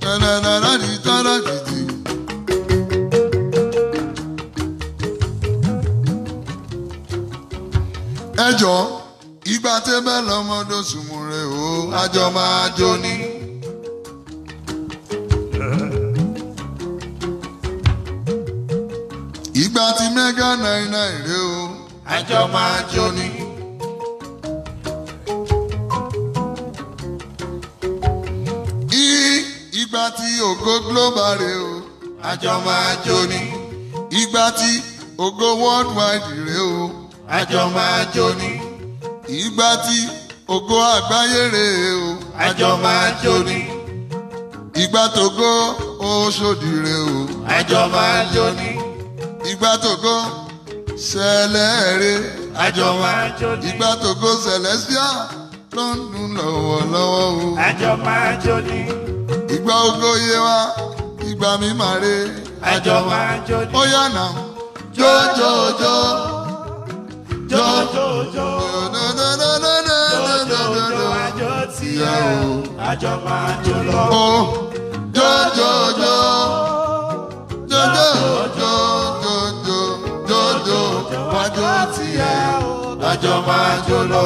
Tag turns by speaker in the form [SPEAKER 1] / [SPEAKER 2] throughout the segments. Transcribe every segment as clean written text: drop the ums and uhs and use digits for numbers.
[SPEAKER 1] ẹjọ́ ìgbà tẹ́bẹ̀ lọ́mọdé sùnmùrẹ́ o àjọ máa jó ní. ìgbà tí mẹ́gà náírà rẹ̀ o àjọ máa jó ní. ìgbà tí ògo global rẹ̀ o àjọ máa jó ní. ìgbà tí ògo worldwide rẹ̀ o àjọ máa jó ní. ìgbà tí ògo àgbáyé rèé o àjọ máa jó ní. ìgbà tógo Òṣòdì rèé o àjọ máa jó ní. ìgbà tógo Sẹ̀lẹ̀ àjọ máa jó ní. ìgbà tógo Celestial ló ń dún lọ́wọ́lọ́wọ́ o
[SPEAKER 2] àjọ máa jó ní.
[SPEAKER 1] ìgbà ògo Yewa ìgbà mímọ́ rèé
[SPEAKER 2] àjọ máa jó ní.
[SPEAKER 1] ó yá náà jójójó.
[SPEAKER 2] Jójójó àjọ tiẹ̀ o àjọ máa jó lọ.
[SPEAKER 1] Jójójó jójójó jójójó àjọ tiẹ̀ o àjọ máa jó lọ.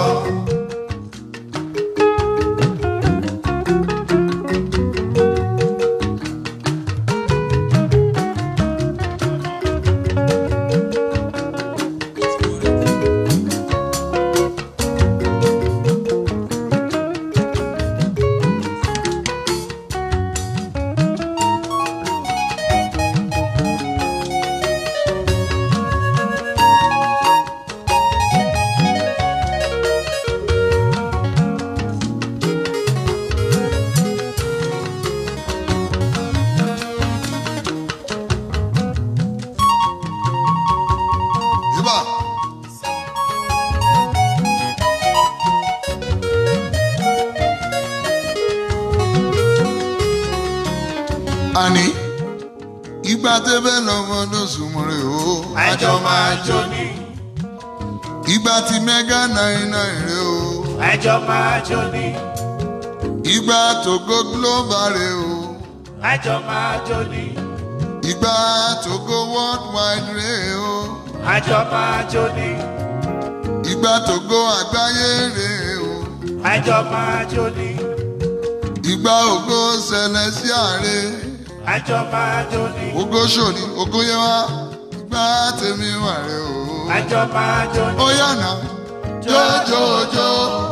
[SPEAKER 1] Àní ìgbà tẹ́bẹ̀ lọ́mọdé sùnmùrẹ́ o
[SPEAKER 2] àjọ máa jó ní.
[SPEAKER 1] ìgbà tí mẹ́gà náírà rẹ̀ o
[SPEAKER 2] àjọ máa jó ní.
[SPEAKER 1] ìgbà tógo global rẹ̀ o
[SPEAKER 2] àjọ máa jó ní.
[SPEAKER 1] ìgbà tógo worldwide rẹ̀ o
[SPEAKER 2] àjọ máa jó ní.
[SPEAKER 1] ìgbà tógo àgbáyé rẹ̀ o
[SPEAKER 2] àjọ máa jó ní.
[SPEAKER 1] ìgbà ògo Celestial rẹ̀
[SPEAKER 2] àjọ máa jó ní.
[SPEAKER 1] ògo Òṣòdì ògo Yewa ìgbà tèmi wà rẹ̀ o
[SPEAKER 2] àjọ máa jó ní.
[SPEAKER 1] ó yá náà jójójó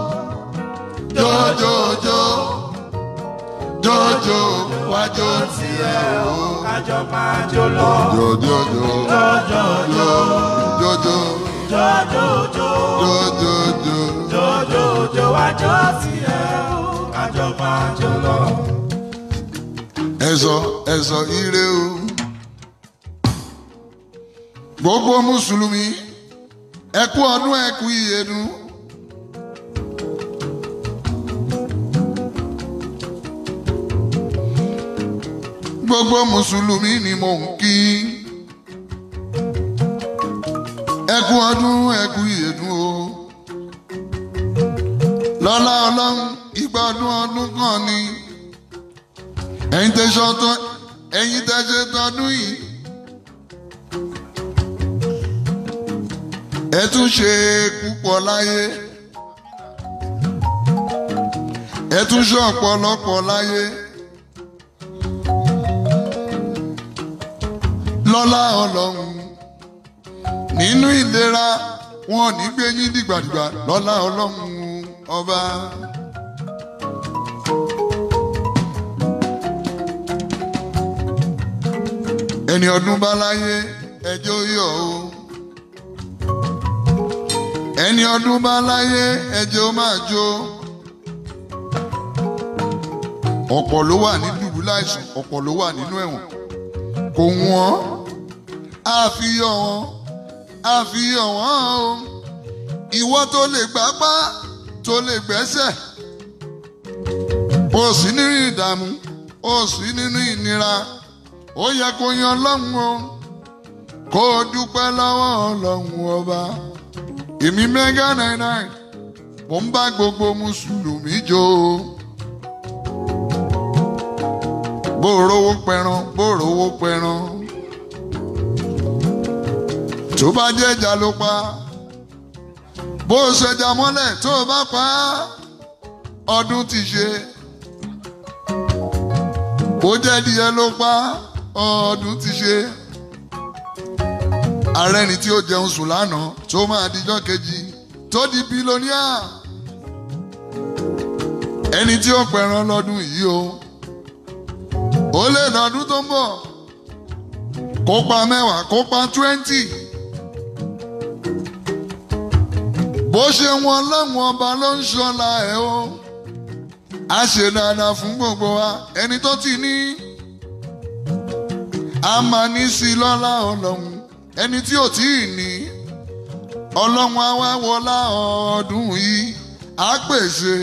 [SPEAKER 1] jójójó jójó wájú tiẹ̀ o
[SPEAKER 2] àjọ máa jó lọ.
[SPEAKER 1] jójójó
[SPEAKER 2] Jójójó
[SPEAKER 1] jójó
[SPEAKER 2] jójójó
[SPEAKER 1] jójójó
[SPEAKER 2] jójójó àjọ tiẹ̀ o àjọ máa jó lọ.
[SPEAKER 1] ẹ̀sọ́ ire o gbogbo mùsùlùmí ẹ kú ọdún ẹ kú ìyèdún. gbogbo mùsùlùmí ni mò ń kí ẹ kú ọdún ẹ kú ìyèdún o lọ́lá Ọlọ́run ìgbà ọdún kan ni ẹ̀yin tẹ́ ṣe tọdún yìí ẹ tún ṣe púpọ̀ láyé ẹ tún ṣe ọ̀pọ̀lọpọ̀ láyé lọ́lá Ọlọ́run nínú ìlera wọn ò ní gbé yín dìgbàdìgbà lọ́lá Ọlọ́run ọba. ẹni ọdún bá láyé ẹjọ́ yọ̀ o ẹni ọdún bá láyé ẹjọ́ máa jó ọ̀pọ̀ ló wà ní dùbúlẹ̀ àìsàn ọ̀pọ̀ ló wà nínú ẹ̀wọ̀n kò wọ́n àfihàn wọn o ìwọ tó lè gbápá tó lè gbẹ́sẹ̀ o sì nínú ìdààmú o sì nínú ìnira ó yẹ kó yan Ọlọ́run o kó o dúpẹ́ lọ́wọ́ Ọlọ́run ọba èmi mẹ́gà náírà mo ń bá gbogbo mùsùlùmí jó bó rówó pẹran bó rówó pẹran tó bá jẹ́jà ló pa bó ṣẹjà mọ́lẹ̀ tó bá pa ọdún ti ṣe bó jẹ́ díẹ̀ ló pa ọdún ti ṣe ààrẹ ni tí ó jẹun sùn lánàá tó máa dijọ́ kejì tó di bílóníà ẹni tí ó pẹran lọ́dún yìí ó lè dọ̀dún tó ń bọ̀ kó pa 10 kó pa 20 bó ṣe wọn láwọn ọba ló ń ṣọlá ẹ̀ o a ṣe dáadáa fún gbogbo wa ẹni tó ti ní a máa ní sí lọ́lá ọlọ́run ẹni tí ò tí ì ní ọlọ́run á wá wọlá ọdún yìí á pèsè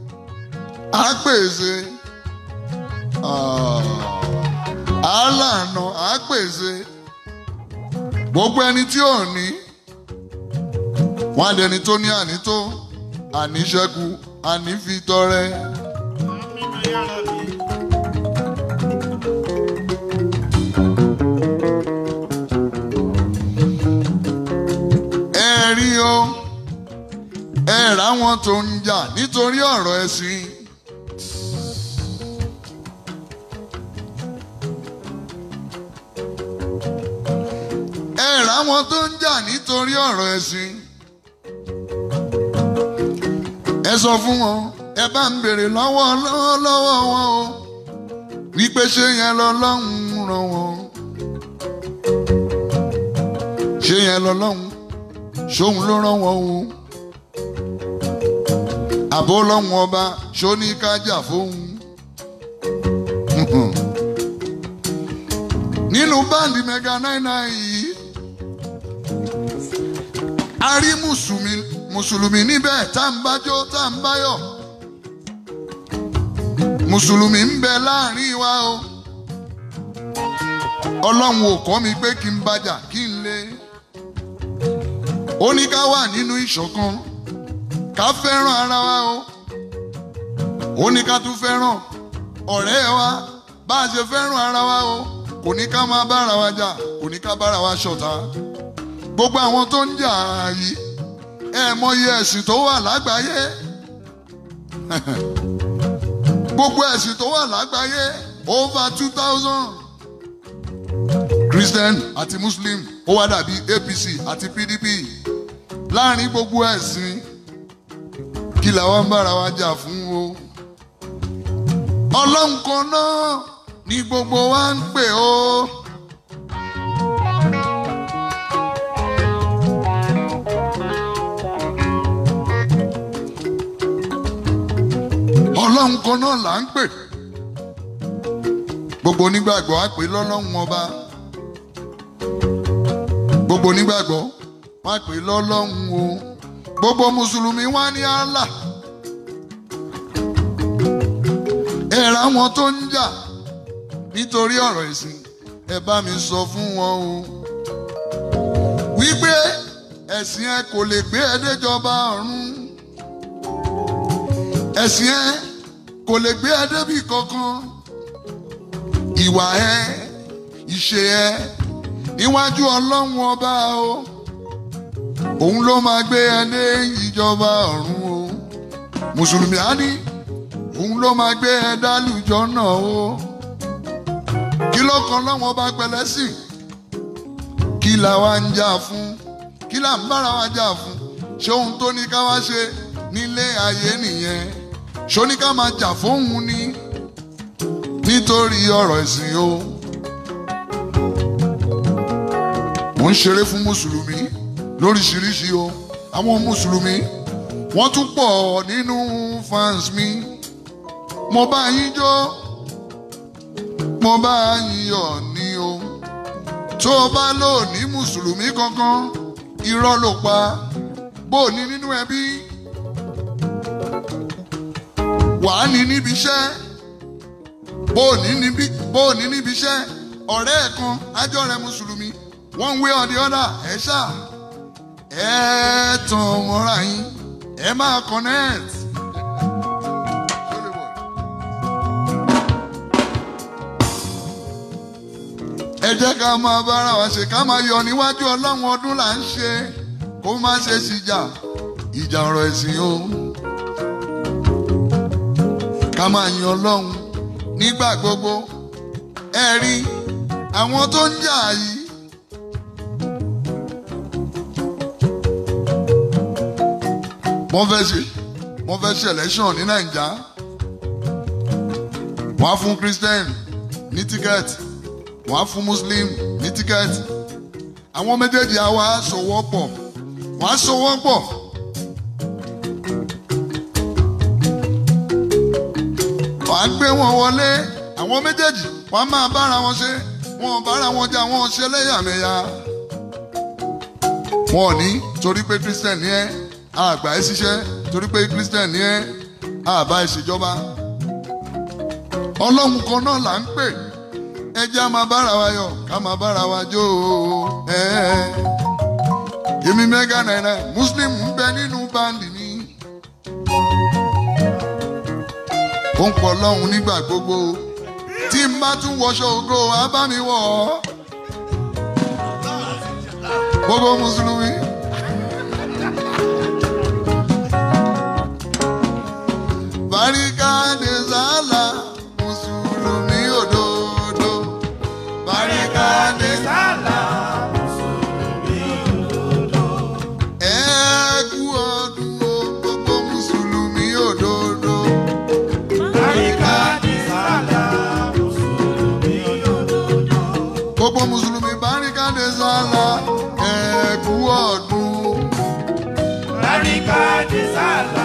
[SPEAKER 1] àlànà á pèsè gbogbo ẹni tí ò ní wọn àdẹni tó ní ànító àníṣẹ́kù ànífi tọrẹ. ẹ rí o ẹ ráwọn tó ń jà nítorí ọ̀rọ̀ ẹ̀sìn. ẹ ráwọn tó ń jà nítorí ọ̀rọ̀ ẹ̀sìn. ẹ sọ fún wọn ẹ bá ń béèrè lọ́wọ́ wọn o wípé ṣé yẹn lọ́lọ́run ràn wọ́n ṣé yẹn lọ́lọ́run ṣóun ló ràn wọ́n o àbó lọ́wọ́n ọba ṣó ní ká jà fóun. nínú báńdì Mega 99 yìí a rí mùsùlùmí níbẹ̀ tá ń bájó tá ń báyọ̀ mùsùlùmí ń bẹ láàrin wa o ọlọ́run ò kọ́ mi pé kí n bájà kí n lé ó ní ká wà nínú ìṣọ̀kan ká fẹ́ràn ara wa o ó ní ká tún fẹ́ràn ọ̀rẹ́ wa bá a ṣe fẹ́ràn ara wa o kò ní ká máa bára wa jà kò ní ká bára wa ṣọ̀tá gbogbo àwọn tó ń jà yìí ẹ mọyì ẹ̀sìn tó wà lágbàáyé gbogbo ẹ̀sìn tó wà lágbàáyé over 2000 Christian àti Muslim ó wá dàbí APC àti PDP láàrin gbogbo ẹ̀sìn kí làwọn ń bára wa jà fún o ọlọ́run kan náà ni gbogbo wa ń pè ó. ọlọ́run kan náà là ń pè gbogbo onígbàgbọ́ á pè lọ́lọ́run ọba gbogbo onígbàgbọ́ wá pè lọ́lọ́run o gbogbo mùsùlùmí wá ní Allah ẹ̀rà wọn tó ń jà nítorí ọ̀rọ̀ ẹ̀sìn ẹ bá mi sọ fún wọn o wípé ẹ̀sìn ẹ kò lè gbé ẹ déjọba ọ̀run ẹ̀sìn ẹ kò lè gbé ẹ débi kankan ìwà ẹ ìṣe ẹ níwájú ọlọ́run ọba o òun ló máa gbé ẹ dé ìjọba ọ̀run o mùsùlùmí á ní òun ló máa gbé ẹ dálùjọ náà o kí ló kan lọ́wọ́ bá pẹ̀lẹ́ sí kí là wá ń jà fún kí là ń bára wa jà fún ṣé ohun tó ní ká wá ṣe nílé ayé nìyẹn ṣó ní ká máa jà fóun ní nítorí ọ̀rọ̀ ẹ̀sìn o mo ń ṣeré fún mùsùlùmí lóríṣiríṣi o àwọn mùsùlùmí wọ́n tún pọ̀ nínú fans mi mo bá yín jó mo bá yín yọ̀ ní o tó o bá lò ní mùsùlùmí kankan irọ́ ló pa bó ní nínú ẹbí wàá ní níbi iṣẹ́ bó ní níbi iṣẹ́ ọ̀rẹ́ ẹ̀ kan ájọ́ rẹ̀ mùsùlùmí one way or the other ẹ̀ ṣá ẹ̀ tàn mọ́ra yín ẹ̀ máa connect. ẹ jẹ́ ká máa bára wa ṣe ká máa yọ̀ níwájú Ọlọ́run ọdún là ń ṣe kó má ṣe ṣìjà ìjà ọ̀rọ̀ ẹ̀sìn o ká máa yin Ọlọ́run nígbà gbogbo ẹ rí àwọn tó ń jà yìí wọ́n fẹ́ ṣe election ní Naija wọ́n á fún Christian ní tíkẹ́ẹ̀tì wọ́n á fún Muslim ní tíkẹ́ẹ̀tì àwọn méjèèjì á wá sọwọ́ pọ̀ wọ́n á sọwọ́ pọ̀ wọ́n á gbé wọn wọlé àwọn méjèèjì wọ́n á máa bára wọn ṣe wọn ò bára wọn jà wọn ò ṣe lẹ́yàmẹ̀yà wọn ò ní torí pé Christian ní ẹ́ àgbà ẹ́ ṣiṣẹ́ torí pé Christian ní ẹ́ àbá ìṣèjọba Ọlọ́run kan náà là ń pè ẹ jẹ́ á máa bára wa yọ̀ ká máa bára wa jó èmi Mega Naira Muslim ń bẹ nínú báńdì mi ó ń pọ̀ lọ́hùn nígbà gbogbo tí n bá tún wọṣọ ògo á bá mi wọ̀ ọ́ gbogbo mùsùlùmí. Barika de Zala mùsùlùmí òdodo. Barika de Zala mùsùlùmí òdodo. Ẹ kú ọdún o gbogbo mùsùlùmí òdodo. Barika de Zala mùsùlùmí òdodo. Gbogbo mùsùlùmí Barika de Zala ẹ kú ọdún. Barika de Zala.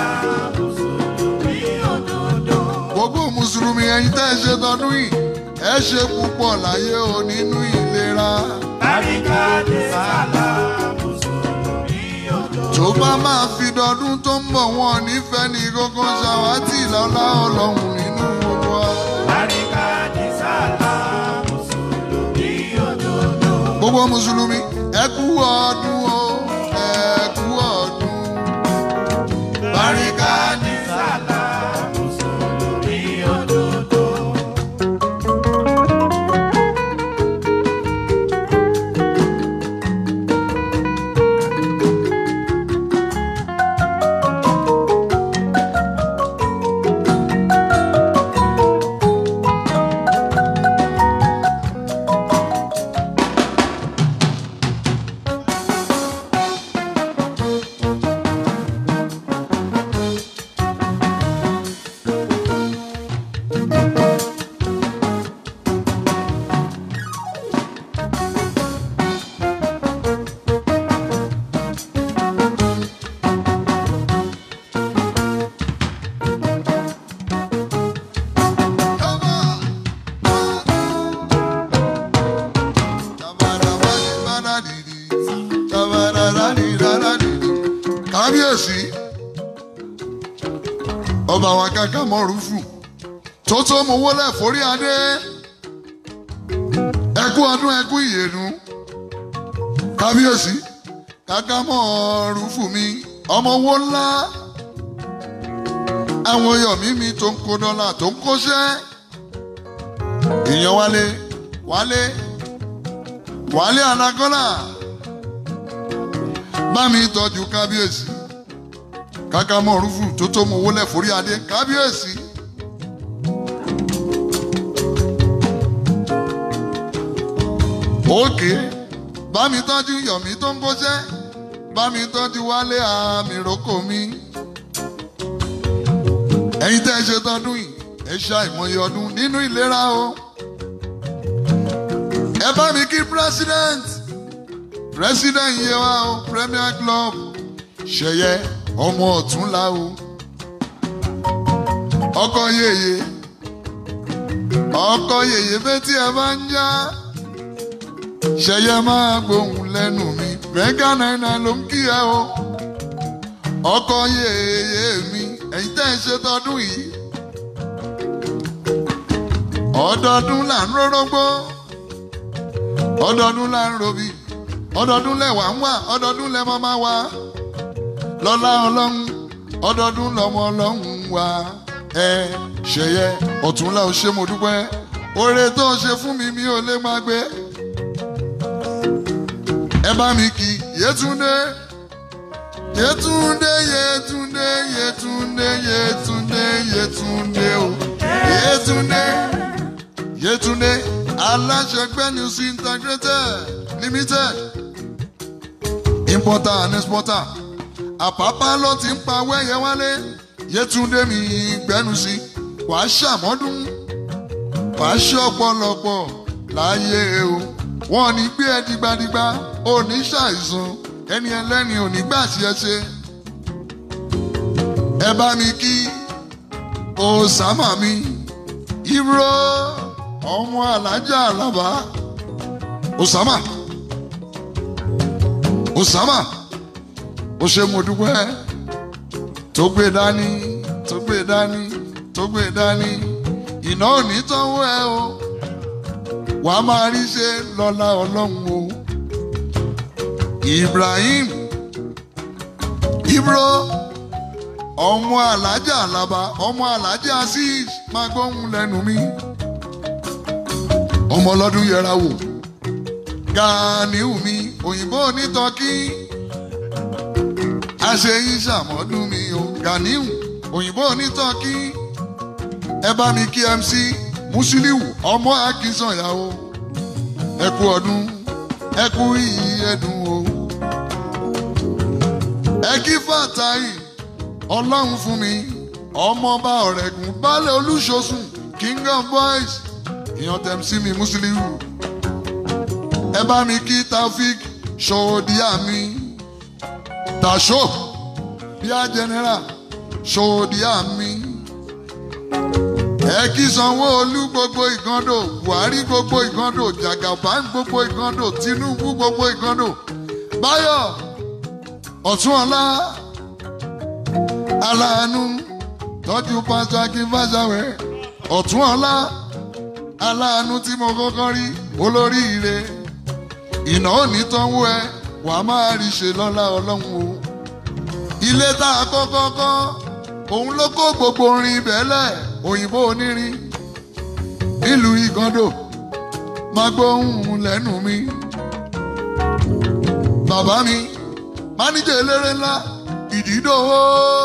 [SPEAKER 1] Gbogbo mùsùlùmí ẹ̀yin tẹ́ ẹ ṣe tọdún yìí ẹ ṣe púpọ̀ láyé o nínú ìlera. Barika de Zala mùsùlùmí òdodo. Tó bá máa fi dọdún tó ń bọ̀ wọn nífẹ̀ẹ́ ní kókó ṣàwátì lọ́lá Ọlọ́run nínú gbogbo wa. Barika de Zala mùsùlùmí òdodo. Gbogbo mùsùlùmí ẹ kú ọdún o ẹ kú ọdún. Barika de Zala. Kábíyèsí ọba wa Kaka Mọ́rúfù tó tó mú wọlé forí adé ẹkú ọdún ẹkú ìyèdún Kábíyèsí Kaka Mọ́rúfù mi ọmọ owó ńlá àwọn yọ̀mí mi tó ń kó dọ́là tó ń kóṣẹ́ èèyàn wálé Anakola bá mi tọ́jú Kábíyèsí Kaka Mọ́rúfù tó tó mú wọlé forí adé Kábíyèsí. Òkè bá mi tọ́jú yọ̀mí tó ń kóṣẹ́ bá mi tọ́jú wálé àmì ìrókò mi. Ẹ̀yin tẹ́ ẹ ṣe tọdún yìí ẹ ṣe àìmọye ọdún nínú ìlera o. Ẹ bá mi kí president yẹ wá o Premier Club Ṣẹ̀yẹ ọmọ Ọ̀túnlá o. Ọkọ yèyé bẹ́tí ẹ bá ń já Ṣẹ̀yẹ máa gbóhùn lẹ́nu mi Mega Naira ló ń kí ẹ o. Ọkọ yèyé mi ẹ̀yin tẹ́ ẹ ṣe tọdún yìí ọdọọdún là ń rórógbó ọdọọdún là ń robí ọdọọdún lẹwà ń wà ọdọọdún lẹmọ máa wà lọ́lá Ọlọ́run ọdọọdún lọmọ Ọlọ́run wà ẹ Ṣẹ̀yẹ Ọ̀túnlá ò ṣe mo dúpẹ́ oore tó ṣe fún mi mi ò lè má gbé ẹ bá mi kí Yétúndé Yétúndé Yétúndé Yétúndé Yétúndé Yétúndé o Yétúndé Yétúndé aláṣẹ Gbẹ́nusí Integrated Limited importer and exporter Àpápá ló ti ń pa wẹ́yẹ wálé Yétúndé mi Gbẹ́nusí wàá ṣàmọ́dún wàá ṣe ọ̀pọ̀lọpọ̀ láyé o wọ́n ní gbé ẹ dìgbàdìgbà ò ní ṣàìsàn ẹni ẹlẹ́ni ò ní gbà ṣe ẹ bá mi kí Osama mi Ibro ọmọ Alájà Àlàbá Osama ó ṣe mo dúpẹ́ tó gbé dání iná ò ní tánwó ẹ o wàá máa rí ṣe lọ́lá Ọlọ́run o Ibrahim Ibro ọmọ Alájà Àlàbá ọmọ Alájà Azeez máa gbóhùn lẹ́nu mi ọmọ ọlọ́dún yẹra wò Ganiu mi òyìnbó onítọ́kí àṣeyín ṣàmọ́dún mi o Ganiu òyìnbó onítọ́kí ẹ bá mi kí MC Musiliu ọmọ Akínsànyà o ẹ kú ọdún ẹ kú iyì ẹdùn o ẹ kí Fatai Ọlọ́run fún mi ọmọọba Ọ̀rẹ́gun baálẹ̀ Olúṣosùn King of Boys ìyàn tẹ̀mísí mi Musiliu ẹ bá mi kí Taofik Ṣòdíà mi Tasho bíá general Ṣòdíà mi ẹ kí Sanwó-Olú gbogbo Ìgàndò Buhari gbogbo Ìgàndò Jagaban gbogbo Ìgàndò Tinubu gbogbo Ìgàndò Báyọ̀ Ọ̀túnọlá aláàánú tọ́jú pásítọ̀ Akínfàṣàwẹ̀ Ọ̀túnọlá aláàánú tí mo kọ́kọ́ rí olóríire iná ò ní tánwó ẹ wàá máa rí ṣe lọ́lá Ọlọ́run o ilé tá a kọ́kọ́ kọ́ òun ló kó gbogbo orin bẹ́lẹ̀ òyìnbó onírin nílùú Ìgàndò máa gbóhùn lẹ́nu mi bàbá mi máníjà eléré ńlá Ìdídòwò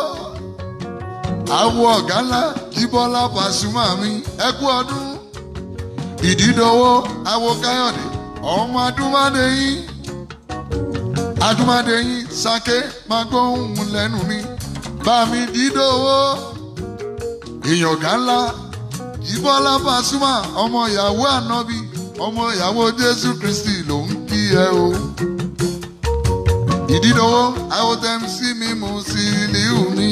[SPEAKER 1] àwọ ọ̀gá ńlá Jíbọ́lá Pasuma mi ẹ kú ọdún Ìdídòwò àwọ Káyọ̀dé ọmọ Adúmádéyìn Sáké máa gbóhùn lẹ́nu mi bá mi Dídòwò èèyàn ọ̀gá ńlá Jíbọ́lá Pasuma ọmọ ìyàwó Ànábì ọmọ ìyàwó Jésù Kristi ló ń kí ẹ o Ìdídòwò àwòtẹ́mísí mi Musiliu mi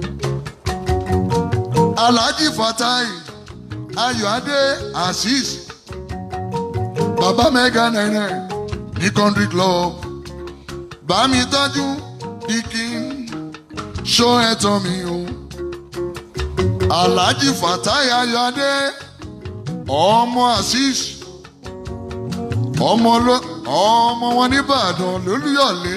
[SPEAKER 1] Alhaji Fatai Ayọ̀adé Azeez bàbá mẹ́gà náírà ní country club bá mi tọ́jú Dikin ṣó ẹ̀tọ́ mi o Alhaji Fatai Ayọ̀adé ọmọ Azeez ọmọ wọn nìbàdàn lólúyọ̀lé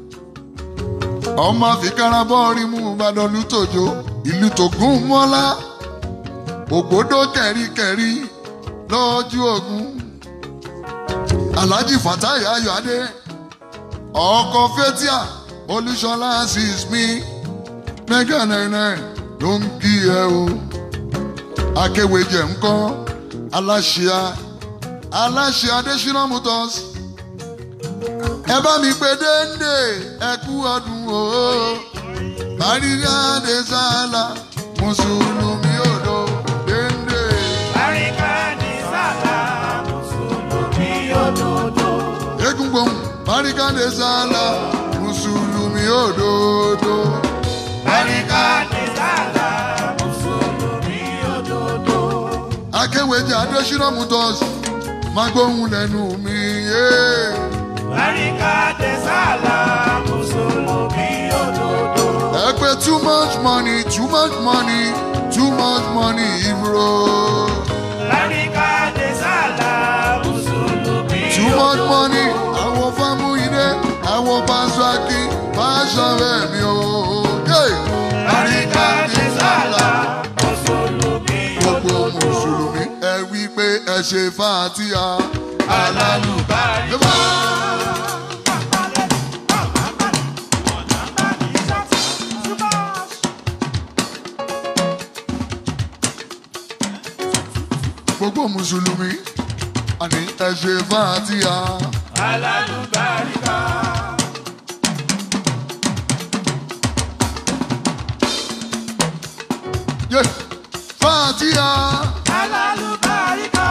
[SPEAKER 1] ọmọ àfikárabọ́ọ̀rí mú Ìbàdàn lùtòjò ìlú tògún mọ́lá ògbódò kẹ̀ríkẹ̀rí lójú ogun Alhaji Fatai Ayọ̀adé ọkọ Fathia Olúṣọlá Azeez mi mẹ́gà náírà ló ń kí ẹ o Akéwéjẹ ńkọ́ aláṣẹ Adésínà Motors ẹ bá mi pé déńdé ẹ kú ọdún o Bàrígà dé sálà Mùsùlùmí òdo déńdé.
[SPEAKER 2] Bàrígà dé sálà Mùsùlùmí òdodo.
[SPEAKER 1] Eégún gbòhùn Bàrígà dé sálà Mùsùlùmí òdodo.
[SPEAKER 2] Bàrígà dé sálà Mùsùlùmí òdodo.
[SPEAKER 1] Akéwéjẹ Adésínà Motors máa gbóhùn lẹ́nu mi.
[SPEAKER 2] Bàrígà dé sálà Mùsùlùmí òdodo.
[SPEAKER 1] Ẹ pé too much money Ibro.
[SPEAKER 2] Bàrígà dé sálà Mùsùlùmí òdodo.
[SPEAKER 1] Too much money àwọn Fámúyídé àwọn Pásítọ̀ Akin Pásítọ̀ rẹ̀ mi o.
[SPEAKER 2] Bàrígà dé sálà Mùsùlùmí òdodo.
[SPEAKER 1] Gbogbo Mùsùlùmí ẹ wí pé ẹ ṣe Fàtíà alálùbáríkà. Gbogbo Mùsùlùmí àní ẹ ṣe fàtíà.
[SPEAKER 2] alálùbáríkà.
[SPEAKER 1] Fàtíà.
[SPEAKER 2] alálùbáríkà.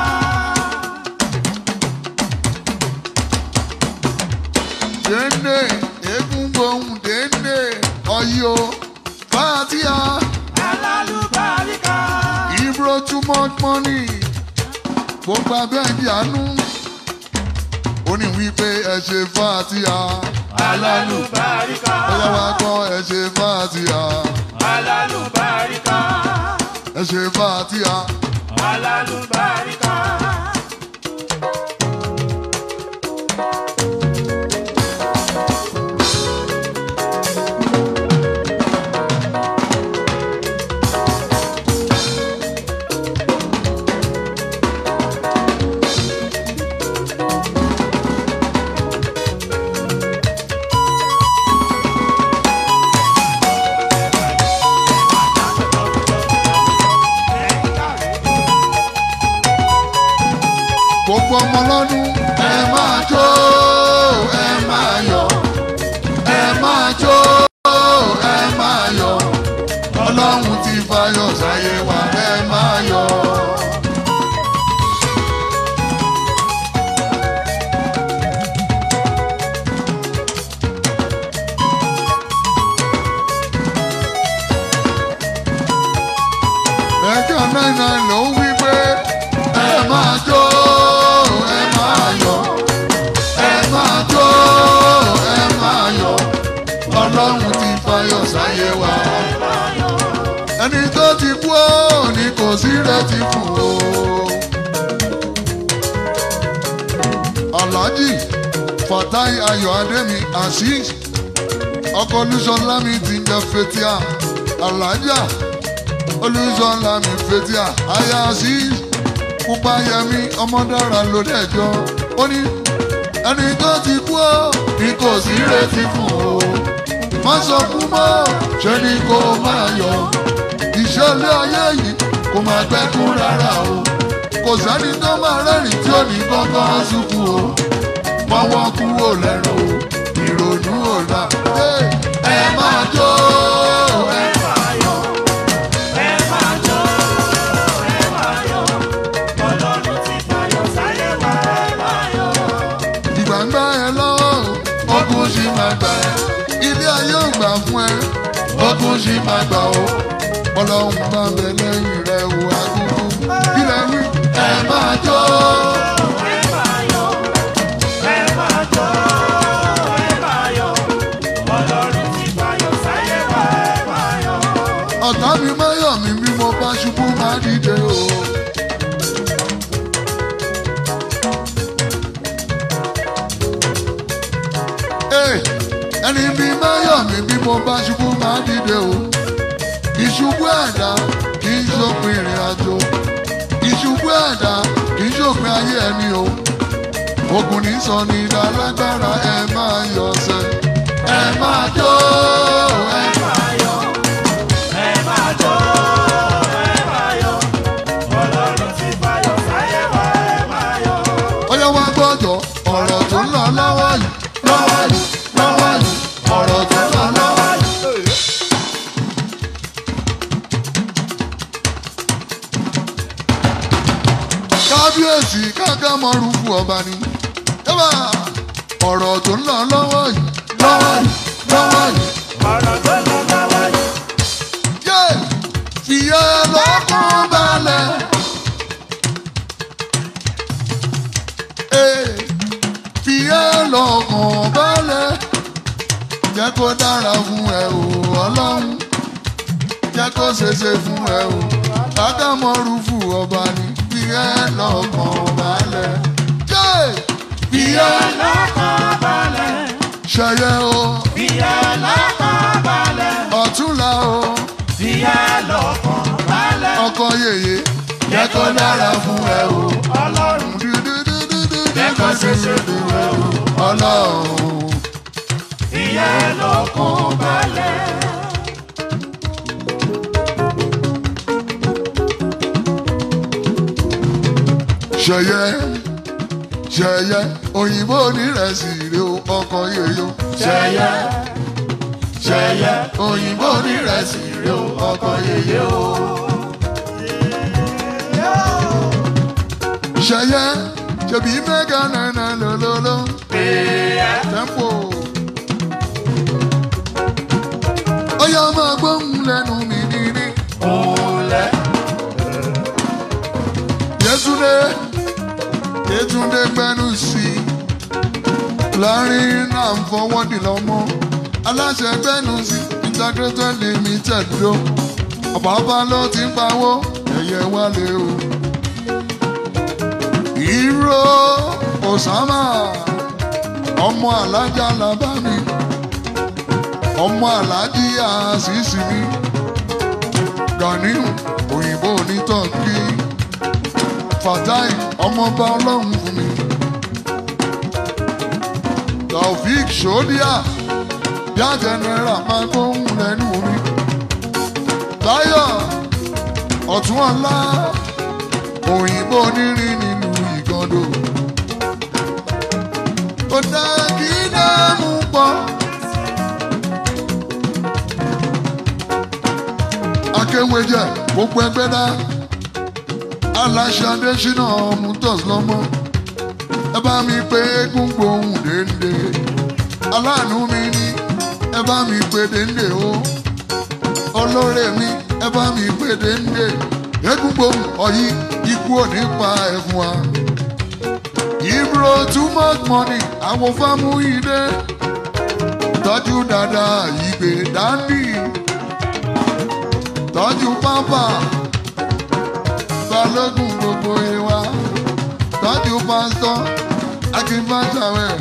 [SPEAKER 1] Dende egun gbohun dende ọyọ fàtíà.
[SPEAKER 2] alálùbáríkà.
[SPEAKER 1] Ibro too much money. Gbogbo abẹ́ ìdí àánú. Ó ní wípé ẹ ṣe fàtíà.
[SPEAKER 2] alálùbáríkà.
[SPEAKER 1] Ó yẹ wá kọ́ ẹ ṣe fàtíà.
[SPEAKER 2] alálùbáríkà.
[SPEAKER 1] Ẹ ṣe fàtíà.
[SPEAKER 2] alálùbáríkà.
[SPEAKER 1] Gbogbo ọmọ lọ́dún ẹ máa jó ẹ máa yọ̀ ẹ máa jó ẹ máa yọ̀ Ọlọ́run ti fayọ̀ sáyé wa ẹ máa yọ̀. Ẹjọ́ náírà ló ń wí pé ẹ máa jó. Ọlọ́run ti fayọ̀ sáyé wa. Ẹni tó ti kú ó ní kò sí retí fún o. Alhaji Fatai Ayọ̀ Adémi Azeez ọkọ Olúṣọlá mi ti ń jẹ Fatia. Alhaja Olúṣọlá mi Fatia aya Azeez Púpáyẹmí Ọmọdára lóde ẹjọ́. Ó ní ẹni tó ti kú ó ní kò sí retí fún o. Má sọ fún mọ́ ṣe ni kò máa yọ̀. Ìṣẹ̀lẹ̀ ayé yìí kò máa gbẹ́kún rárá o. Kò sẹ́ni tó máa rẹ́rìn tí ò ní kankan sunkún o. Mọ́wọ́ kúrò lẹ́nu o, ìrònú ò la. Ẹ máa jó ẹ máa yọ̀.
[SPEAKER 2] ẹ máa jó ẹ máa yọ̀. Ọlọ́run ti fayọ̀ sáyé wa ẹ máa yọ̀.
[SPEAKER 1] Ìgbàgbá ẹ lọ́wọ́ ogun ṣì máa gbà ẹ́. Ilé ayé ò gbà fún ẹ ogun ṣì máa gbà ó. Ọlọ́run bá bẹ lẹ́yìn rẹ̀ wò agogo. Kílẹ̀ wí ẹ máa jó.
[SPEAKER 2] ẹ máa yọ̀. ẹ máa jó ẹ máa yọ̀. Ọlọ́run ti fayọ̀ sáyé wa ẹ máa yọ̀.
[SPEAKER 1] Ọ̀tá mi máa yọ̀ mí bí mo bá ṣubú máa dìde o. Ẹni bí máa yọ̀ mí bí mo bá ṣubú máa dìde o. Ìṣubú ẹ̀dá kì í ṣòpin ìrìn àjò. Ìṣubú ẹ̀dá kì í ṣòpin ayé ẹni o. Ogun ní sọ ní ìdá lágbára ẹ máa yọ̀ sẹ́. Ẹ máa jó ẹ máa yọ̀.
[SPEAKER 2] ẹ máa jó ẹ máa yọ̀. Ọlọ́run ti fayọ̀ sáyé wa ẹ máa yọ̀.
[SPEAKER 1] Ó yẹ wá gbọ́dọ̀ ọ̀rọ̀ tó ń lọ lọ́wọ́ yìí lọ́wọ́ yìí lọ́wọ́ yìí ọ̀rọ̀ tó ń lọ lọ́wọ́ yìí. Kábíyèsí Kágámọ́rúfù ọba ni ọ̀rọ̀ tó ń lọ lọ́wọ́ yìí lọ́wọ́ yìí lọ́wọ́ yìí.
[SPEAKER 2] Ọ̀rọ̀ tó ń lọ lọ́wọ́ yìí.
[SPEAKER 1] Fìyà lọ́kàn balẹ̀. Fìyà lọ́kàn balẹ̀. Jẹ́ kó dára fún ẹ o Ọlọ́run. Jẹ́ kó ṣeṣe fún ẹ o. Kágámọ́rúfù ọba ni fìyà lọ́kàn balẹ̀. Fìyà
[SPEAKER 2] lọ́kàn balẹ̀.
[SPEAKER 1] ṣẹyẹ o.
[SPEAKER 2] Fìyà lọ́kàn balẹ̀.
[SPEAKER 1] Ọ̀túnla o.
[SPEAKER 2] Fìyà lọ́kàn balẹ̀.
[SPEAKER 1] Ọkọ yèyé. Jẹ́ kó dára fún ẹ o.
[SPEAKER 2] Ọlọ́run jẹ́ ṣe ṣe fún ẹ o.
[SPEAKER 1] Ọlọ́run.
[SPEAKER 2] Ìyẹn lọ́kàn balẹ̀.
[SPEAKER 1] Ṣẹ̀yẹ ṣẹ̀yẹ òyìnbó onírẹsì rè o ọkọ̀ yẹyọ.
[SPEAKER 2] Ṣẹ̀yẹ ṣẹ̀yẹ òyìnbó onírẹsì rè o ọkọ̀ yẹyẹ o.
[SPEAKER 1] Ṣẹ̀yẹ ṣebí mẹ́gà nànà lọ́lọ́lọ́. Tempo. Ó yá máa gbóhùn lẹ́nu mi níní.
[SPEAKER 2] Olè.
[SPEAKER 1] Yétúndé Yétúndé gbẹ́nu sí i. Láàrin náà ń fọwọ́ dì lọ́mọ. Aláṣẹ gbẹ́nu sí Integrated Limited ló. Ọ̀pọ̀pá ló ti ń pawó ẹ̀yẹ wálé o. Hero Osama ọmọ alájà làbá mi. Ọmọ alájí àṣìṣì mi. Ganiu òyìnbó onítọ̀kì. Fatai ọmọọba ọlọ́run fún mi. Taofik Shodia bí àjẹnẹrà máa gbóhùn lẹ́nu mi. Báyọ̀ ọ̀tún ọ̀la òyìnbó onírin nílùú Ìgàndò. Ó dá kí dáàmú pọ̀. Akéwéjẹ gbogbo ẹgbẹ́ dá. Aláṣẹ Adésínà Mutos lọ́mọ. Ẹ bá mi pé eégún gbóhùn dénde. Aláàánú mi ní ẹ bá mi pé dénde o. Olóore mi ẹ bá mi pé dénde. Eégún gbóhùn ọ̀yí ikú ò ní pa ẹ̀fún wa. Ibro too much money àwọn fámú ìdè. Tọ́jú dáadáa ìgbè dání. Tọ́jú pápá. Balógun gbogbo ìwà. Tọ́jú pásítọ̀ Akínfàṣàwẹ̀.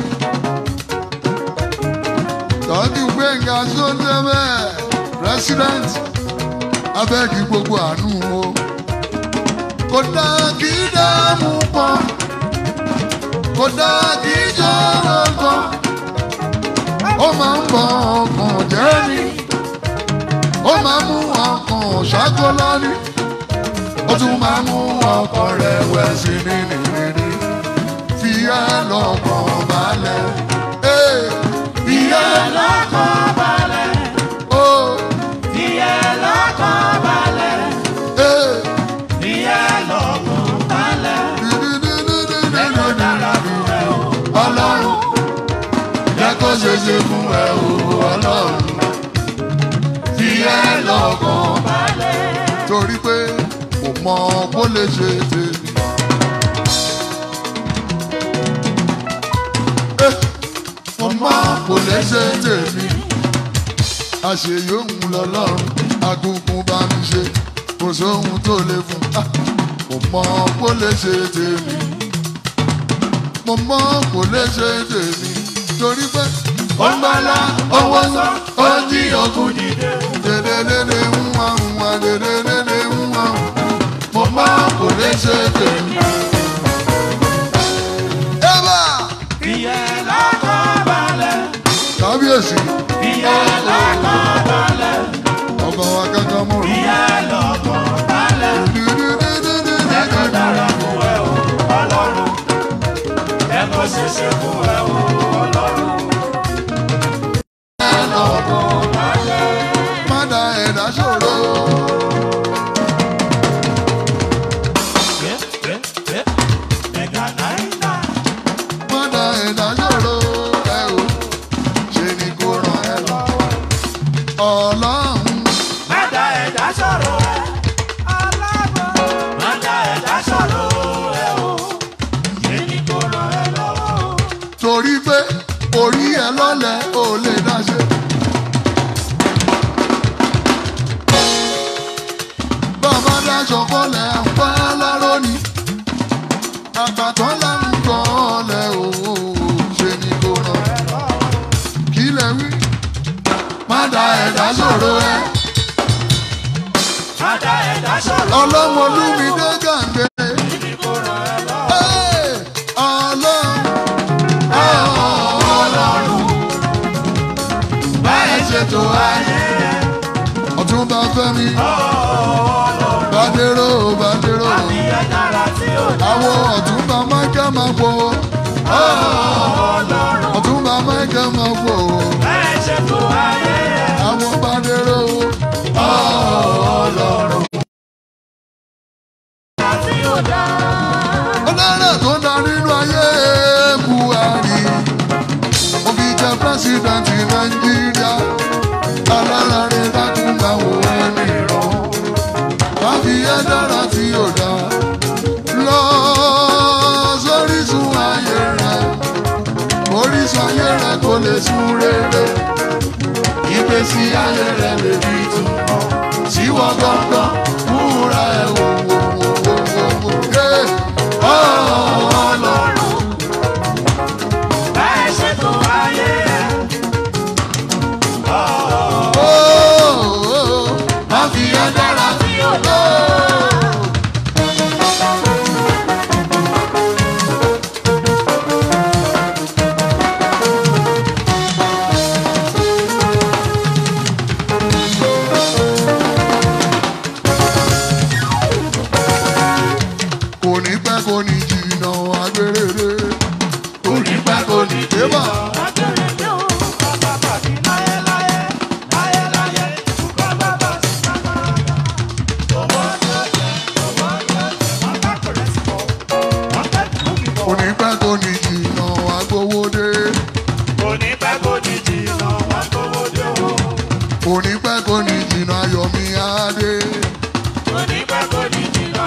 [SPEAKER 1] Tọ́jú Gbẹ̀ngà Sọ́ndẹ́bẹ̀ president abẹ́gi gbogbo àánú o. Kò dá kí dààmú pọ̀. Kò dá kí jọ̀rọ̀ kan. Ó máa ń bọ ọkàn jẹ́ ni. Ó máa mú ọkàn ṣáko lọ́ní. Ó tún máa mú ọkàn rẹ̀ wẹ̀ sí ní nìrírí. Fi ẹ́ lọ́kàn balẹ̀.
[SPEAKER 2] Fi ẹ́ lọ́kàn balẹ̀. Fi ẹ́ lọ́kàn balẹ̀. Fi ẹ́ lọ́kàn balẹ̀. Ẹ̀kọ́ dára fún ẹ o, Ọlọ́run. Jẹ́ kó ṣe ṣe fún ẹ o, Ọlọ́run. Fi ẹ́ lọ́kàn balẹ̀.
[SPEAKER 1] Torí pé mo mọ bó lè ṣe tèmi. Mo mọ bó lè ṣe tèmi. Àṣeyọ̀hún lọ́lọ́run agúngún bá mi ṣe. Kò sóhun tó lè fún. Mo mọ bó lè ṣe tèmi. Mo mọ bó lè ṣe tèmi. Torí pé
[SPEAKER 2] Ó ń bala owó sọ, ó ń jí ogun dìde.
[SPEAKER 1] dédédédé ń wá ń wá dédédédé ń wá.
[SPEAKER 2] Mo máa kò lè ṣe tèmi.
[SPEAKER 1] Ẹ́bà!
[SPEAKER 2] Fi ẹ́ lọ́kàn balẹ̀.
[SPEAKER 1] Kábíyèsí.
[SPEAKER 2] Fi ẹ́ lọ́kàn balẹ̀.
[SPEAKER 1] Ọba wa kankan mọ̀
[SPEAKER 2] Fi ẹ́ lọ́kàn balẹ̀. Ẹ̀kọ́ dára fún ẹ o, Ọlọ́run. Ẹ̀kọ́ ṣeṣe fún ẹ o, Ọlọ́run. Ẹ lọ́kàn balẹ̀.
[SPEAKER 1] Mádà ẹ̀dá ṣòro.
[SPEAKER 2] Mega náírà.
[SPEAKER 1] Mádà ẹ̀dá ṣòro. Ẹ o, ṣe ni kò ràn ẹ́ lọ. Ọlọ́run.
[SPEAKER 2] Má dá ẹ̀dá sọ̀rọ̀ ẹ. Má dá ẹ̀dá sọ̀rọ̀ ẹ o. Ṣé ni kò ràn ẹ́ lọ́wọ́?
[SPEAKER 1] Torí pé orí ẹ lọ́lẹ̀ ò lè dá ṣe. Bàbá dáṣọ kọ́lẹ̀ ń pa láró ni. Àgbàtàn là ń kọ́lẹ̀ o. Ṣe ni kò ràn ẹ́ lọ. Kí lẹ wí? Má dá ẹ̀dá ṣòro ẹ.
[SPEAKER 2] Má dá ẹ̀dá sọ̀rọ̀.
[SPEAKER 1] Ọlọ́mọ olúmi dé gàǹdé.
[SPEAKER 2] Ṣé ni kò ràn ẹ́ lọ́wọ́?
[SPEAKER 1] Ọlọ́run máa fò.
[SPEAKER 2] Ọlọ́run.
[SPEAKER 1] Ọ̀túnba Michael máa fò.
[SPEAKER 2] Bẹ́ẹ̀ ṣe tó ayé rẹ̀.
[SPEAKER 1] Àwọn bá dérò.
[SPEAKER 2] Ọlọ́run. Àti ọ̀dà.
[SPEAKER 1] Ọlọ́run tó ń darí nínú ayé Buhari. Mo fi jẹ pírẹ́sìdẹ̀ntì Nàìjíríà. Alára rẹ̀ dákúndà wò ẹni rán. Má fi ẹ́ dára tí ò dá. Lọ sórísun ayé rẹ̀. Orísun ayé rẹ̀ kò lè sún rere. Ìgbésí ayé rẹ̀ lè fi túmọ̀. Síwọ́ gángan múra ẹ̀ wò wò wò wò wò.
[SPEAKER 2] Ọlọ́run. Bẹ́ẹ̀ ṣe tó ayé rẹ̀.
[SPEAKER 1] Má fi ẹ́ dára tí ò dá. Kò ní pẹ́ kò ní jìnnà agbèrèrè. Kò ní pẹ́ kò ní débà. Kò ní pẹ́ kò ní jìnnà agbowódé. Kò ní pẹ́ kò ní jìnnà ayọ̀mí adé. Kò ní pẹ́ kò ní jìnnà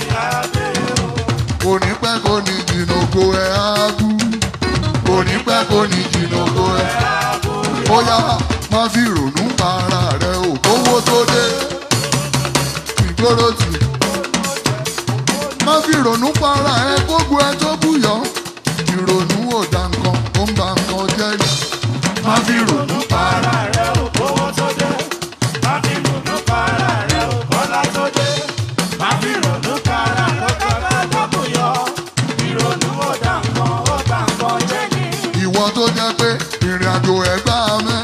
[SPEAKER 1] ògo ẹ̀ ábú. Kò ní pẹ́ kò ní jìnnà ògo ẹ̀. Ó yá má fi ìrònú pa ara rẹ̀ ò kówó tó dé. Ìgboro tì. Má fi ìrònú pa ara ẹ̀ gbogbo ẹ̀ tó búyọ́. Ìrònú ò dá nǹkan, ó ń ba nǹkan jẹ́ ni. Má fi ìrònú pa ara rẹ̀. Ìwọ tó jẹ́ pé ìrìn àjò ẹ̀ gbà mẹ́.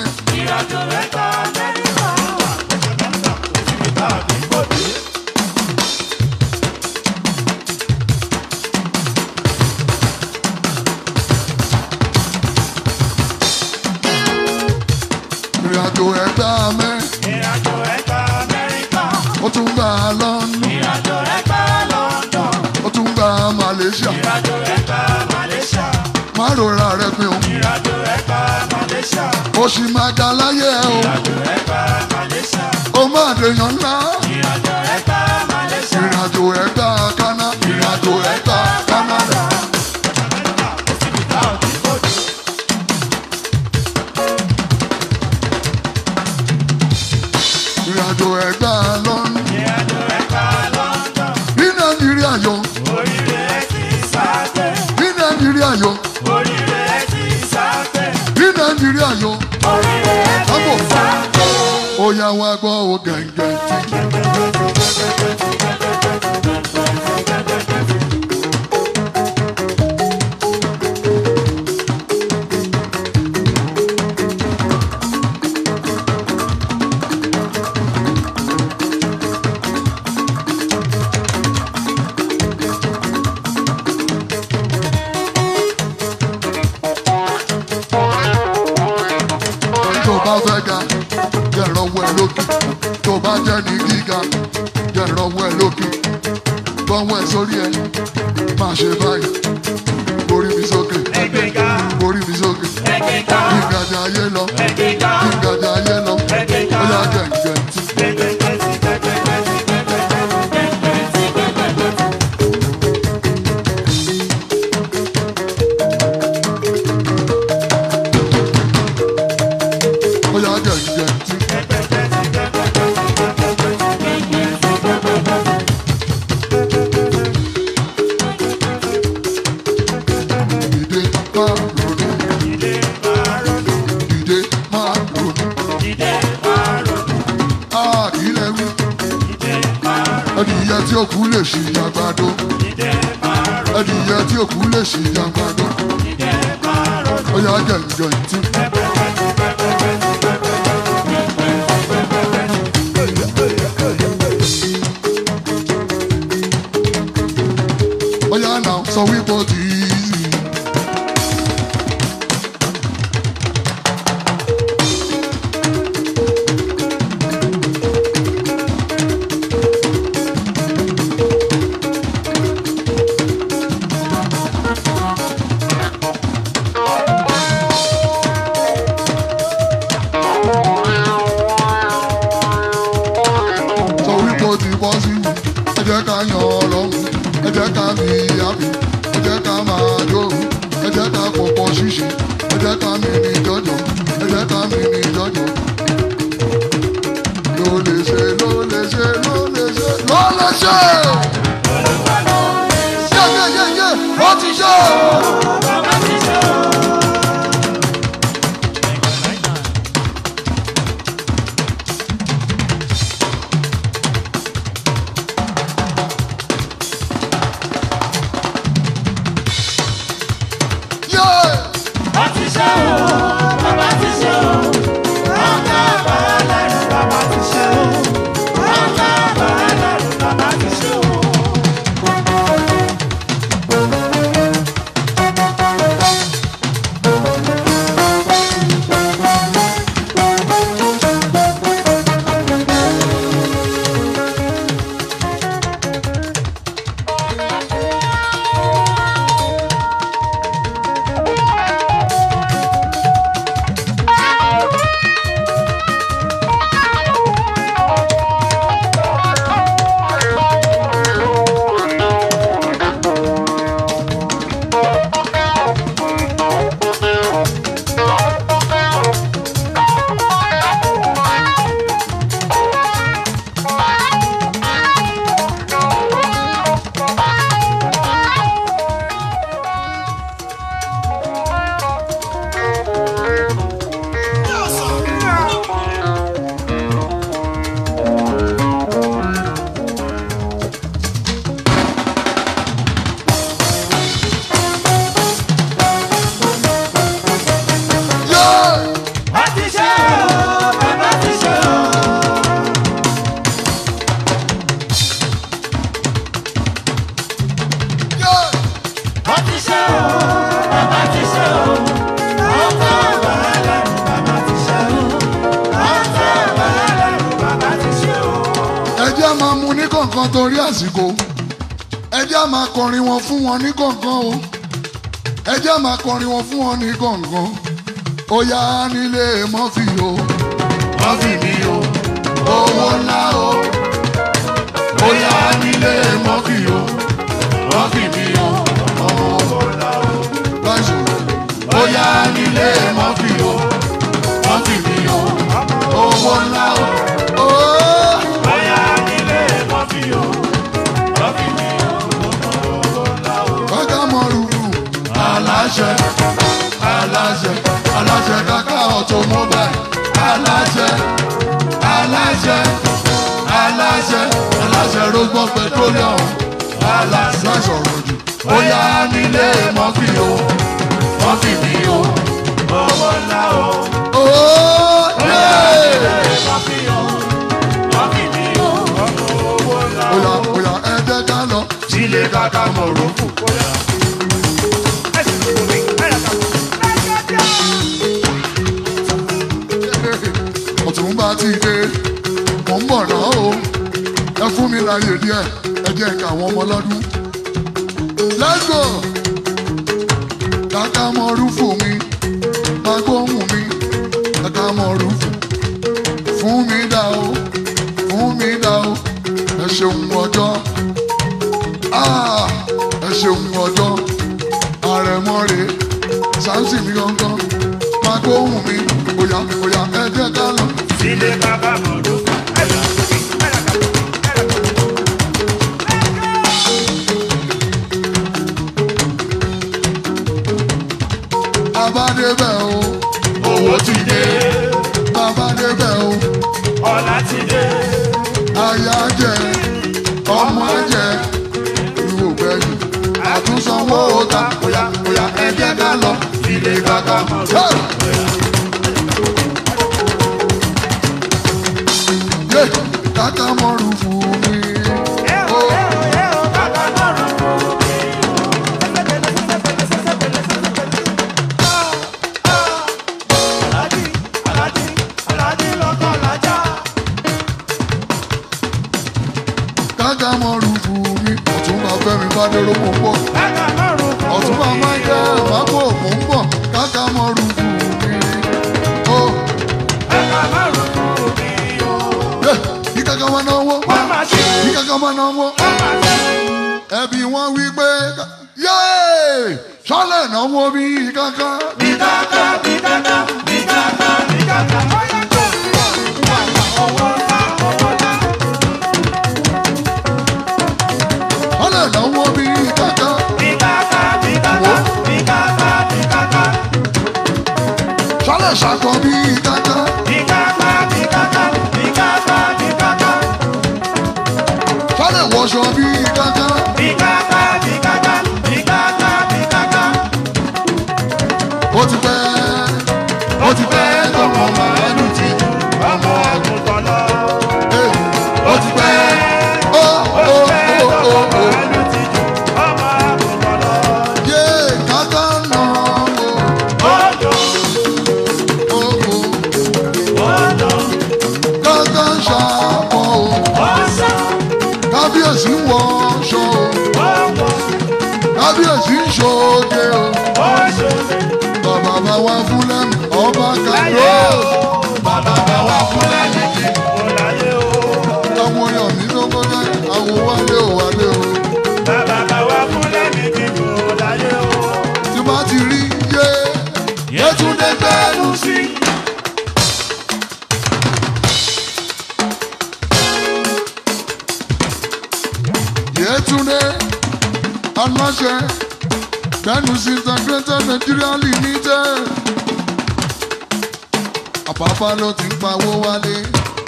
[SPEAKER 1] Ìrìn àjò ẹ̀ gbà mẹ́. Ó tún gbà London. Ó tún gbà Malaysia. Má rora rẹ pé o. Ó sì máa ga láyé ẹ o. Ó máa dèèyàn ńlá. Ìrìn àjò ẹ̀ gbà Ghana. Ìrìn àjò ẹ̀ gbà Canada. Ìrìn àjò ẹ̀ gbà London. Ní Nàìjíríà yọ. Ní Nàìjíríà yọ. Ní Nàìjíríà yọ. Ó yá wá gbọ́ o gẹ̀ǹgẹ̀ tí. Tó bá fẹ́ ga, jẹ́ ìrànwọ́ ẹ lókè. Tó bá jẹ́ ní gíga, jẹ́ ìrànwọ́ ẹ lókè. Gbọ́wọ́ ẹ sórí ẹ, máa ṣe báyìí. Borí mi sókè, borí mi sókè. Kí gàjà ayé lọ, kí gàjà ayé lọ. Ó yá gẹ̀ǹgẹ̀ tí. Ó yá gẹ̀ǹgẹ̀ tí. Dìde máa ronú. Dìde máa ronú. Kí lẹ wí? Ẹdìyẹ tí òkú lè ṣì àgbàdo. Ẹdìyẹ tí òkú lè ṣì àgbàdo. Ó yá gẹ̀ǹgẹ̀ tí. Ó yá náà sọ wípé ó ti ti ṣe o.
[SPEAKER 2] bàbá ti ṣe o. Bàbá ti ṣe o, bàbá ti ṣe o. Ọ̀gá bàálẹ̀rù bàbá ti ṣe o. Ọ̀gá bàálẹ̀rù bàbá ti ṣe o.
[SPEAKER 1] Torí àsìkò ẹ jẹ́ á máa kọrin wọn fún wọn ní gàngán o ẹ jẹ́ á máa kọrin wọn fún wọn ní gàngán ó yá nílé mọ́fì o mọ́fì mi o owó ńlá o ó yá nílé mọ́fì o mọ́fì mi o owó ńlá o báṣọ ó yá nílé mọ́fì o mọ́fì mi o owó ńlá o. Aláṣẹ, aláṣẹ, aláṣẹ kaka automobile. Aláṣẹ, aláṣẹ, aláṣẹ, aláṣẹ Rogbon petroleum. Aláṣẹ sọ̀rọ̀ jù. Ó yá nílé mọ́fì o, mọ́fì mi o. Owó ńlá o. Ó yá nílé mọ́fì o, mọ́fì mi o. Owó ńlá o. Ó yá ẹ jẹ́ ká lọ sílé kaka mọ̀rọ̀kù. Ọ̀túnba ti dé mò ń bọ̀ náà o ẹ fún mi láyè díẹ̀ ẹ jẹ́ ká àwọn ọmọ lọ́dún. Let's go. Kàkà mọ rúfù mi máa gbóhùn mi kàkà mọ rúfù fún mi dá o fún mi dá o ẹ ṣeun ọjọ́ ẹ ṣeun ọjọ́ àrẹ̀mọ́re sáǹsì mi gangan máa gbóhùn mi bóyá bóyá ẹ jẹ́ ká lọ. Sílé bàbá mọ̀ọ́dún. Bàbá débẹ̀ o. Owó ti dé. Bàbá débẹ̀ o. Ọlá ti dé. Aya jẹ, ọmọ jẹ, ìwò gbẹ̀yìn, àtúnsanwó ta. Bóyá bóyá ẹ jẹ́ ká lọ. Sílé bàbá mọ̀ọ́dún. Kàkà mọ̀rù fún mi. Kàkà mọ̀rù fún mi. Alájí lọ́kọ̀ lájà. Kàkà mọ̀rù fún mi. Ọ̀túnba Fẹ́mi Bádéró mò ń bọ̀. Ọ̀túnba Michael Mákò mò ń bọ̀. Kàkà mọ̀rù fún mi. Kàkà mọ̀rù fún mi. Kíkàkà máa náwó. Kíkàkà máa náwó. Ẹbí wọn wí pé yéé sọ́lẹ̀ náwó bí kíkàkà. Kíkàkà kíkàkà kíkàkà kíkàkà. Sọ́lẹ̀ náwó bí kíkàkà. Kíkàkà kíkàkà. ṣàkọ bí káká.
[SPEAKER 2] Ìkáká, ìkáká, ìkáká, ìkáká.
[SPEAKER 1] Fálẹ̀ wọṣọ bí káká.
[SPEAKER 2] Ìkáká, ìkáká, ìkáká, ìkáká.
[SPEAKER 1] Ó ti pẹ́, ó ti pẹ́ tọmọ màálù ti jù.
[SPEAKER 2] Ọmọ àgùntàn lọ.
[SPEAKER 1] Ó ti pẹ́, ó
[SPEAKER 2] Màálù ti jù. Ọmọ àgùntàn lọ.
[SPEAKER 1] yé káká nà
[SPEAKER 2] Odò,
[SPEAKER 1] ó
[SPEAKER 2] odò,
[SPEAKER 1] káká ṣàkọ o.
[SPEAKER 2] ọ̀sán,
[SPEAKER 1] Kábíyèsí wọṣọ o.
[SPEAKER 2] ọ̀wọ̀,
[SPEAKER 1] Kábíyèsí ń ṣoge o.
[SPEAKER 2] òṣòdè.
[SPEAKER 1] Bàbá bá wá fún lẹ́nu ọba
[SPEAKER 2] Láyé
[SPEAKER 1] kàdó.
[SPEAKER 2] o, bàbá bá wà fún lẹ́yìn kò láyé o.
[SPEAKER 1] Àwọn èèyàn mi ló kọjá àwọn wálé ò wálé o.
[SPEAKER 2] Bàbá bá wà fún lẹ́yìn kò láyé o.
[SPEAKER 1] Tí bá ti rí yé
[SPEAKER 2] Yétúndé gbẹ́nu sí.
[SPEAKER 1] Yétúndé aláṣẹ Gbẹ́nusí Integrated Nigeria Limited. Àpápá ló ti ń pawó wálé.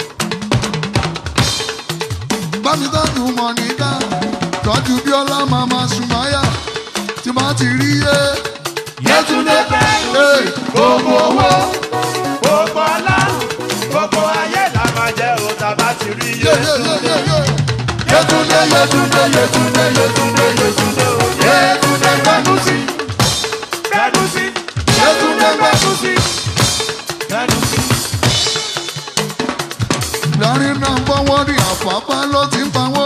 [SPEAKER 1] Bámi tọ́jú Mọ̀níkà, tọ́jú Bíọ́lá Màmá Sùmáyà. Tí bá ti rí yé
[SPEAKER 2] Yétúndé gbẹ́nu sí. Gbogbo owó, gbogbo ọlá, gbogbo ayé la máa jẹ́ o tàbá ti rí Yétúndé. Yétúndé, Yétúndé, Yétúndé, Yétúndé, Yétúndé o. Yétúndé gbẹ́nu sí. Gbẹ́nu sí. Yétúndé gbẹ́nu sí. Gbẹ́nu sí.
[SPEAKER 1] láàrin náà fọwọ́ ní Àpápá ló ti ń pawó.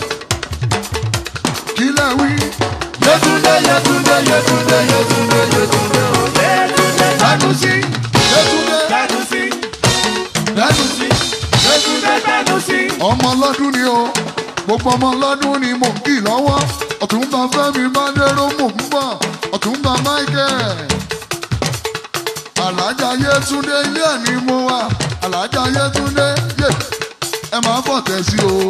[SPEAKER 1] Kí lẹ wí?
[SPEAKER 2] Yétúndé, Yétúndé, Yétúndé, Yétúndé, Yétúndé o. Yétúndé gbẹ́nu sí.
[SPEAKER 1] Yétúndé
[SPEAKER 2] Gbẹ́nu sí.
[SPEAKER 1] lẹ́nu sí.
[SPEAKER 2] Yétúndé gbẹ́nu sí.
[SPEAKER 1] Ọmọ ọlọ́dún ni o, gbogbo ọmọ ọlọ́dún ni mò ń kì lọ́wọ́. Ọ̀túnba Fẹ́mi Bádéró mò ń bọ̀, Ọ̀túnba Michael. Àlàájá Yétúndé ilé ẹ̀ ni mo wà, Àlàájá Yétúndé yé. Ẹ máa bọ̀ tẹ̀ sí o,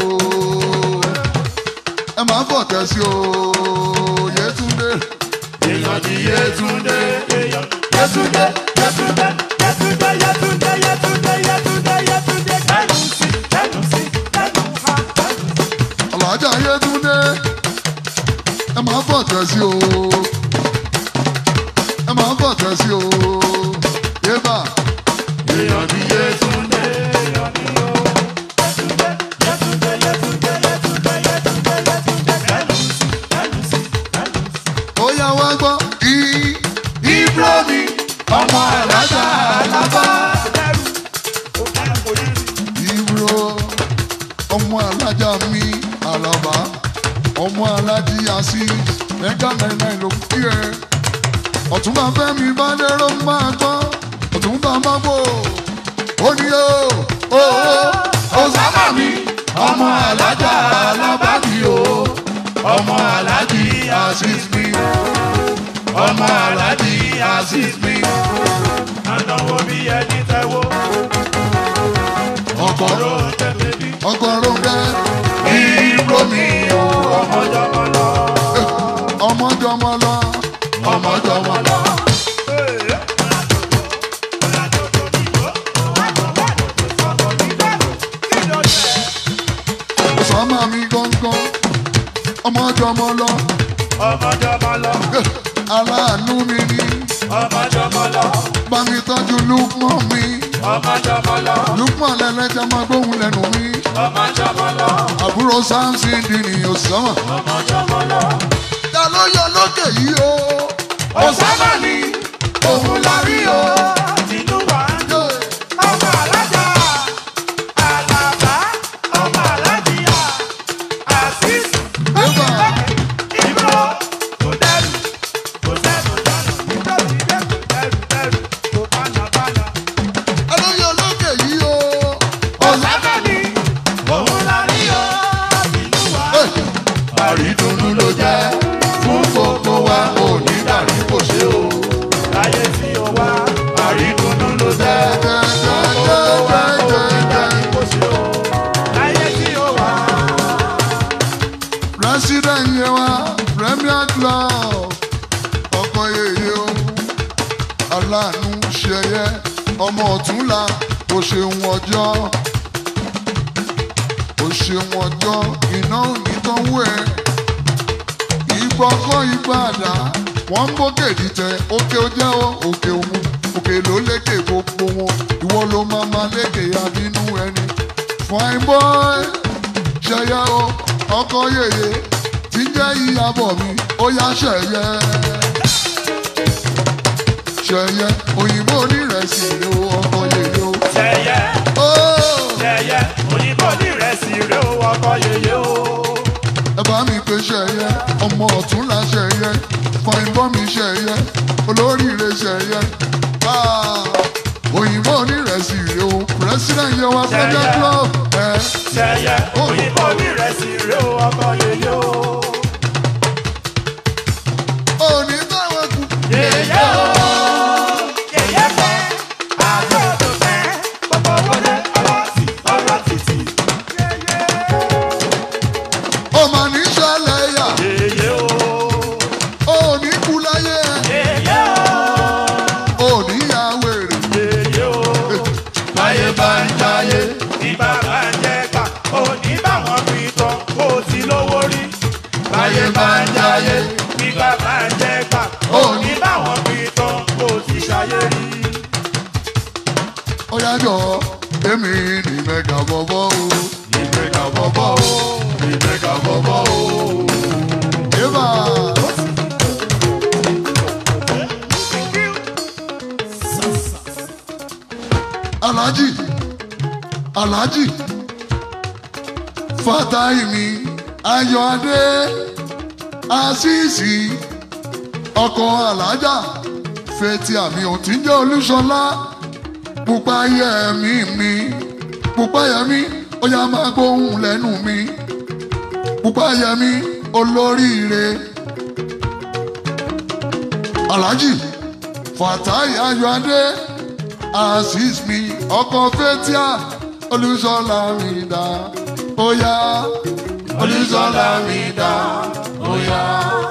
[SPEAKER 1] ẹ máa bọ̀ tẹ̀ sí o, Yétúndé.
[SPEAKER 2] Èèyàn ni Yétúndé. Èèyàn Yétúndé, Yétúndé, Yétúndé, Yétúndé, Yétúndé, Yétúndé, Yétúndé. Gbẹ́nu sí, gbẹ́nu sí, gbẹ́nu ha, gbẹ́nu sí.
[SPEAKER 1] Àlàájá Yétúndé ẹ máa bọ̀ tẹ̀ sí o, ẹ máa bọ̀ tẹ̀ sí o, yébà.
[SPEAKER 2] Èèyàn ni Yétúndé. Èèyàn ni o. Yétúndé, Yétúndé, Yétúndé, Yétúndé, Yétúndé, Yétúndé. Gbẹ́nu sí, gbẹ́nu sí, gbẹ́nu sí.
[SPEAKER 1] Ó yá wá gbọ́
[SPEAKER 2] Ibro mi, ọmọ Àlàájá Àlàbá.
[SPEAKER 1] Ibro ọmọ Àlàájá mi Àlàbá, ọmọ Aláàjì Àsí mẹ́gà náírà ló ń kí ẹ. Ọ̀túnba Fẹ́mi Bádéró máa gbọ́, Ọ̀túnba Mábò ó ní o
[SPEAKER 2] Ọ̀sámà mi, ọmọ Àlàájá Àlàbá mi o. Ọmọ Aláàjì Azeez mi, ọmọ Aláàjì Azeez mi. Ànáwó bí ẹni tẹ́wọ́, ọ̀rọ̀ tẹ́lẹ̀ bí.
[SPEAKER 1] ọkọ̀ Rónkẹ́
[SPEAKER 2] Ibro mi o, ọmọjọmọ lọ.
[SPEAKER 1] ọmọjọmọ lọ.
[SPEAKER 2] Ọmọjọmọ lọ.
[SPEAKER 1] Ọ̀sánmà mi gángan ọmọjọmọ lọ.
[SPEAKER 2] Ọmọjọmọ lọ.
[SPEAKER 1] Aláàánú mi ni
[SPEAKER 2] Ọmọjọmọ lọ.
[SPEAKER 1] bá mi tọ́jú Lukman mi.
[SPEAKER 2] Ọmọjọmọ lọ.
[SPEAKER 1] Lukman lẹ́lẹ́jà máa gbóhùn lẹ́nu mi.
[SPEAKER 2] Ọmọjọmọ lọ.
[SPEAKER 1] Àbúrò Samson di ni Ọ̀sánmà.
[SPEAKER 2] Ọmọjọmọ lọ.
[SPEAKER 1] Ta ló yọ lókè yìí o?
[SPEAKER 2] Ọ̀sámà ni òun la rí o. Tinú wa ń dùn. Ọmọ Àlàájá Àlàbá. Ọmọ Aláàjì Azeez.
[SPEAKER 1] Ébà
[SPEAKER 2] Ibro kò dẹrù. Kò sẹ́nu dáná. Ibro ti dé kò dẹrù dẹrù. Kò bánabána.
[SPEAKER 1] ta ló yọ lókè yìí o?
[SPEAKER 2] Ọ̀sámà ni òun la rí o. Tinú wa ń dùn. Àrídùnnú ló jẹ́ fún gbogbo wa òní dàrí kò ṣe o. Láyé tí o wá, àrídùnnú ló jẹ́ fún gbogbo wa òní dàrí kò ṣe o. Láyé tí o wá.
[SPEAKER 1] President yẹn wa Premier Club ọkọ yeye o. Aláàánú ṣẹyẹ ọmọ ọ̀túnla ó ṣeun ọjọ́ ó ṣeun ọjọ́ iná òní tánwó ẹ̀ ìgbọ́kọ́ ìgbàdá wọ́n ń bókè dìtẹ̀ òkè ó jẹ́ òkè òmu òkè ló lékè gbogbo wọn ìwọ ló máa lékè àbínú ẹni fine boy ṣẹyẹ o ọkọ yèyé tí jẹ́ ìyàbọ̀ mi ó yá ṣẹyẹ ṣẹyẹ òyìnbó onírẹsì rẹ o ọkọ yèyé o.
[SPEAKER 2] ṣẹyẹ ṣẹyẹ òyìnbó onírẹsì rẹ o ọkọ yèyé o.
[SPEAKER 1] ẹ bá mi pè ṣẹyẹ ọmọ ọ̀túnla ṣẹyẹ fine boy mi ṣẹyẹ olóríire ṣẹyẹ òyìnbó onírẹsì rẹ o president yẹ wá fẹjẹ club ẹ.
[SPEAKER 2] ṣẹyẹ òyìnbó onírẹsì rẹ o ọkọ yèyé o.
[SPEAKER 1] òní táwọn kù.
[SPEAKER 2] yèyé o yèyé fẹ́ àgbọ̀dọ̀ fẹ́ gbogbo wọlé ọ̀rọ̀ títì.
[SPEAKER 1] ó mà ní ṣẹlẹ̀ yà.
[SPEAKER 2] yèyé o.
[SPEAKER 1] òní kú láyé ẹ.
[SPEAKER 2] yèyé o.
[SPEAKER 1] òní yà wèrè.
[SPEAKER 2] yèyé o.
[SPEAKER 1] láyé bá ń jáyé.
[SPEAKER 2] ìbá bá ń jẹ́ ká òní bá wọn fi tán kó o ti lówó rí.
[SPEAKER 1] láyé bá ń jáyé.
[SPEAKER 2] ìbá bá ń jẹ́ ká òní bá wọn fi tán kó o ti ṣayé rí.
[SPEAKER 1] ó yájọ́ èmi ní mẹ́gà bọ́bọ́ o. ní mẹ́gà bọ́bọ́ o. ní mẹ́gà bọ́bọ́ o. eva. Alhaji Alhaji Fatai mi Ayọ̀adé Asisi ọkọ alájà fetí àmì òtí jẹ́ Olúṣọlá pupa yẹmi mi pupa yẹmi ó yá máa gbóhùn lẹ́nu mi pupa yẹmi olóríire Alhaji Fatai Ayọ̀adé Asis mi ọkọ Fatia Olúṣọlá mi dá ó yá Olúṣọlá mi dá ó yá.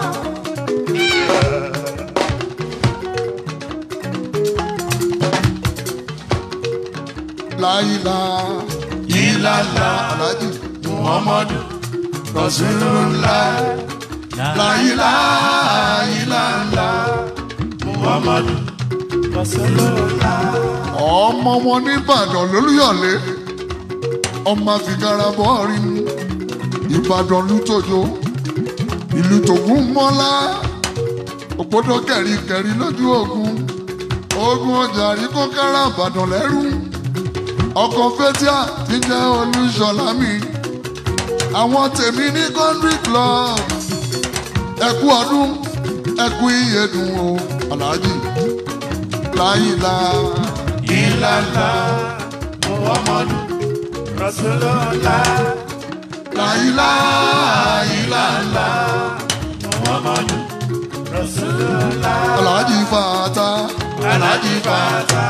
[SPEAKER 1] láyìlá ìlàlá Alhaji Muhammadu Rasulullah láyìlá ìlàlá Muhammadu Rasulullah. ọmọ wọn nìbàdàn lólúyọ̀lé ọmọ àfìgàrà bọ́ọ̀rì mu ìbàdàn lùtòjò ìlú tògún mọ́lá òpótò kẹ̀ríkẹ̀rí lójú ogun ogun ọjà rí kó kára àbàdàn lẹ́rú ọkọ̀ Fatia ti jẹ́ Olúṣọlá mi àwọn tèmi ní country club ẹkú ọdún ẹkú ìyẹ̀dùn o Alhaji láyìlá
[SPEAKER 2] ìlàlá Muhammadu Rasulullah.
[SPEAKER 1] láyìlá ìlàlá
[SPEAKER 2] Muhammadu Rasulullah.
[SPEAKER 1] Alhaji Fata
[SPEAKER 2] Alhaji Fata.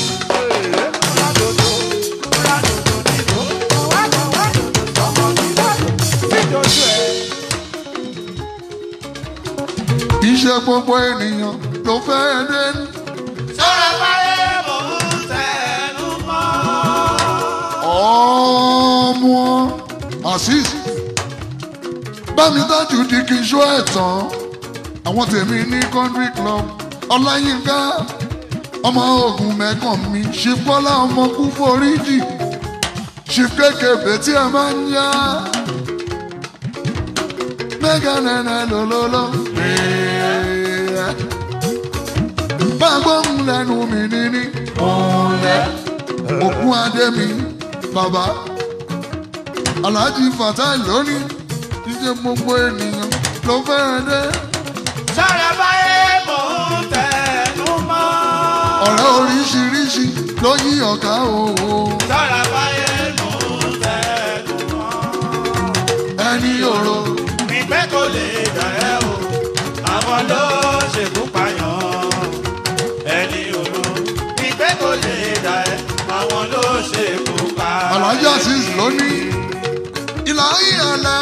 [SPEAKER 1] iṣẹ́ gbogbo ènìyàn ló fẹ́ dé.
[SPEAKER 2] sọ̀rọ̀ báyé mò ń tẹnu mọ́.
[SPEAKER 1] ọmọ Azeez bámitájú di kí n ṣó ẹ̀ tán àwọn tèmi ní country club Ọláyínká ọmọ ogun mẹ́kàn mi ṣìfọ́lá ọmọ kú foríjì ṣìfkékèbè tí ẹ máa ń yá mẹ́gà nẹ́nẹ́ lólóló bágbóhùn lẹ́nu mi níní òkun adé mi bàbá Alhaji Fatai lónìí jíjẹ gbogbo ènìyàn ló fẹ́ràn dé.
[SPEAKER 2] sọ̀rọ̀ báyé mò ń tẹnu mọ́.
[SPEAKER 1] ọ̀rẹ́ oríṣiríṣi ló yí ọ̀ká òwò.
[SPEAKER 2] sọ̀rọ̀ báyé mò ń tẹnu mọ́.
[SPEAKER 1] ẹni òro.
[SPEAKER 2] ìpẹ́ kò lè dàrẹ́ o àwọn ló ṣekú pààyàn. ẹni òro ìpẹ́ kò lè dàrẹ́ àwọn ló ṣekú pààyàn.
[SPEAKER 1] Alhaji Azeez lónìí ìlàyàlá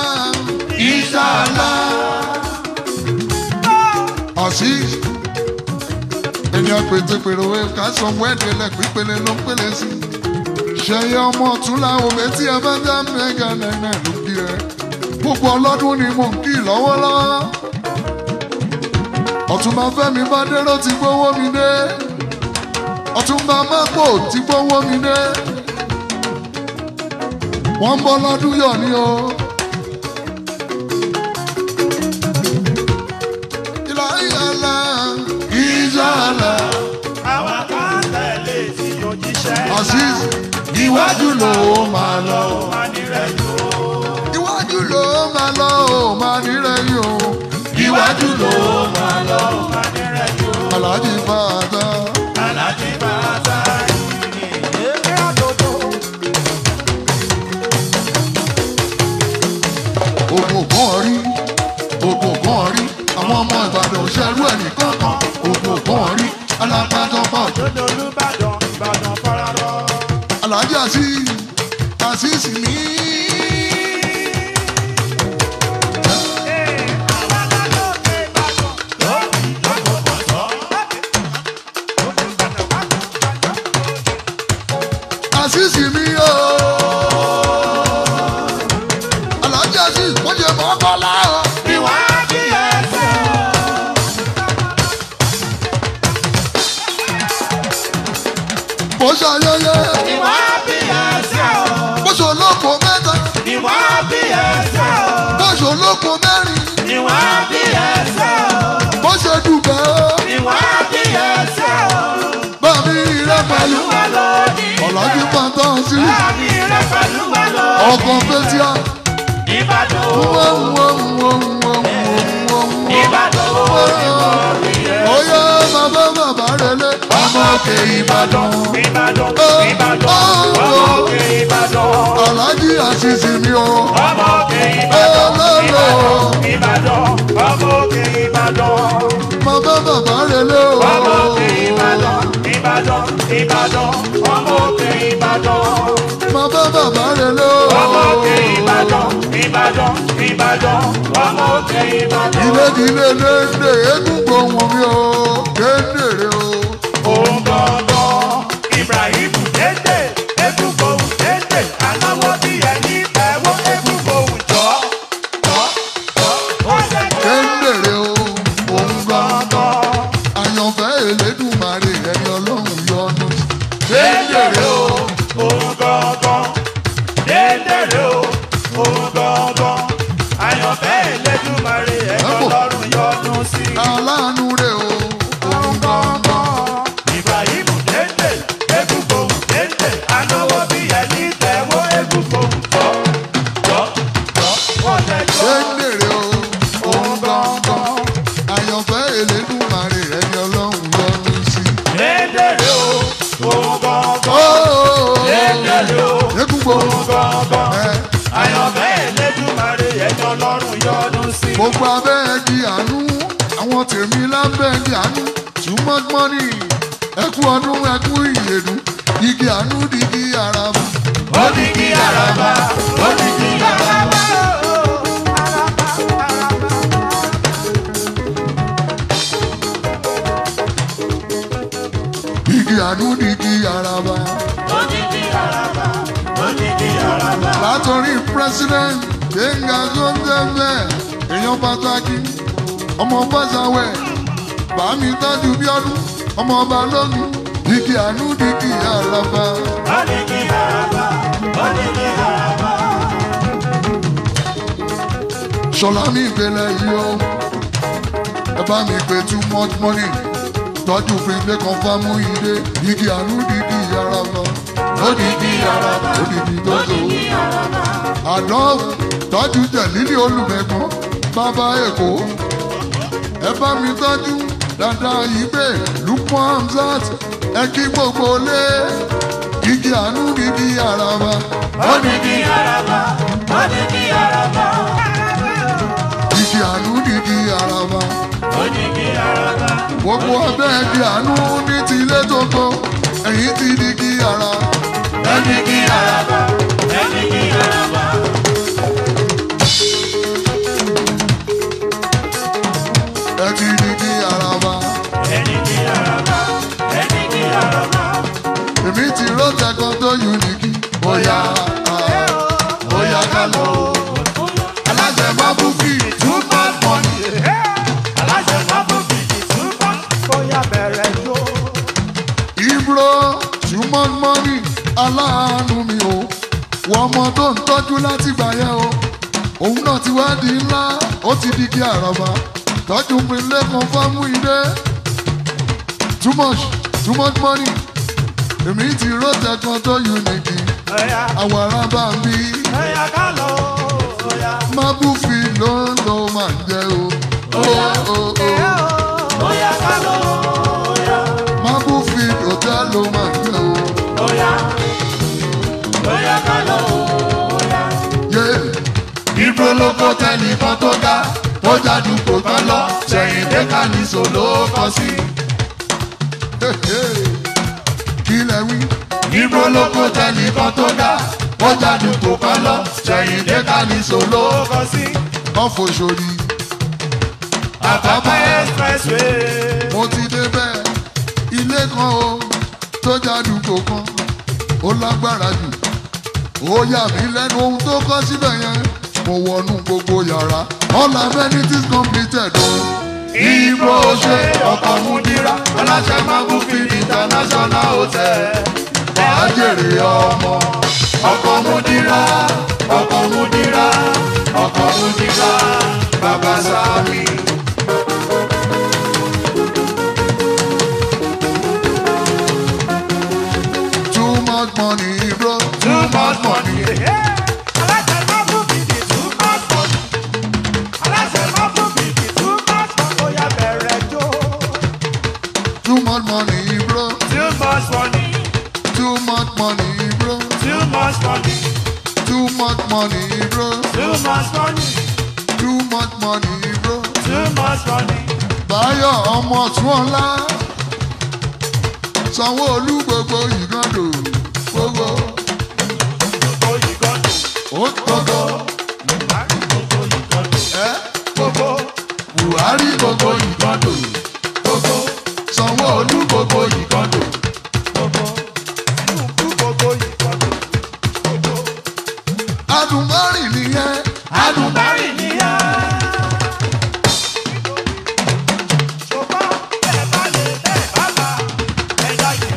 [SPEAKER 1] ìṣàlá Azeez ẹni àpètèpèrò ká sọ wẹ́ẹ̀dẹ̀ lẹ̀ pípele ló ń pèlè sí. ṣẹyẹ ọmọ ọ̀tún làwọn òbí tí ẹ bá dá mẹ́gà náírà ló kí ẹ. gbogbo ọlọ́dún ni mò ń kí lọ́wọ́lọ́wọ́. Ọ̀túnba Fẹ́mi Bádéró ti gbówó mi dé. Ọ̀túnba Mápò ti gbówó mi dé. Wọ́n ń bọ́ lọ́dún yọ̀ ni o. Ìlà ìyàlá ìjàlá.
[SPEAKER 2] Àwọn kan tẹ̀lé tí òjíṣẹ́.
[SPEAKER 1] Azeez iwájú ló máa lọ. Iwájú ló máa lọ ó máa nírẹ̀yìn o.
[SPEAKER 2] Iwájú ló máa lọ máa nírẹ̀yìn o.
[SPEAKER 1] Aláàjì Bàtà.
[SPEAKER 2] Aláàjì Bàtà yìí ní àdódó.
[SPEAKER 1] Ògùn kan rí, ògùn kan rí, àwọn ọmọ Ìbàdàn ṣerú ẹ̀ nìkan kan. Ògùn kan rí, alápàtàn pọ̀.
[SPEAKER 2] Dodo Olúbàdàn, Ìbàdàn fọ́rọ́rọ́.
[SPEAKER 1] Aláàjì Azeez mi. Azeez mi o. Aláàjì Azeez wọ́n jẹ mọ́kànlá o.
[SPEAKER 2] Ìwà bí ẹsẹ̀
[SPEAKER 1] Bó ṣayẹyẹ.
[SPEAKER 2] ìwà bí ẹsẹ̀
[SPEAKER 1] Bó ṣolóko mẹ́ta.
[SPEAKER 2] ìwà bí ẹsẹ̀
[SPEAKER 1] Bó ṣolóko mẹ́rin.
[SPEAKER 2] ìwà bí ẹsẹ̀
[SPEAKER 1] Bó ṣe dùgbẹ́ o.
[SPEAKER 2] ìwà bí ẹsẹ̀
[SPEAKER 1] Bàmí rẹ pẹ̀lú.
[SPEAKER 2] wà lónìí.
[SPEAKER 1] Aláàjì Bàtà sí.
[SPEAKER 2] Àmì rẹ̀ pẹ̀lú wà lónìí.
[SPEAKER 1] Ọkàn Fẹ́tíà.
[SPEAKER 2] Ìbàdàn Ìbàdàn
[SPEAKER 1] Oyè bàbá relé. Ọmọ òkè Ìbàdàn.
[SPEAKER 2] Ìbàdàn Ìbàdàn ọmọ òkè Ìbàdàn.
[SPEAKER 1] Aláàjì Azeez mi o.
[SPEAKER 2] Ọmọ òkè Ìbàdàn Ìbàdàn ọmọ òkè Ìbàdàn.
[SPEAKER 1] Bàbá relé o.
[SPEAKER 2] Ọmọ òkè Ìbàdàn Ìbàdàn Ìbàdàn ọmọ òkè Ìbàdàn.
[SPEAKER 1] Bàbá relé o.
[SPEAKER 2] Ọmọ òkè Ìbàdàn Ìbàdàn Ìbàdàn ọmọ òkè Ìbàdàn.
[SPEAKER 1] Ìlédìílé léde eégún gbòhùn mi o. Kéndèrè o.
[SPEAKER 2] Òun gangan Ibrahim dédé egungun dédé aláwọ bí ẹni ẹwọ egungun jọ.
[SPEAKER 1] Kéndèrè o. Òun gangan.
[SPEAKER 2] Gangan
[SPEAKER 1] Àyànfẹ́ Elédùmarè ẹni Ọlọ́run yọ́nú.
[SPEAKER 2] dédé o òun gangan dédé o òun gangan àyànfẹ́ Elédùmarè ẹ̀kọ́ lọ́rùn yọ́nú sí.
[SPEAKER 1] Aláàánú rẹ̀ o. Òun gangan.
[SPEAKER 2] Ibrahim dédé egungun dédé aláwọ bí ẹni ẹwọ egungun jọ.
[SPEAKER 1] Kéndèrè o. Òun gangan. Àyànfẹ́ Elédùmarè ẹni Ọlọ́run yọ́nú sí.
[SPEAKER 2] Dédé o òun gangan.
[SPEAKER 1] Ooo.
[SPEAKER 2] Dédé o
[SPEAKER 1] Eégún gbòhùn.
[SPEAKER 2] òun gangan.
[SPEAKER 1] Ẹ.
[SPEAKER 2] Àyànfẹ́ Elédùmarè ẹ̀jọ̀ lọ́rùn yọ́nú sí.
[SPEAKER 1] Gbogbo abẹ́ ẹ̀dì àánú, àwọn tèmi lábẹ́ ẹ̀dì àánú, too much money, ẹkú ọdún ẹkú ìyèdú, igi àánú digi àràbà.
[SPEAKER 2] Ó ní kí àràbà, ó ní kí àràbà.
[SPEAKER 1] Igi àánú digi àràbà.
[SPEAKER 2] Ó ní kí àràbà, ó ní kí àràbà.
[SPEAKER 1] Látọ̀rí president Gbẹ̀ngà Sọ́ńdẹ̀fẹ̀, èèyàn pàtàkì, ọmọ Fásáwẹ̀, Bàmí Tájú Bíọ́dún, ọmọ ọba lónìí, igi àánú digi àràbà.
[SPEAKER 2] Ó ní kí àràbà, ó ní kí àràbà.
[SPEAKER 1] Ṣọlá mi ìpele yìí o, ẹ bá mi pè too much money. Tọ́jú fìdí kan fámú ìdè, igi àánú digi àràbà. Ó digi àràbà, ó digi tóso. Àdán tọ́jú jẹ̀lílì olùmẹ̀gbọ́n, bàbá Èkó. Ẹ bá mi tọ́jú dáadáa yìí pé Lukman Hamzat, ẹ kí gbogbo lé. Igi àánú digi àràbà.
[SPEAKER 2] Ó ní kí àràbà, ó ní kí àràbà.
[SPEAKER 1] Igi àánú digi àràbà.
[SPEAKER 2] Ó ní kí àràbà.
[SPEAKER 1] Gbogbo abẹ́ igi àánú ní tilé tókó, ẹ̀yìn ti digi àrà.
[SPEAKER 2] Ó ní kí àràbà, ó ní kí àràbà.
[SPEAKER 1] Ẹ ti digi àràbà.
[SPEAKER 2] Ó ní kí àràbà. bẹ̀rẹ̀ jó.
[SPEAKER 1] Ibro too much money aláàánú mi o wọ́n ọmọ tó ń tọ́jú láti gbà yẹn o òun náà ti wá di ńlá ó ti di kí àràbà tọ́jú pinlẹ̀ kan fámú ilé too much money èmi ti rọ́tẹ̀ kan tó unity àwọn arábà ń bí mábùfì ló ń lọ máa ń jẹ o. mábùfì hotel ló máa ń jẹ o. Ibro ló kó tẹnìkan tó ga tó jádùúgbò kan lọ sẹ́yìn dékàlísò ló kọ sí. Kí lẹ wí? Ibro ló kó tẹnìkan tó ga tó jádùúgbò kan lọ sẹ́yìn dékàlísò ló kọ sí. Ọ̀fọ̀ sórí
[SPEAKER 2] Àpápá expressway.
[SPEAKER 1] Mo ti débẹ̀ ilé kan o tó jádùúgbò kan ó lágbára jù ó yà mí lẹ́nu ohun tó kọ́ síbẹ̀ yẹn mo wọnú gbogbo yàrá all amenities completed o. Ibro ṣe ọkọ̀ múdírà aláṣẹ mábùfì international hotel wàá jèrè ọmọ. Ọkọ̀ múdírà bàbá Sàmì. Too much money, bro. Too much money. Too much money, bro.
[SPEAKER 2] Too much money.
[SPEAKER 1] Too much money, bro.
[SPEAKER 2] Too much money.
[SPEAKER 1] Too much money, bro.
[SPEAKER 2] Too much money.
[SPEAKER 1] Too much money, bro.
[SPEAKER 2] Too much money.
[SPEAKER 1] Báyọ̀ ọmọ Túnọlá. Sanwó-Olú gbogbo ìgànnò gbogbo.
[SPEAKER 2] Gbogbo ìgànnò.
[SPEAKER 1] Ó gbogbo.
[SPEAKER 2] Buhari gbogbo ìgànnò.
[SPEAKER 1] Gbogbo. Buhari gbogbo ìgànnò gbogbo. Sanwó-Olú gbogbo ìgànnò.
[SPEAKER 2] Gbogbo. Tinubu gbogbo ìgànnò. Gbogbo.
[SPEAKER 1] Adùnbárìn nìyẹn.
[SPEAKER 2] Adùnbárìn nìyẹn. Ṣùgbọ́n bẹ́ẹ̀ bá lè bẹ́ẹ̀ bá bá ẹ̀dá yìí.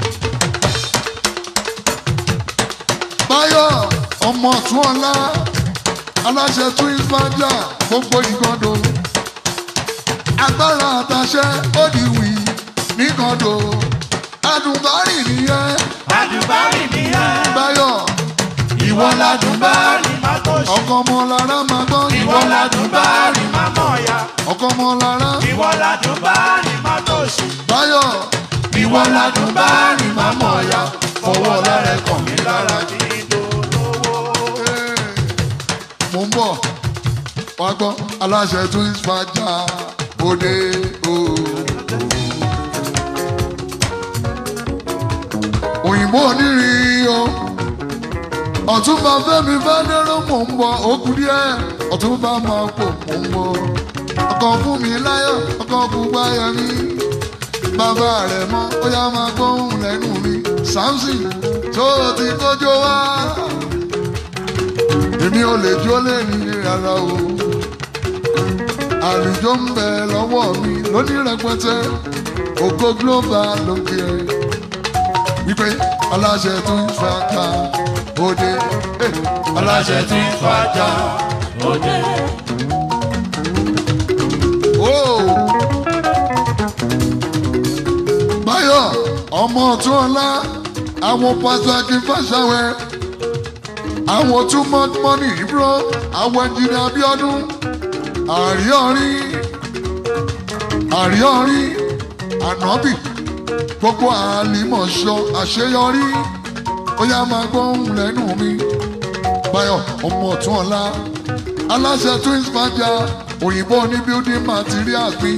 [SPEAKER 1] Báyọ̀ ọmọ Túnọlá aláṣẹ twins banja gbogbo ìgànnò. Agbára àtàṣẹ ó di wì nígànnò. Adùnbárìn nìyẹn.
[SPEAKER 2] Adùnbárìn nìyẹn.
[SPEAKER 1] Báyọ̀
[SPEAKER 2] Ìwọ ládùnbárìn má tó ṣe.
[SPEAKER 1] ọkọ ọmọ lára máa gbọ́.
[SPEAKER 2] Ìwọ ládùnbárìn má mọ̀ ya.
[SPEAKER 1] ọkọ ọmọ lára.
[SPEAKER 2] Ìwọ ládùnbárìn má tó ṣe.
[SPEAKER 1] Báyọ̀
[SPEAKER 2] Ìwọ ládùnbárìn má mọ̀ ya. Fọwọ́ lára kàn mí lára kí n tó lówó.
[SPEAKER 1] mo ń bọ̀ wá gbọ́ aláṣẹ twins banja òde o. Òyìnbó onírin o Ọ̀túnba Fẹ́mi Fádéró mò ń bọ̀ òkú díẹ̀ Ọ̀túnba máa pò mò ń bọ̀ ọkọ̀ fún mi láyọ̀ ọkọ̀ fún gbáyẹmí bàbá rẹ̀ mọ́ ó yá máa gbóhùn lẹ́nu mi Samson tó o ti kójó wá èmi ò lè jó lè ní rárá o àlùjọ ń bẹ lọ́wọ́ mi lóní rẹpẹtẹ Ògo Global ló ń kí ẹ wípé aláṣẹ tó ń fa ká òde
[SPEAKER 2] Aláṣẹ tí ń fàjà òde.
[SPEAKER 1] Báyọ̀ ọmọ Túnọlá àwọn pàtàkì fàṣàwẹ̀ àwọn too much money Ibro àwọn ẹnjìnì Abíọ́dún àríọ̀rí ànábì gbogbo àlìmọ̀ṣọ́ àṣeyọrí ó yá máa gbóhùn lẹ́nu mi Báyọ̀ ọmọ Túnọlá aláṣẹ twins banja òyìnbó ní building materials mi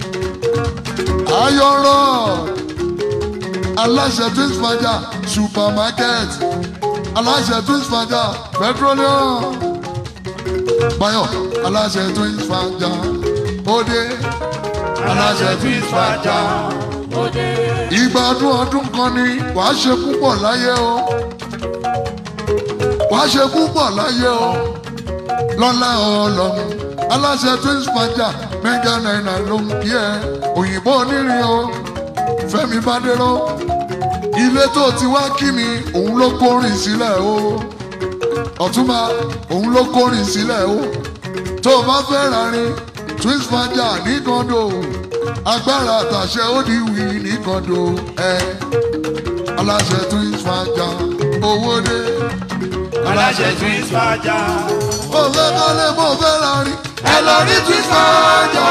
[SPEAKER 1] ayọ̀rọ̀ aláṣẹ twins banja supermarket aláṣẹ twins banja petroleum Báyọ̀ aláṣẹ twins banja òde aláṣẹ twins banja
[SPEAKER 2] òde.
[SPEAKER 1] ìgbádùn ọdún kan ni wàá ṣe púpọ̀ láyé o wàá ṣe púpọ̀ láyé o lọ́lá Ọlọ́run aláṣẹ twins banja mẹ́gà náírà ló ń kí ẹ òyìnbó onírin o Fẹ́mi Bádéró ilé tó ti wá kí mi òun ló kórìn sílẹ̀ o Ọ̀túnba òun ló kórìn sílẹ̀ o tó o bá fẹ́ rarin Twins Faja ní kọ́ńdò agbára àtàṣe ó di wì ní kọ́ńdò ẹ aláṣẹ Twins Faja owó dé.
[SPEAKER 2] Aláṣẹ Twins Faja.
[SPEAKER 1] Mo fẹ́ kọ́lé mo fẹ́ rarin ẹ lọ rí Twins Faja.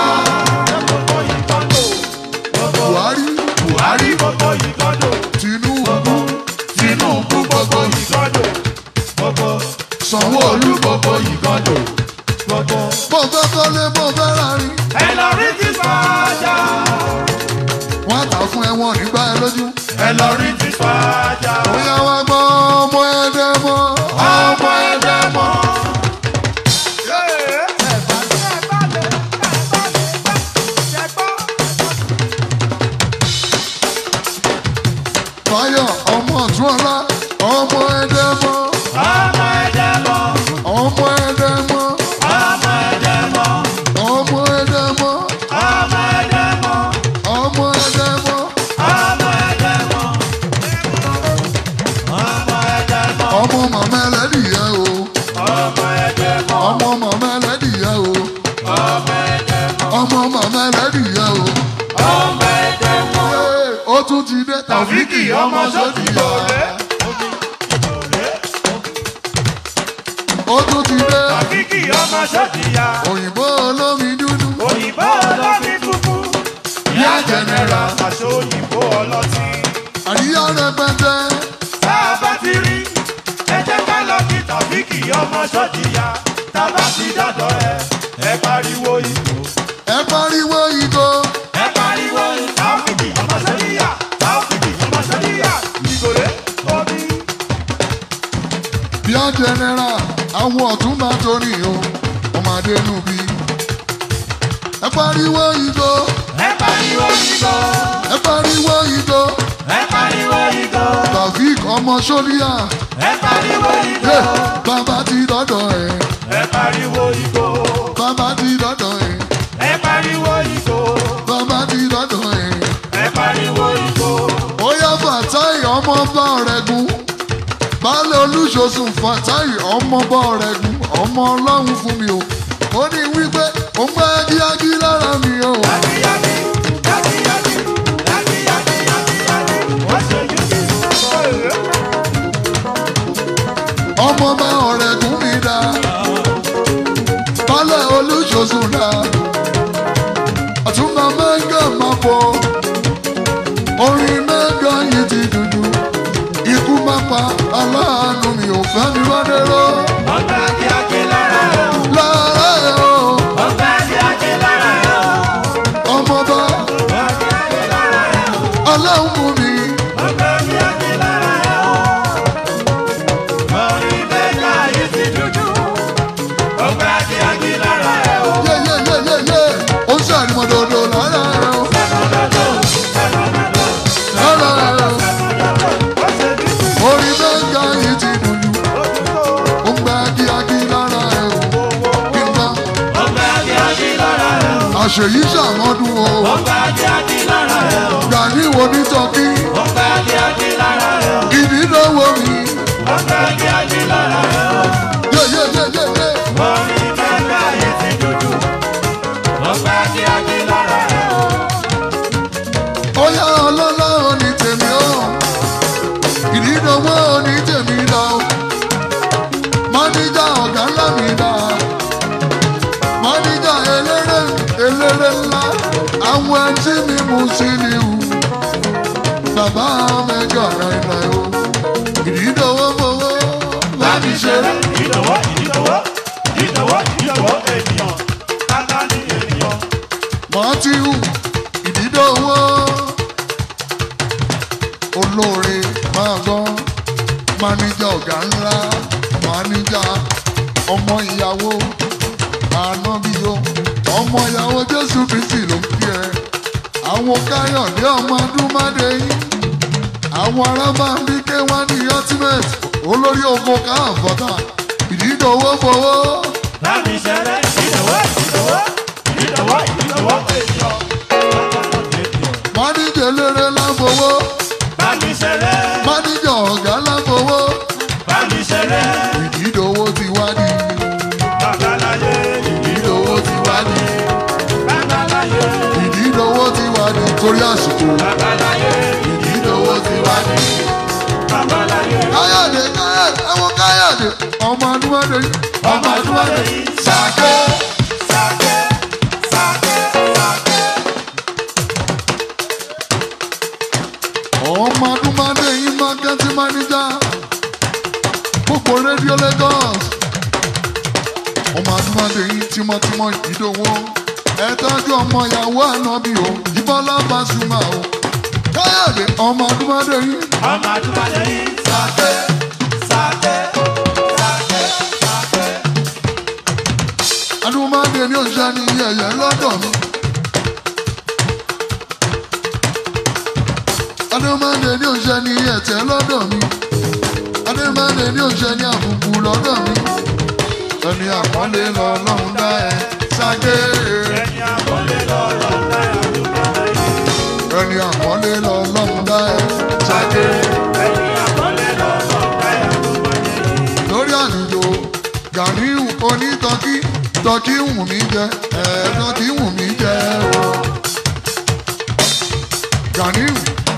[SPEAKER 1] Buhari
[SPEAKER 2] Buhari gbogbo yìí kọ́dọ̀.
[SPEAKER 1] Tinubu
[SPEAKER 2] Gbogbo yìí kọ́dọ̀. Gbogbo
[SPEAKER 1] Sanwó-Olú
[SPEAKER 2] gbogbo yìí kọ́dọ̀. Gbogbo.
[SPEAKER 1] mo fẹ́ kọ́lé mo fẹ́ rarin.
[SPEAKER 2] Ẹ lọ rí Twins Faja.
[SPEAKER 1] Wọ́n á tà fún ẹ wọn nígbà ẹ lójú.
[SPEAKER 2] Ẹ lọ rí Twins Faja.
[SPEAKER 1] Bóyá wá gbọ́ ọmọ ẹ̀dẹ̀ mọ́.
[SPEAKER 2] Ọmọ ẹ̀dẹ̀ mọ́.
[SPEAKER 1] Báyọ̀ ọmọ Ọ̀túnọlá ọmọ ẹ̀dẹ̀ mọ́.
[SPEAKER 2] Ọmọ ẹ̀dẹ̀ mọ́.
[SPEAKER 1] Ọmọ ẹ̀dẹ̀ mọ́.
[SPEAKER 2] Ọmọ ẹ̀dẹ̀ mọ́.
[SPEAKER 1] Ọmọ ẹ̀dẹ̀ mọ́.
[SPEAKER 2] Ọmọ ẹ̀dẹ̀ mọ́.
[SPEAKER 1] Ọmọ ẹ̀dẹ̀ mọ́.
[SPEAKER 2] Ọmọ ẹ̀dẹ̀ mọ́. Ọmọ ẹ̀dẹ̀ mọ́.
[SPEAKER 1] Ọmọ màmá ẹlẹ́dìyẹ o.
[SPEAKER 2] Ọmọ ẹ̀dẹ̀ mọ́.
[SPEAKER 1] Ọmọ màmá ẹlẹ́dìyẹ o.
[SPEAKER 2] Ọmọ ẹ̀dẹ̀ mọ́.
[SPEAKER 1] Ọmọ màmá ẹlẹ́dìyẹ o.
[SPEAKER 2] Ọmọ ẹ̀dẹ̀ mọ́.
[SPEAKER 1] Ee, ó tún ti dé
[SPEAKER 2] Tàfíkì ọmọ sọ́ọ̀tì lọ́lẹ́.
[SPEAKER 1] Ó tún ti dé
[SPEAKER 2] Tàfíkì ọmọ sọ́ọ̀tì ya.
[SPEAKER 1] òyìnbó olómi dúdú.
[SPEAKER 2] Òyìnbó ọlọ́tí funfun.
[SPEAKER 1] Ìyá jẹnẹra.
[SPEAKER 2] Aṣọ òyìnbó ọlọ́tí.
[SPEAKER 1] Àríyá rẹpẹtẹ.
[SPEAKER 2] Tá a bá ti rí, ẹ jẹ́ ká lọ kí Tàfíkì ọmọ sọ́ọ̀tì ya. Tá a bá ti dọ́dọ̀ ẹ pariwo ìgò.
[SPEAKER 1] Ẹ pariwo ìgò.
[SPEAKER 2] Ẹ pariwo ìgò. Tàfíkì ọmọ sọ́ọ̀tì ya. Tàfíkì ọmọ sọ́ọ̀tì ya. Ìgò rẹ̀ omi.
[SPEAKER 1] Ìyá jẹnẹra àwọn Ọ̀túnba tóní o ọmọdé nù bí. Ẹ pariwo ìgò.
[SPEAKER 2] Ẹ pariwo ìgò.
[SPEAKER 1] Ẹ pariwo ìgò.
[SPEAKER 2] Ẹ pariwo ìgò.
[SPEAKER 1] Tàfík ọmọ sólíà.
[SPEAKER 2] Ẹ pariwo ìgò.
[SPEAKER 1] Yé bàbá ti dọ́dọ̀ ẹ̀.
[SPEAKER 2] Ẹ pariwo ìgò.
[SPEAKER 1] Bàbá ti dọ́dọ̀ ẹ̀.
[SPEAKER 2] Ẹ pariwo ìgò.
[SPEAKER 1] Bàbá ti dọ́dọ̀ ẹ̀.
[SPEAKER 2] Ẹ pariwo ìgò.
[SPEAKER 1] Ó yá Fàtáì ọmọ bá ọ̀rẹ́ gun. Baálé Olúṣosùn Fàtáì ọmọ bá ọ̀rẹ́ gun. Ọmọ Ọlọ́run fún mi o. Ó ní wípé ó ń gbá yágíyágí lára mi o.
[SPEAKER 2] Yágíyágí, yágíyágí, yágíyágí, yágíyágí. Wọ́n ṣe yúkì.
[SPEAKER 1] Ọmọ bá ọ̀rẹ́ gun mi dá. Baálé Olúṣosùn dá. Ọ̀túnba mẹ́gà máa pọ̀. Orin mẹ́gà yìí ti dùdú. Ikú máa pa aláàánú mi ò Fẹ́mi Bádéró.
[SPEAKER 2] Wọ́n gbá yágíyágí lára ẹ̀ o.
[SPEAKER 1] Lára ẹ̀ o.
[SPEAKER 2] Wọ́n gbá yágíyágí lára ẹ̀ o.
[SPEAKER 1] Ọmọba
[SPEAKER 2] Wọ́n gbá yágíyágí lára ẹ̀ o.
[SPEAKER 1] Ọlọ́run fún mi.
[SPEAKER 2] Wọ́n gbá yágíyágí lára ẹ̀ o. Orin mẹ́ta yìí ti dúdú. Wọ́n gbá yágíyágí lára ẹ̀ o.
[SPEAKER 1] Yé. Ó ń ṣàrìmọ̀dòdò lára ẹ̀ o. Lára ẹ̀ o. Orin mẹ́ta yìí ti dùdú. Ó ń gbá kíákí lára ẹ̀ o. Kí n tán. Àṣèyí ṣàmọ́dún o. Gàní wo ní tọ́kí. Ìdí lówó mi. Yé. Ó yá ọlọ́lá òní tèmi o. Ìdí lówó òní tèmi lọ. Mọ́níjà ọ̀gá ńlá mi dá. Mọ́níjà eléré ńlá. Àwọn ẹtí mi mú sí ni wù. Bàbá mẹ́jọ náírà o. Ìdí lówó fowó. Láti ṣeré. Mọ́tíhù ìdídọ́wọ́ olóore máa gbọ́ máníjà ọ̀gá ńlá máníjà ọmọ ìyàwó ànábíyó ọmọ ìyàwó Jésù Kristi ló ń kí ẹ àwọn Káyọ̀dé ọmọ adúmáde yín àwọn arábàbí K1 ní ultimate olórí oko káàfọ́tà ìdídọ́wọ́ fowó.
[SPEAKER 2] Láti ṣẹlẹ̀ ìdòwò.
[SPEAKER 1] Mánìjà eléré lágbowó. Mánìjà ọ̀gá lágbowó. Ìdídòwó ti wá ní. Ìdídòwó ti wá ní. Ìdídòwó ti wá ní torí àsìkò. Ìdídòwó ti wá ní. Káyọ̀dé ẹ̀wọ̀n Káyọ̀dé ọmọ Adúmọ̀dé yìí. Ọmọ Adúmọ̀dé yìí. Sàké. Ọmọ Adúmọ̀dé yìí marketing manager gbogbo rédíò Lagos. Ọmọ Adúmọ̀dé yìí tímọ́tímọ́ Ìdídòwó. Ẹ tọ́jú ọmọ ìyàwó ànábì o Ìbọ́lá Pasuma o. Káyọ̀dé ọmọ Adúmọ̀dé yìí.
[SPEAKER 2] Ọmọ Adúmọ̀dé yìí. Sàké.
[SPEAKER 1] Adúmọ̀dé ni òṣìṣẹ́ ní yẹ̀yẹ́ lọ́dọ̀ mi. Adúmọ̀dé ni òṣìṣẹ́ ní ẹ̀tẹ́ lọ́dọ̀ mi. Adúmọ̀dé ni òṣìṣẹ́ ní àbùkù lọ́dọ̀ mi. Ẹni àpọ́nlé lọ́lọ́run dá ẹ Sàké.
[SPEAKER 2] Ẹni àpọ́nlé lọ́lọ́run dá ẹ Adúmọ̀dé yìí.
[SPEAKER 1] Ẹni àpọ́nlé lọ́lọ́run dá ẹ Sàké.
[SPEAKER 2] Ẹni àpọ́nlé lọ́lọ́run dá ẹ Adúmọ̀dé yìí.
[SPEAKER 1] Lórí àlùjọ Gàníù onítọ́kí tọ́kí wù mí jẹ tọ́kí wù mí jẹ o. Gàníù.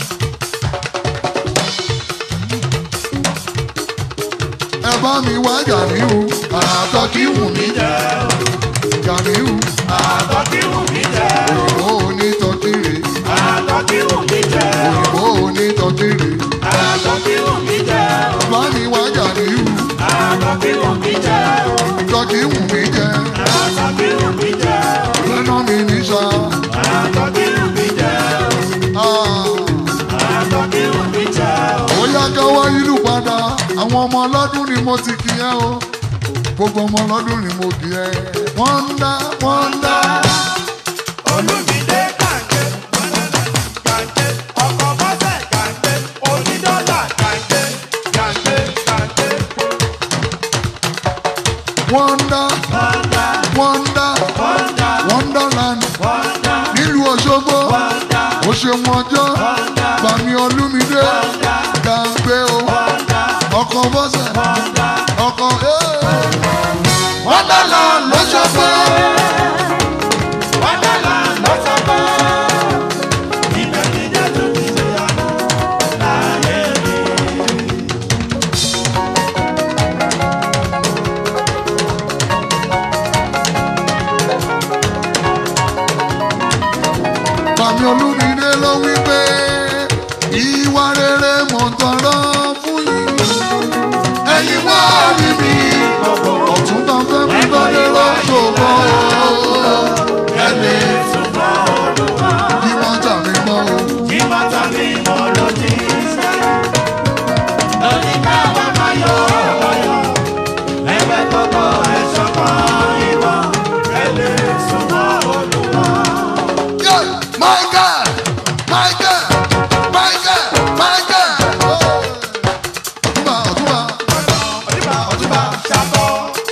[SPEAKER 1] Ẹ bá mi wá Gàníù tọ́kí wù mí jẹ o. Gàníù.
[SPEAKER 2] Tọ́kí wù mí jẹ o.
[SPEAKER 1] Òyìnbó onítọ́kí rè.
[SPEAKER 2] Tọ́kí wù mí jẹ o.
[SPEAKER 1] Òyìnbó onítọ́kí rè.
[SPEAKER 2] Tọ́kí wù mí jẹ o.
[SPEAKER 1] Bá mi wá Gàníù
[SPEAKER 2] Tọ́kí wù mí jẹ o.
[SPEAKER 1] tọ́kí wù mí jẹ.
[SPEAKER 2] Tọ́kí wù mí jẹ o.
[SPEAKER 1] Lẹ́nà mi ní sá.
[SPEAKER 2] Tọ́kí wù mí jẹ o. Tọ́kí wù mí jẹ o.
[SPEAKER 1] Ó yá ká wá ìlú padà àwọn ọmọ ọlọ́dún ni mo ti kí ẹ o gbogbo ọmọ ọlọ́dún ni mo kí ẹ. Wọ́n ń dá.
[SPEAKER 2] Olúmídé Kàǹté, Kàǹté, ọkọ̀ bọ́sẹ̀ Kàǹté, onídọ́là Kàǹté.
[SPEAKER 1] Wonderland nílùú Òṣogbo ó ṣe mọ́jọ́ Bàmí Olúmídé Kàǹté o ọkọ̀ bọ́sẹ̀ ọkọ̀ Wonderland l'Óṣogbo.
[SPEAKER 2] Wonderland l'Óṣogbo. Ibẹ̀ ni Jésù ti ṣe àná láyé mi.
[SPEAKER 1] Bàmí Olúmídé ló wí pé ìwà rere mò ń tọrọ fún yín. Ẹ̀yin wá rí mi ọ̀tún bá fẹ́ mi lọ́dẹ lọ́sọ̀gbọ́.
[SPEAKER 2] Ẹni súnmọ́ Olúwa.
[SPEAKER 1] Kí wọ́n tà mí mọ́ o.
[SPEAKER 2] Kí bàtà mi mọ́ ló ti ṣe. Lóní káwá máa yọ ọ̀yọ́. Ẹgbẹ́ gbogbo ẹ̀ṣọ́ kan ìwọ. Ẹni súnmọ́ Olúwa.
[SPEAKER 1] Yeah, Michael.
[SPEAKER 2] Ọ̀túnba ṣàkọ́.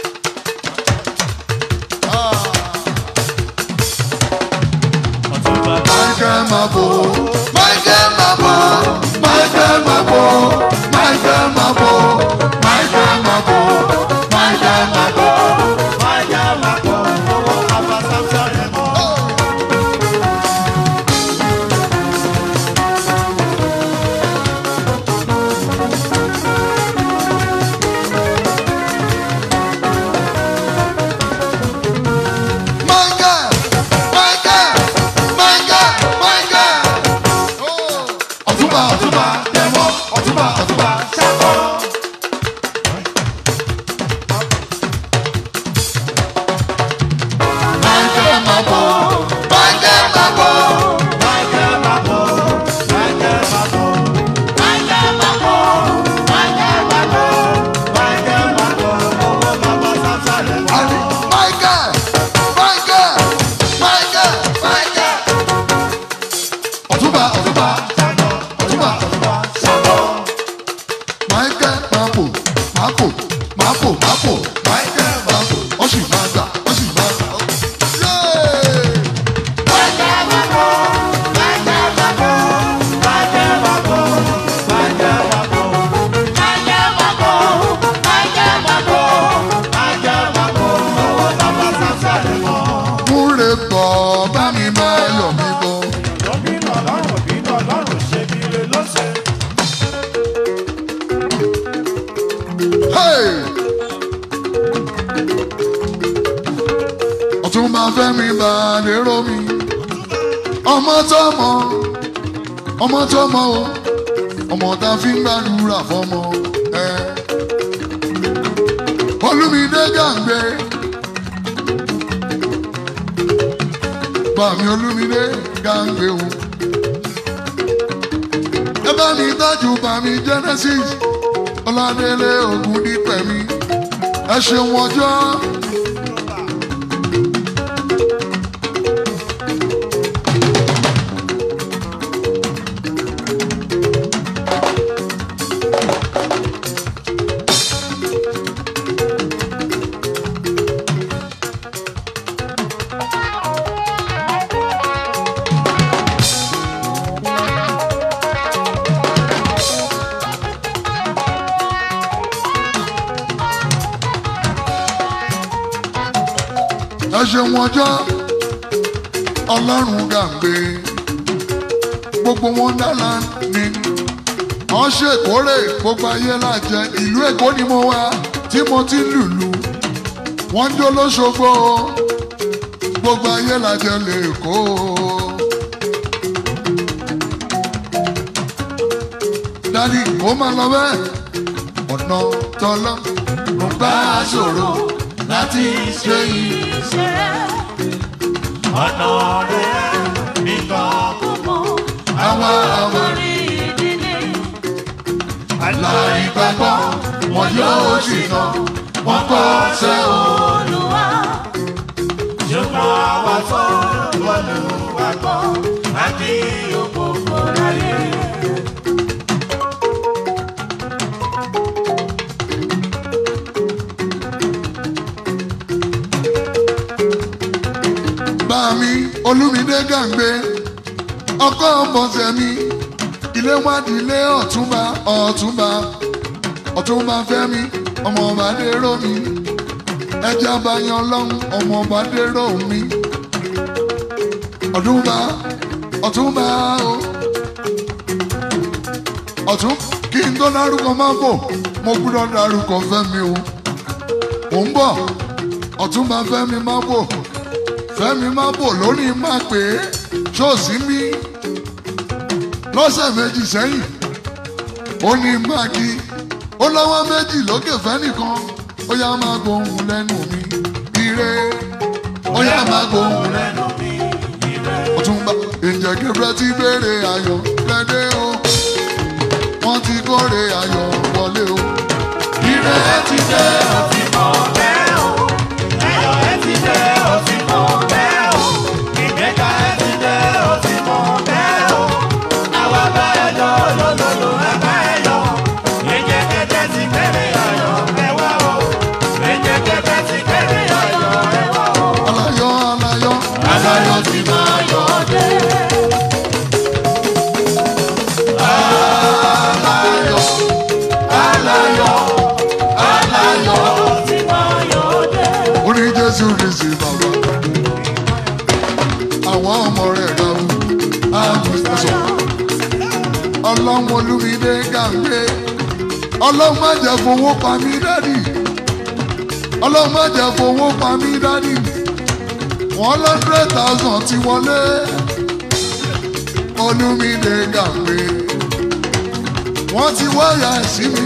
[SPEAKER 2] Ọ̀túnba
[SPEAKER 1] Michael Mabo.
[SPEAKER 2] Máyà máa pọ̀ owó bàbá Sámsá rẹ̀ mọ́.
[SPEAKER 1] bá lè rọ mi ọmọ tọmọ o ọmọ tá fi ń gbàdúrà fọmọ Olúmídé Gàǹgbé bàmí Olúmídé Gàǹgbé o ẹ bá mi tọ́jú bàmí Genesis Ọládélé Ògúndípẹ̀mí ẹ ṣeun ọjọ́. ẹ ṣeun ọjọ́ Ọlọ́run Gàǹgbé gbogbo wọn dára ni wọ́n ṣèkórè gbogbo ayé lájẹ ìlú Èkó ni mo wá tí mo ti lùlù wọ́n jó lóṣogbo gbogbo ayé lájẹ l'Èkó. dádì ó máa lọ bẹ́ẹ̀ ọ̀nà tọ́lọ́ ló bá ṣòro láti ṣe iṣẹ́
[SPEAKER 2] ọ̀nà rẹ̀ nìkan kò mọ̀ àwọn ìdílé
[SPEAKER 1] aláìgbàgbọ́ wọn yóò ṣìnà wọn kọ̀ ṣe Olúwa
[SPEAKER 2] ṣùgbọ́n àwa tó Olúwa gbọ́ àti òkòkò láyé.
[SPEAKER 1] Bàmí Olúmídé Gàǹgbé ọkọ ọmọọ̀sẹ̀ mi ilé wádìí ilé ọ̀túnba Fẹ́mi ọmọọba dérò mi ẹja abayan lọ́hùn ọmọọba dérò mi ọ̀túnba o ọ̀tún kí n tó dárúkọ máa bò mo gbúdọ̀ dárúkọ Fẹ́mi o mò ń bọ̀ ọ̀túnba Fẹ́mi máa bò. Fẹ́mi máa bò lónìí máa pè é ṣóòsì mi lọ́sẹ̀ méjì sẹ́yìn ó ní máàkì ó lọ́wọ́ méjì lókè fẹ́nìkan ó yá máa gbóhùn lẹ́nu mi ire ó yá máa gbóhùn lẹ́nu mi ire. Ọ̀túnba Ǹjẹ́ Gabriel ti béèrè ayọ̀ lẹ́dẹ́ o wọ́n ti kórè ayọ̀ wọlé o ire ẹ ti dé
[SPEAKER 2] ọtí mọ́ bẹ́ẹ̀ o ayọ̀ ẹ ti dé ọtí mọ́ bẹ́ẹ̀ o ìgbéga ẹ ti dé ọtí mọ́ bẹ́ẹ̀ o àwa bá ẹ lọ lọ́lọ́lọ́ ẹ bá ẹ yọ ẹ̀jẹ̀ kẹ̀kẹ́ ti kéré ayọ̀ ẹ wá o ẹ̀jẹ̀ kẹ̀kẹ́ ti kéré ayọ̀ ẹ wá o.
[SPEAKER 1] alayọ̀ ti máa yọ̀ dé. Jésù Kristi bàbá àwọn ọmọ rẹ̀ dáhùn àgùntàn Ọlọ́run Olúmídé Gàǹgbé Ọlọ́run má jẹ́ fowó pa mí dádì Ọlọ́run má jẹ́ fowó pa mí dádì 100,000 ti wọlé Olúmídé Gàǹgbé wọ́n ti wáyà sí mi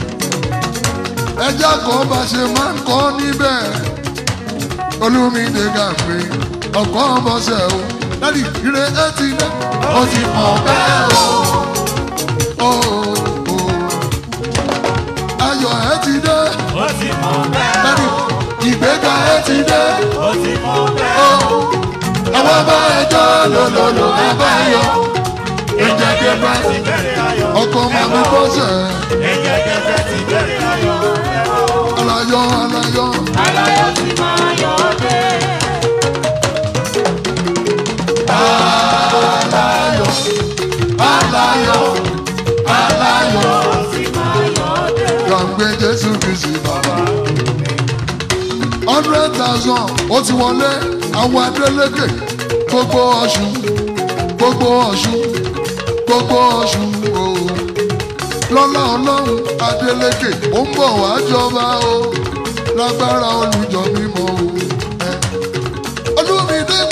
[SPEAKER 1] ẹjá kan bá ṣe máa ń kọ́ níbẹ̀. Olúmídé Gàǹgbé ọkọ ọmọọṣẹ o dádì ire ẹ ti dé ó ti mọ̀ bẹ́ẹ̀ o ayọ̀ ẹ ti dé
[SPEAKER 2] ó ti mọ̀ bẹ́ẹ̀ o
[SPEAKER 1] dádì ìgbéga ẹ ti dé
[SPEAKER 2] ó ti mọ̀ bẹ́ẹ̀ o
[SPEAKER 1] àwọn ọmọ ẹjọ́ lòlòlò ẹgbẹ́ yọ
[SPEAKER 2] ẹ̀jẹ̀ kẹfẹ́ ti bẹ̀rẹ̀ ayọ̀
[SPEAKER 1] ọkọ mọ̀mí bọ́sẹ̀
[SPEAKER 2] ẹ̀jẹ̀ kẹfẹ́ ti bẹ̀rẹ̀ ayọ̀
[SPEAKER 1] alayọ̀
[SPEAKER 2] ti máa yọ̀ dé.
[SPEAKER 1] alayọ̀
[SPEAKER 2] ti máa yọ̀ dé.
[SPEAKER 1] Gàǹgbé Jésù Kristi bàbá 100,000 ó ti wọlé àwọn Adélékè gbogbo Ọ̀ṣun o lọ́lá Ọlọ́run Adélékè ó ń bọ̀ wá jọba o lágbára olùjọ mímọ́ o Olúmídé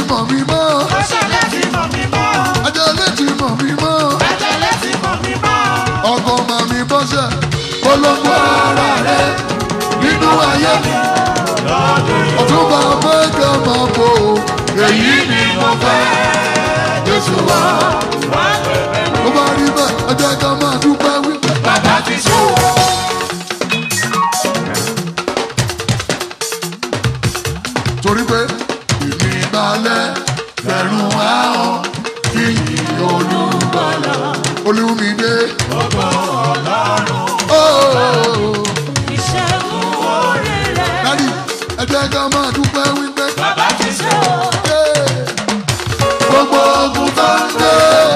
[SPEAKER 1] mọ̀ mí mọ́.
[SPEAKER 2] Ó ṣẹlẹ̀ tí mọ̀ mí mọ́.
[SPEAKER 1] Ajẹ́lẹ̀ tí mọ̀ mí mọ́.
[SPEAKER 2] Ajẹ́lẹ̀ tí mọ̀ mí mọ́.
[SPEAKER 1] Ọkọ màmí bọ́sẹ̀. Polongo ara rẹ̀ nínú ayé mi. Ọ̀túnba mẹ́kẹ́ máa bò ó. Èyí ni mo fẹ́. Jésù wá. Ó bá rí bẹ́ẹ̀, ẹ jẹ́ ká máa dúpẹ́ wípé bàbá ti ṣe. Torí pé ìmí balẹ̀ fẹ̀rùn ahọ́n fi yìn Olùgbàlà. Olúmídé.
[SPEAKER 2] Gbogbo Ọlọ́run. Ìṣẹ́gun orí rẹ̀.
[SPEAKER 1] Dádì, ẹ jẹ́ ká máa dúpẹ́ wípé
[SPEAKER 2] Bàbá ti ṣe o.
[SPEAKER 1] gbogbo ogun tó ń dé.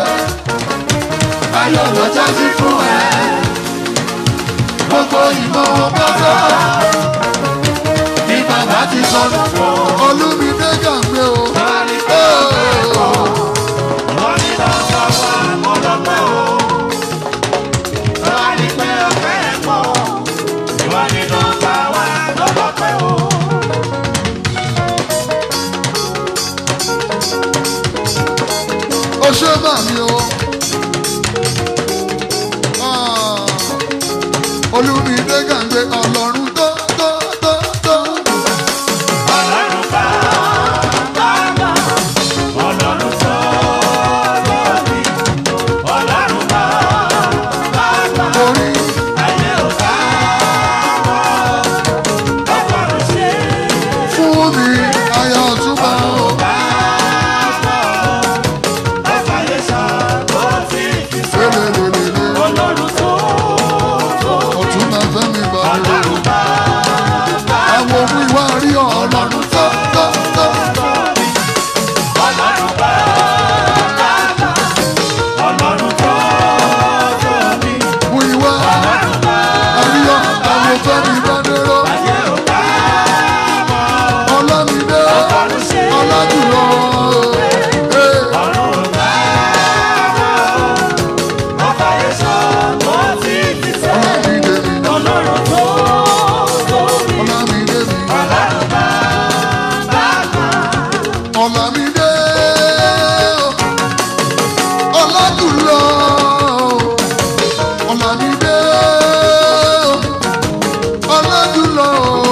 [SPEAKER 2] Ayọ̀ ló jásí fún ẹ.
[SPEAKER 1] Gbogbo ìmọ̀ wọn pátá.
[SPEAKER 2] Ní bàbá ti sọnù fún.
[SPEAKER 1] Olúmídé gàgbé o.
[SPEAKER 2] Wọ́n ní lọ́wọ́ wa mo lọ́pẹ́ o. Wọ́n ní pé ọpẹ́ ẹ̀ pọ̀. Wọ́n ní lọ́wọ́ wa mo lọ́pẹ́ o.
[SPEAKER 1] Ó ṣe bà mí o. Olúmídé gàgbé Ọlọ́run tó.
[SPEAKER 2] Ọlọ́run bá bàbá. Ọlọ́run sọ lórí. Ọlọ́run bá bàbá.
[SPEAKER 1] Torí
[SPEAKER 2] Ayé ò bá wọ̀. Ọkọ̀run ṣe
[SPEAKER 1] fún mi aya Ọ̀túnba o.
[SPEAKER 2] ọ̀fàyè sọ tó ti fi sọ.
[SPEAKER 1] Lélelélele.
[SPEAKER 2] Ọlọ́run tó
[SPEAKER 1] Ọ̀túnba Fẹ́mi bá mi o.
[SPEAKER 2] Ọlọ́run bá
[SPEAKER 1] Àwọn ohun ìwà rí Ọlọ́run tó.
[SPEAKER 2] tóbi. Ọlọ́run bá Ọlọ́run tó tóbi.
[SPEAKER 1] Fún ìwà
[SPEAKER 2] Ọlọ́run bá
[SPEAKER 1] àríyọ̀ àwọn Fẹ́mi bá dérò.
[SPEAKER 2] ayé ò bá mọ́.
[SPEAKER 1] Ọlámídé
[SPEAKER 2] Ọkọ̀run ṣe
[SPEAKER 1] Ọlájùlọ.
[SPEAKER 2] ọ̀run ò bá mọ́. Ọ̀fàyè sọ tó ti fi sọ.
[SPEAKER 1] Ọlámídé mi.
[SPEAKER 2] Ọlọ́run tó tóbi.
[SPEAKER 1] Ọlámídé mi.
[SPEAKER 2] Ọlọ́run bá bàbá.
[SPEAKER 1] Ọlámídé Ọlájùlọ. Ọlámídé Ọlájùlọ.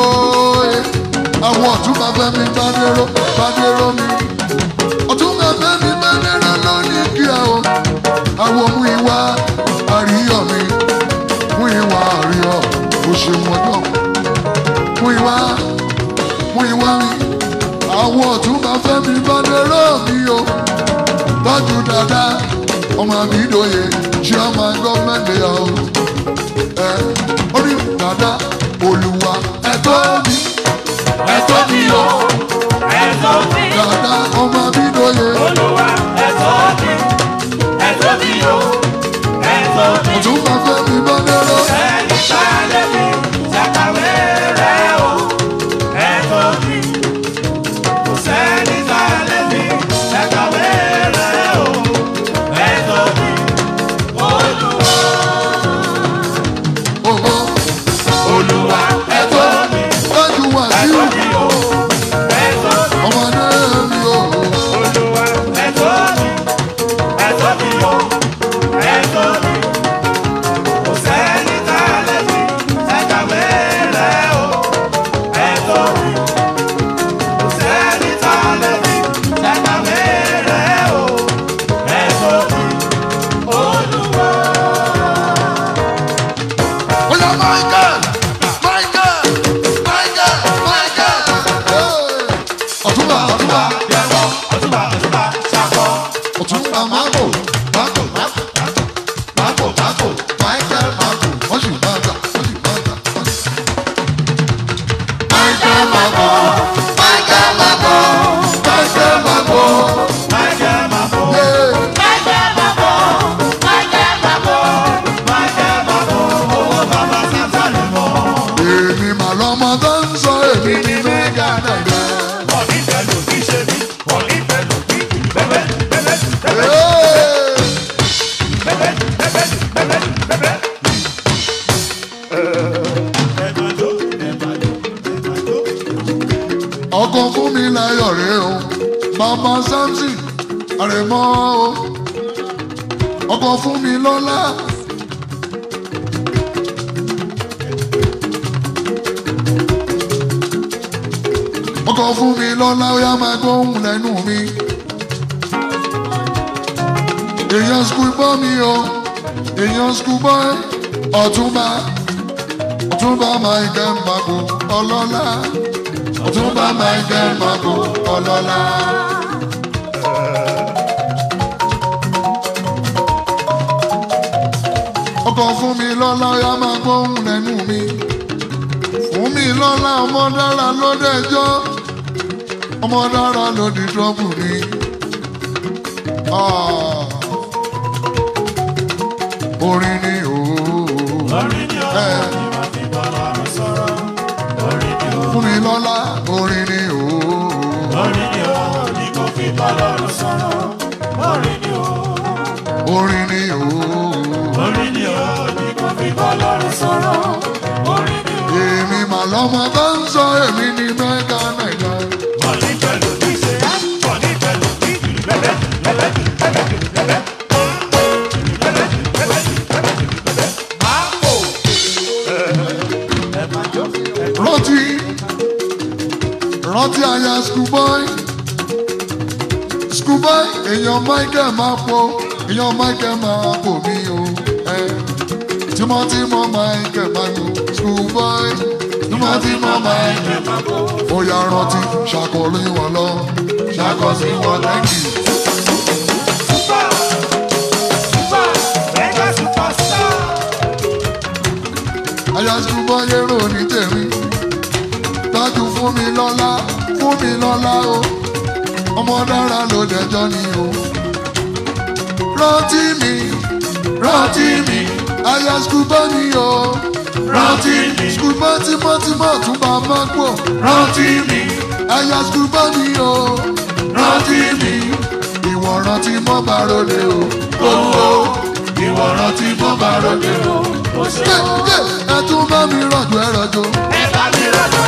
[SPEAKER 1] Àwọn Ọ̀túnba Fẹ́mi Bádéró mi. Ọ̀túnba Fẹ́mi Bádéró ló ní kí ẹ o. Àwọn mú ìwà àríyọ̀ mi. Mú ìwà àríyọ̀ o ṣeun ọjọ́. Mú ìwà mi. Àwọn Ọ̀túnba Fẹ́mi Bádéró mi o. Tọ́jú dáadáa ọmọ mi dòye chairman government layout. Orí dáadáa Olúwa ẹ̀tọ́ mi.
[SPEAKER 2] Ẹ̀tọ́ mi o, ẹ̀tọ́ mi.
[SPEAKER 1] Dáadáa ọmọ mi dòye.
[SPEAKER 2] Olúwa ẹ̀tọ́ mi, ẹ̀tọ́ mi o, ẹ̀tọ́ mi.
[SPEAKER 1] Ọ̀túnba Fẹ́mi Bádéró.
[SPEAKER 2] Ẹni sáré mi, ṣàkàwé rẹ̀ o, ẹ̀tọ́ mi. Kò sẹ́ni sáré mi, ṣàkàwé rẹ̀ o, ẹ̀tọ́ mi. Olúwa,
[SPEAKER 1] Ògo
[SPEAKER 2] Olúwa ẹ̀tọ́ mi,
[SPEAKER 1] tọ́jú Wàsíù
[SPEAKER 2] ẹ̀tọ́ mi o, ẹ̀tọ́ mi.
[SPEAKER 1] ọmọdé mi o.
[SPEAKER 2] Olúwa ẹ̀tọ́ mi, ẹ̀tọ́ mi o, ẹ̀tọ́ mi. Kò sẹ́ni tá a lè fi ṣàkàwé rẹ̀ o, ẹ̀tọ́ mi. Kò sẹ́ni tá a lè fi ṣàkàwé rẹ̀ o, ẹ̀tọ́ mi. Olúwa.
[SPEAKER 1] Oya Michael. Ọ̀túnba
[SPEAKER 2] Yẹ̀wò ọ̀túnba ṣàkọ́.
[SPEAKER 1] Ọ̀túnba Mákò Michael Mákò wọ́n sì máa gbà. Michael Mákò.
[SPEAKER 2] Michael Mabo,
[SPEAKER 1] Michael Mákò.
[SPEAKER 2] Michael Mabo, Michael Mabo, owó bàbá sáfà lè mọ̀.
[SPEAKER 1] Èmi mà lọ́mọ tó ń sọ èmi ní mẹ́gà nàìjíríà.
[SPEAKER 2] Wọ́n ní pẹ̀lú kí ṣe mí, wọ́n ní pẹ̀lú kí bẹ́bẹ́ bẹ́bẹ́ bẹ́bẹ́ bẹ́bẹ́ bẹ́bẹ́ bẹ́bẹ́.
[SPEAKER 1] Ọkọ fún mi láyọ̀ rẹ o. Bàbá Samson àrẹ̀mọ o ọkọ fún mi lọ́lá. Ọkọ fún mi lọ́lá ó yá máa gbóhùn lẹ́nu mi. Èèyàn skul bọ́ mi o èèyàn skul bọ́ Ọ̀túnba Ọ̀túnba Michael Mago ọlọ́lá Ọ̀túnba Michael Mago ọlọ́lá. Ọkọ fún mi lọ́lá ó yá máa gbóhùn lẹ́nu mi. Fún mi lọ́lá ọmọ dára ló dẹjọ́ ọmọ dára ló di trọ́bù mi. Orin ni ooo.
[SPEAKER 2] Orin ni ooo ni wọ́n fi bọ́ lọ́rùn sọ̀rọ̀. Orin ni ooo.
[SPEAKER 1] Fún mi lọ́lá orin ni ooo.
[SPEAKER 2] Orin ni ooo ni kò fi bọ́ lọ́rùn sọ̀rọ̀. Orin ni ooo.
[SPEAKER 1] Orin ni ooo.
[SPEAKER 2] Orin ni ooo ni kò fi bọ́ lọ́rùn sọ̀rọ̀. Orin ni ooo.
[SPEAKER 1] Èmi mà lọ́mọ tó ń sọ èmi ní mẹ́ta náírà.
[SPEAKER 2] Bọ̀dí pẹ̀lú bí ṣe á. Bọ̀dí pẹ̀lú bí jùlù bẹ́bẹ́ bẹ́bẹ́ jùlù bẹ́bẹ́ jùlù bẹ́bẹ́. Rántí aya Schoolboy Schoolboy èèyàn Michael máa po èèyàn Michael máa pò mí o tímọ́tímọ́ Michael máa po Schoolboy tímọ́tímọ́ Michael máa po ó yá rántí ṣàkóso wọn lọ ṣàkóso wọn lẹ́yìn. Aya Schoolboy yẹ́rọ ní tèmi dájú fún mi lọ́lá o ọmọ dára ló dẹjọ́ ni o. Rántí mi aya Schoolboy ni o. Rántí mi Schoolboy tímọ́tímọ́ tún bá máa gbọ́. Rántí mi aya Schoolboy ni o. Rántí mi ìwọ rántí mọ́ bá rọlé o. Ìwọ rántí mọ́ bá rọlé o. Ẹ tún bá mi rọ̀jò ẹ rọ̀jò. Ẹ bá mi rọ̀jò.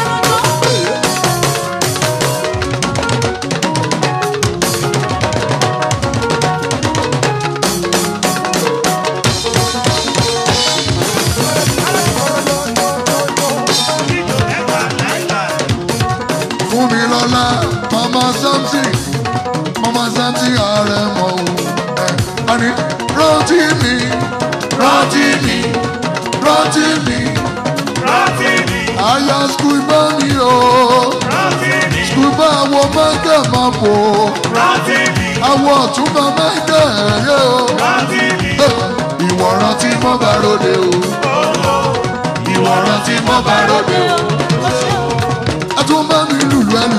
[SPEAKER 1] Mama Samson àrẹ̀mọ o. Àní rántí mi. Aya Schoolboy ni o. Schoolboy àwọn Michael máa bò. Àwọn Ọ̀túnba Michael yẹ o. Ìwọ rántí mọ́ bá ròde o. Ìwọ rántí mọ́ bá ròde o. Ẹ tún bá mi lùlù ẹnu.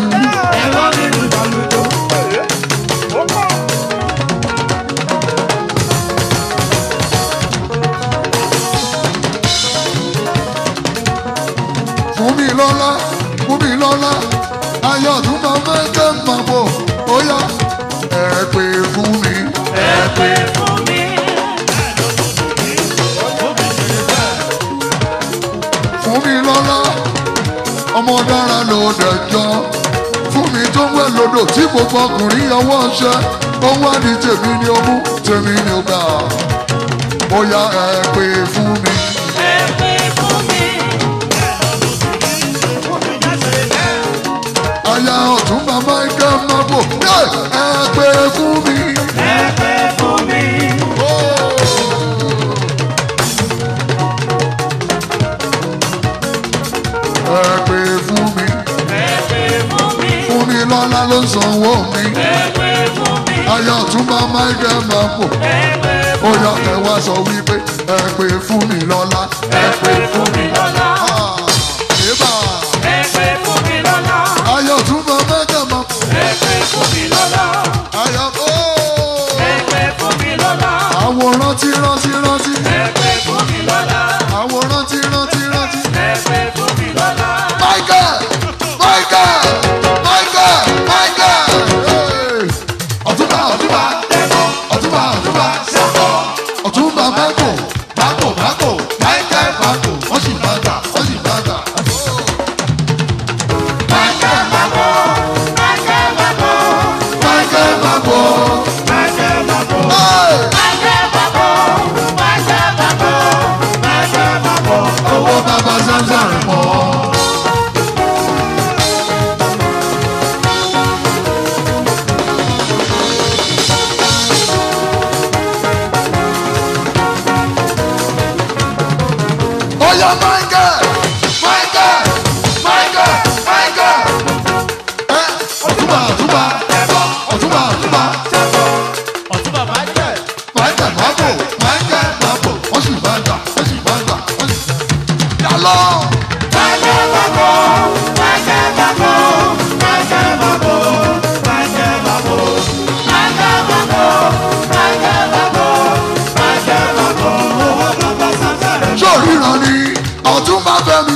[SPEAKER 1] Fún mi lọ́lá ayọ̀ tún máa Michael máa bọ̀ ó yá ẹ pè fún mi. Fún mi lọ́lá ọmọ dára ló dẹjọ́ fún mi tó wẹ̀ lódò tí gbogbo ọkùnrin ọwọ́ ṣẹ́ ó wá ní tèmi ni ó mú tèmi ni ó gbà ó yá ẹ pè fún mi. Aya Ọ̀túnba Michael máa bò ẹ pè fún mi. Ẹ pè fún mi. Fún mi lọ́lá ló ń sanwó mi. Aya Ọ̀túnba Michael máa bò ó yá ẹ wá sọ wípé ẹ pè fún mi lọ́lá. Ẹ pè fún mi lọ́lá. Aya Ọ̀túnba Michael máa bò.
[SPEAKER 2] Ẹ pè fún mi lọ́lá.
[SPEAKER 1] Aya o.
[SPEAKER 2] Ẹ pè fún mi lọ́lá.
[SPEAKER 1] Àwòrán tí rántí.
[SPEAKER 2] Ẹ pè fún mi lọ́lá.
[SPEAKER 1] Àwòrán tí rántí.
[SPEAKER 2] Ẹ pè fún mi lọ́lá.
[SPEAKER 1] Michael. Ọ̀túnba Ọ̀túnba Michael Michael wọ́n sì máa sáré mọ́. Oya Michael, Michael, Michael, Michael. Ọ̀túnba, Ọ̀túnba, Ọ̀túnba, Ọ̀túnba.
[SPEAKER 2] Ọ̀túnba Michael.
[SPEAKER 1] Michael Mabo, Michael Mabo. Wọ́n sì máa gbà, wọ́n sì máa gbà, wọ́n sì. Yálọ.
[SPEAKER 2] Michael Mabo, Michael Mabo, Michael Mabo, Michael Mabo, Michael Mabo, Michael Mabo, Michael Mabo. Owó bàbá Sàmúlò.
[SPEAKER 1] Sóríran ni Ọ̀túnba Fẹ́mi.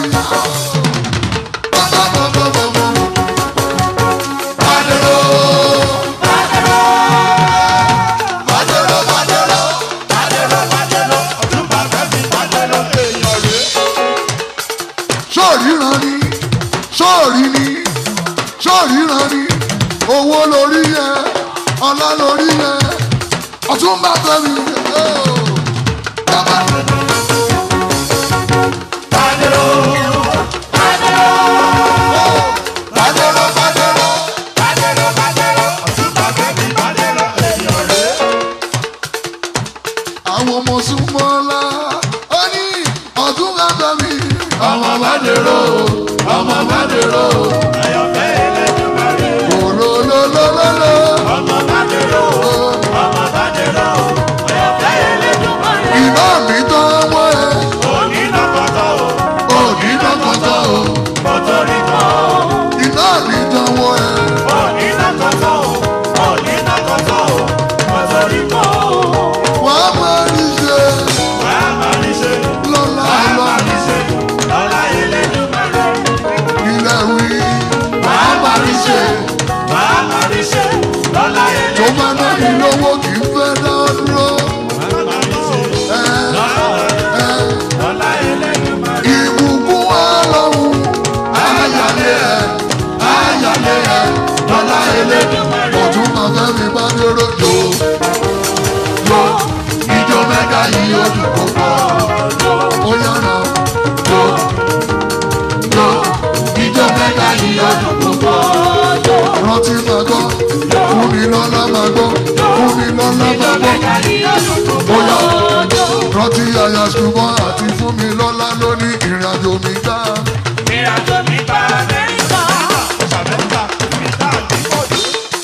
[SPEAKER 1] Bàdèrò.
[SPEAKER 2] Bàdèrò. Bàdèrò, bàdèrò. Bàdèrò, bàdèrò. Ọ̀túnba Fẹ́mi bàdèrò èèyàn rè.
[SPEAKER 1] Sóríran ni, sórí ni, sóríran ni, owó lórí yẹn, ọlá lórí yẹn, Ọ̀túnba Fẹ́mi. Bàbá.
[SPEAKER 2] Bàdèrò. Bàdèrò. Bàdèrò, bàdèrò. Bàdèrò, bàdèrò. Ọ̀túnba Fẹ́mi bàdèrò èèyàn rè.
[SPEAKER 1] Àwọn ọmọ súnmọ́lá ó ní Ọ̀túnba Fẹ́mi. Ọmọ Bàdèrò, ọmọ Bàdèrò.
[SPEAKER 2] Ayọ̀fẹ́ Elédùmarè.
[SPEAKER 1] Olólólólóló.
[SPEAKER 2] Ọmọ Bàdèrò. Ọmọ Bàdèrò. Ayọ̀fẹ́ Elédùmarè.
[SPEAKER 1] Iná mi tán wọ́ ẹ,
[SPEAKER 2] Òní lọ́kọ̀tọ̀ o.
[SPEAKER 1] òní lọ́kọ̀tọ̀ o.
[SPEAKER 2] Mọ̀tòrí kan o.
[SPEAKER 1] Iná mi tán wọ́ ẹ,
[SPEAKER 2] Òní lọ́kọ̀tọ̀ o. Òní lọ́kọ̀tọ̀ o. Mọ̀tòrí kan o.
[SPEAKER 1] wàá máa rí ṣe
[SPEAKER 2] Wàá máa ní ṣe.
[SPEAKER 1] lọ́la
[SPEAKER 2] Wàá
[SPEAKER 1] lọ.
[SPEAKER 2] máa ní ṣe. Lọ́lá Elédùmarè.
[SPEAKER 1] Ilẹ̀ wí, wàá máa rí ṣe.
[SPEAKER 2] Wàá máa ní ṣe. Lọ́lá
[SPEAKER 1] Tó bá ná
[SPEAKER 2] Elédùmarè.
[SPEAKER 1] mi lówó kì í fẹ́ dá dúró.
[SPEAKER 2] Wàá máa ní ṣe.
[SPEAKER 1] Ẹ ẹ
[SPEAKER 2] Lọ́lá Elédùmarè.
[SPEAKER 1] ìbùkún wa lọ́hùn. Ayálé ẹ̀, ayálé ẹ̀, lọ́la Elédùmarè. Ọ̀túnba Fẹ́mi Bàdèrò jò jò ìjọ mẹ́ta yìí ó dùn púpọ̀. Ó yára jò jò ìjọ mẹ́ta yìí ó dùn púpọ̀. Rántí máa gbọ́, fún mi lọ́lá máa gbọ́, fún mi lọ́lá máa gbọ́. Bóyá rántí àyà ṣùgbọ́n àti fún mi lọ́lá lóní ìrìn àjò mi gbá.
[SPEAKER 2] Ìrìnàjò mi bá Amẹ́ríkà. Amẹ́ríkà mi bá àdìpọ̀jù.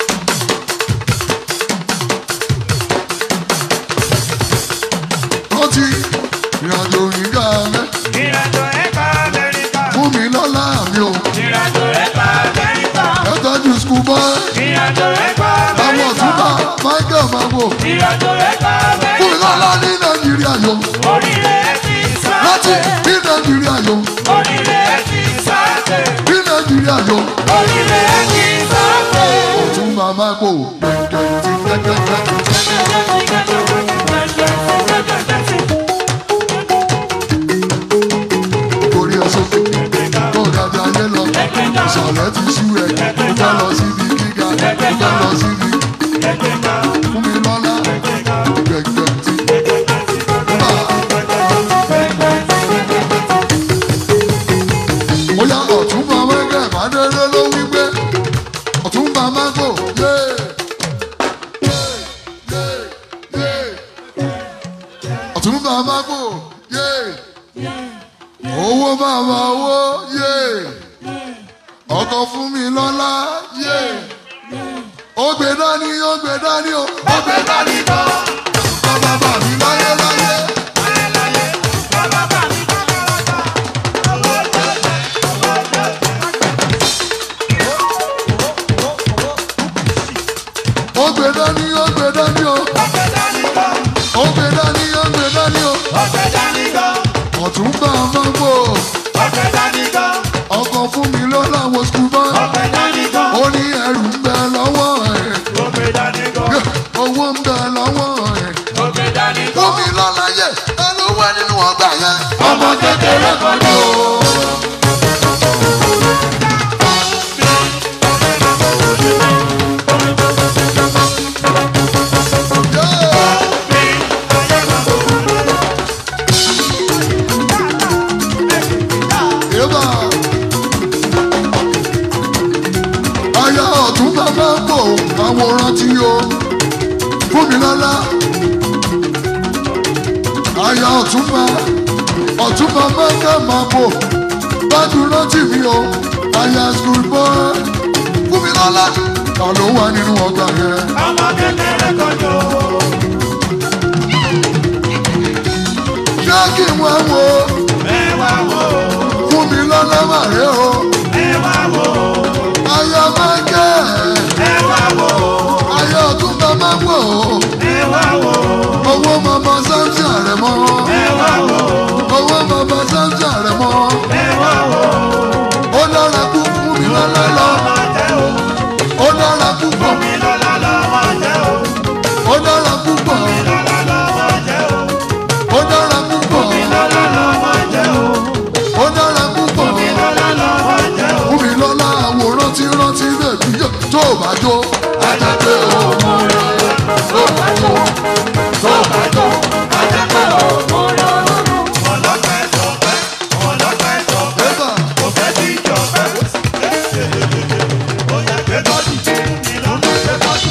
[SPEAKER 1] Rántí ìrìn àjò mi gbá mẹ́.
[SPEAKER 2] Ìrìnàjò ẹ̀ bá Amẹ́ríkà.
[SPEAKER 1] Fún mi lọ́lá mi ò.
[SPEAKER 2] Ìrìnàjò ẹ̀ bá Amẹ́ríkà.
[SPEAKER 1] Ẹ tọ́jú skul bọ́.
[SPEAKER 2] Ìrìnàjò ẹ̀ bá
[SPEAKER 1] Àwọn
[SPEAKER 2] Amẹ́ríkà.
[SPEAKER 1] Ọ̀túnba Michael Mabo.
[SPEAKER 2] Ìrìnàjò ẹ̀ bá
[SPEAKER 1] Fún mi
[SPEAKER 2] Amẹ́ríkà.
[SPEAKER 1] lọ́lá ní Nàìjíríà yó.
[SPEAKER 2] Oríire ẹ̀ ti
[SPEAKER 1] Rántí
[SPEAKER 2] sáté.
[SPEAKER 1] ní Nàìjíríà yó.
[SPEAKER 2] Oríire ẹ̀ ti sáté.
[SPEAKER 1] Ní Nàìjíríà yó.
[SPEAKER 2] Oríire ẹ̀ ti sáté.
[SPEAKER 1] Ọ̀túnba Mabo. Orí ẹ̀ sókè. Kó dàbí ayé lọ. Ìsàlẹ̀ ti sú ẹ̀. Mo fẹ́ lọ síbi gíga. Mo fẹ́ lọ síbi. Fún mi lọ́lá. Gbẹ̀gbẹ̀ tí. Ó yá Ọ̀túnba Michael Bàdèrò ló wí pé Ọ̀túnba Mabo yé yé yé yé. Ọ̀túnba Mabo yé owó bàbá owó yé ọkọ fún mi lọ́lá yé ó gbé dání ó gbé dání ó gbé dání kan bàbá bà mí láyé láyé. Ó gbé dání ó gbé dání ó ó gbé dání ó gbé dání ó. Ọ̀túnba Mabo ọkọ fún mi ló láwọn skul bọ́. Ó ní ẹrù ń bẹ lọ́wọ́ ẹ̀. Owó ń bẹ lọ́wọ́ ẹ̀. Fún mi lọ́la yẹ ẹnu wẹ́ nínú ọgbà yẹn. Ọmọ kékeré kan ní o. rántí o fún mi lọ́lá àyà ọ̀túnba mẹ́kẹ́ máa bò gbádùn rántí mi o àyà school boy fún mi lọ́lá ta ló wà nínú ọgbà yẹn.
[SPEAKER 2] ọmọ kékeré kọjọ.
[SPEAKER 1] ṣé kí n wá wo
[SPEAKER 2] ẹ wá wò.
[SPEAKER 1] fún mi lọ́lá màrẹ́ o
[SPEAKER 2] ẹ wá wò.
[SPEAKER 1] àyà mẹ́kẹ́
[SPEAKER 2] ẹ wá wò.
[SPEAKER 1] àyà ọ̀túnba máa bò
[SPEAKER 2] ẹ wá wò.
[SPEAKER 1] owó mama sáńtì àrẹ mọ́
[SPEAKER 2] ẹ wá wò.
[SPEAKER 1] owó mama sáńtì àrẹ mọ́
[SPEAKER 2] ẹ wá wò.
[SPEAKER 1] ó dára kú fún mi lọ́lá lọ ó dára púpọ̀
[SPEAKER 2] mi lọ́la lọ́wọ́ jẹ́ o.
[SPEAKER 1] ó dára púpọ̀
[SPEAKER 2] mi lọ́la lọ́wọ́ jẹ́ o.
[SPEAKER 1] ó dára púpọ̀
[SPEAKER 2] mi lọ́la lọ́wọ́ jẹ́ o.
[SPEAKER 1] ó dára púpọ̀
[SPEAKER 2] mi lọ́la lọ́wọ́ jẹ́ o.
[SPEAKER 1] fún mi lọ́lá àwòrán tí rántí bèbí yọ tó bá jó ajẹ́pẹ́ òmò rẹ̀ tó bá jó tó bá jó ajẹ́pẹ́ òmò rẹ̀.
[SPEAKER 2] ọlọ́pẹ́ sọ̀pẹ́ ọlọ́pẹ́ sọ̀pẹ́
[SPEAKER 1] Eba
[SPEAKER 2] kò fẹ́ sí ìjọpẹ́. ó yá gbé bọ́dì mi lọ́nà gbé bọ́dì.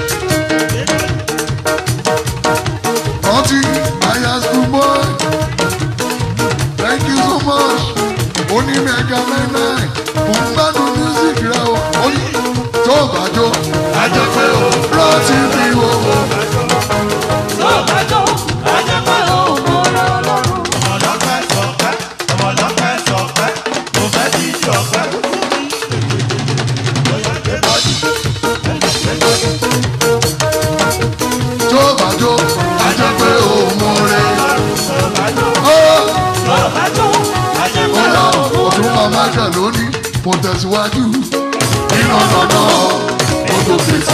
[SPEAKER 1] rántí àyà school boy thank you so much oní mega 99 mo ń gbádùn music rẹ o oní tó bá jó ajẹ́pẹ́ òmò rántí mi o.
[SPEAKER 2] ọlọ́pẹ́ sọ̀pẹ́ ọlọ́pẹ́ sọ̀pẹ́ kò fẹ́ sí ìjọpẹ́. ó yá gbé bọ́dì.
[SPEAKER 1] tó bá jó ajẹ́pẹ́ òmò rẹ̀. Bóyá òtún màmá kẹ̀ lónìí, mo tẹ̀síwájú. Iná lọ́nà mo tó fèsì.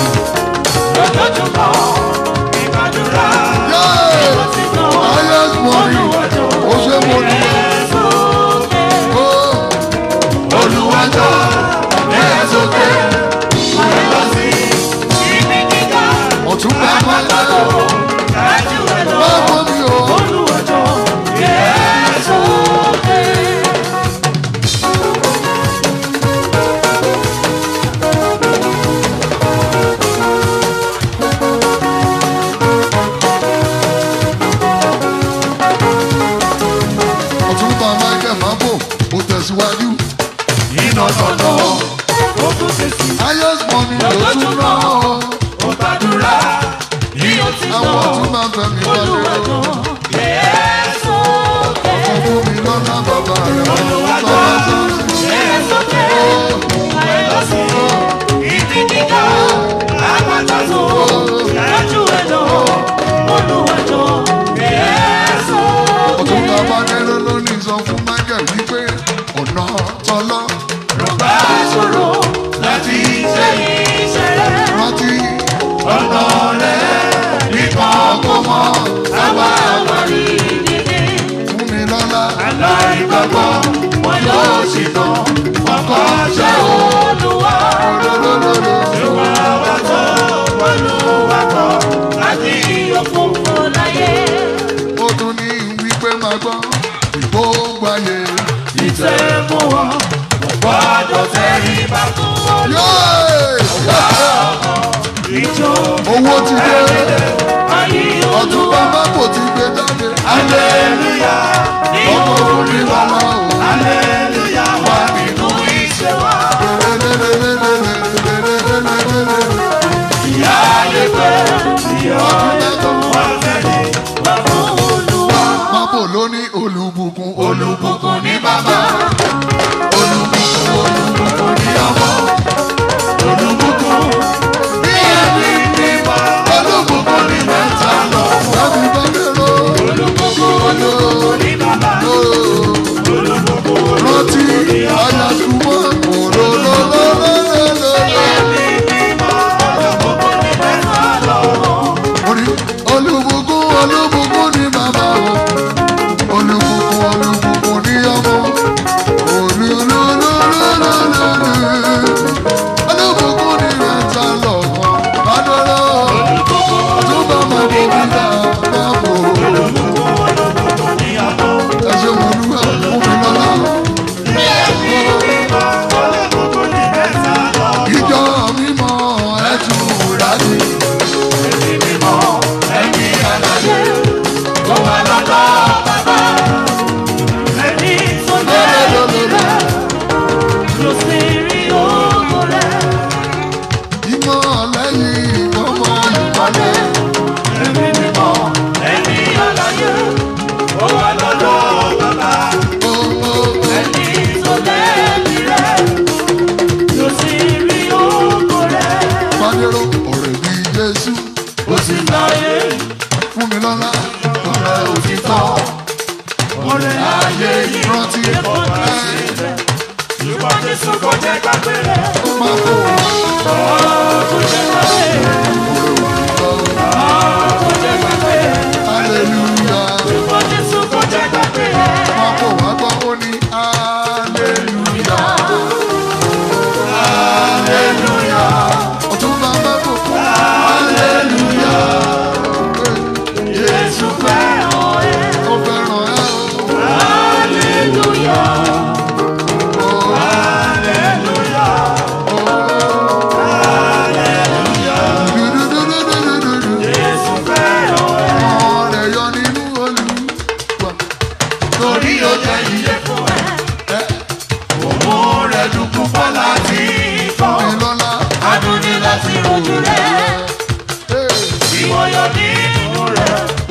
[SPEAKER 1] Highest money, ó ṣe mo ní. Olùwàjọ́ ní ẹ̀sọ́kè. Òtún màmá kẹ̀ báwo mi o. Òtún màmá kẹ̀ máa bò, mo tẹ̀síwájú.
[SPEAKER 2] iná lọ́nà ó tún ṣe sí.
[SPEAKER 1] Highest money ló tún ná o.
[SPEAKER 2] ó gbàdúrà ní o ti
[SPEAKER 1] Àwọn ọ̀tún máa fẹ́ mi wálé o. Ọkọ̀ fún mi lọ́nà bàbá rẹ̀ wọ́n bàbá sọ́ọ̀sì. Ọ̀tún bàbá dẹ́rẹ́ lónìí sọ fún Michael wípé ọ̀nà tọ́lọ́
[SPEAKER 2] láti ṣe
[SPEAKER 1] rántí
[SPEAKER 2] ọ̀nà rẹ̀ nípa ọkọ̀ mọ́ àwa àwárí
[SPEAKER 1] fún mi lọ́lá.
[SPEAKER 2] aláìgbàgbọ́ wọn yóò sì tán ọkọ̀ ṣe Olúwa. Ìwà wa tó Olúwa kọ́ láti òfófó láyé.
[SPEAKER 1] Ó tún ní wípé máa gbọ́ ìgbóngbà yẹ.
[SPEAKER 2] Ìtẹ́ mú wọn, gbọ́dọ̀ tẹ̀rí bá fún wọn. Ìjọ
[SPEAKER 1] Owó ti dé,
[SPEAKER 2] ayé
[SPEAKER 1] ọ̀tún
[SPEAKER 2] Olúwa.
[SPEAKER 1] bàbá kò ti gbé jáde.
[SPEAKER 2] Aleluya
[SPEAKER 1] Ọkọ̀ fún mi lọ́lá o.
[SPEAKER 2] Aleluya wà nínú iṣẹ́ wa. Ìyá lè pẹ́, ìyá lè pẹ́, wọ́n fẹ́ ní wà fún Olúwa.
[SPEAKER 1] Mábò ló ní olùbùkún
[SPEAKER 2] Olùbùkún ní bàbá, olùbùkún ní ọmọ, olùbùkún ní ẹ̀mí mímọ́, olùbùkún ní mẹ́ta lọ.
[SPEAKER 1] láti bá dèrò.
[SPEAKER 2] Olùbùkún ní bàbá, olùbùkún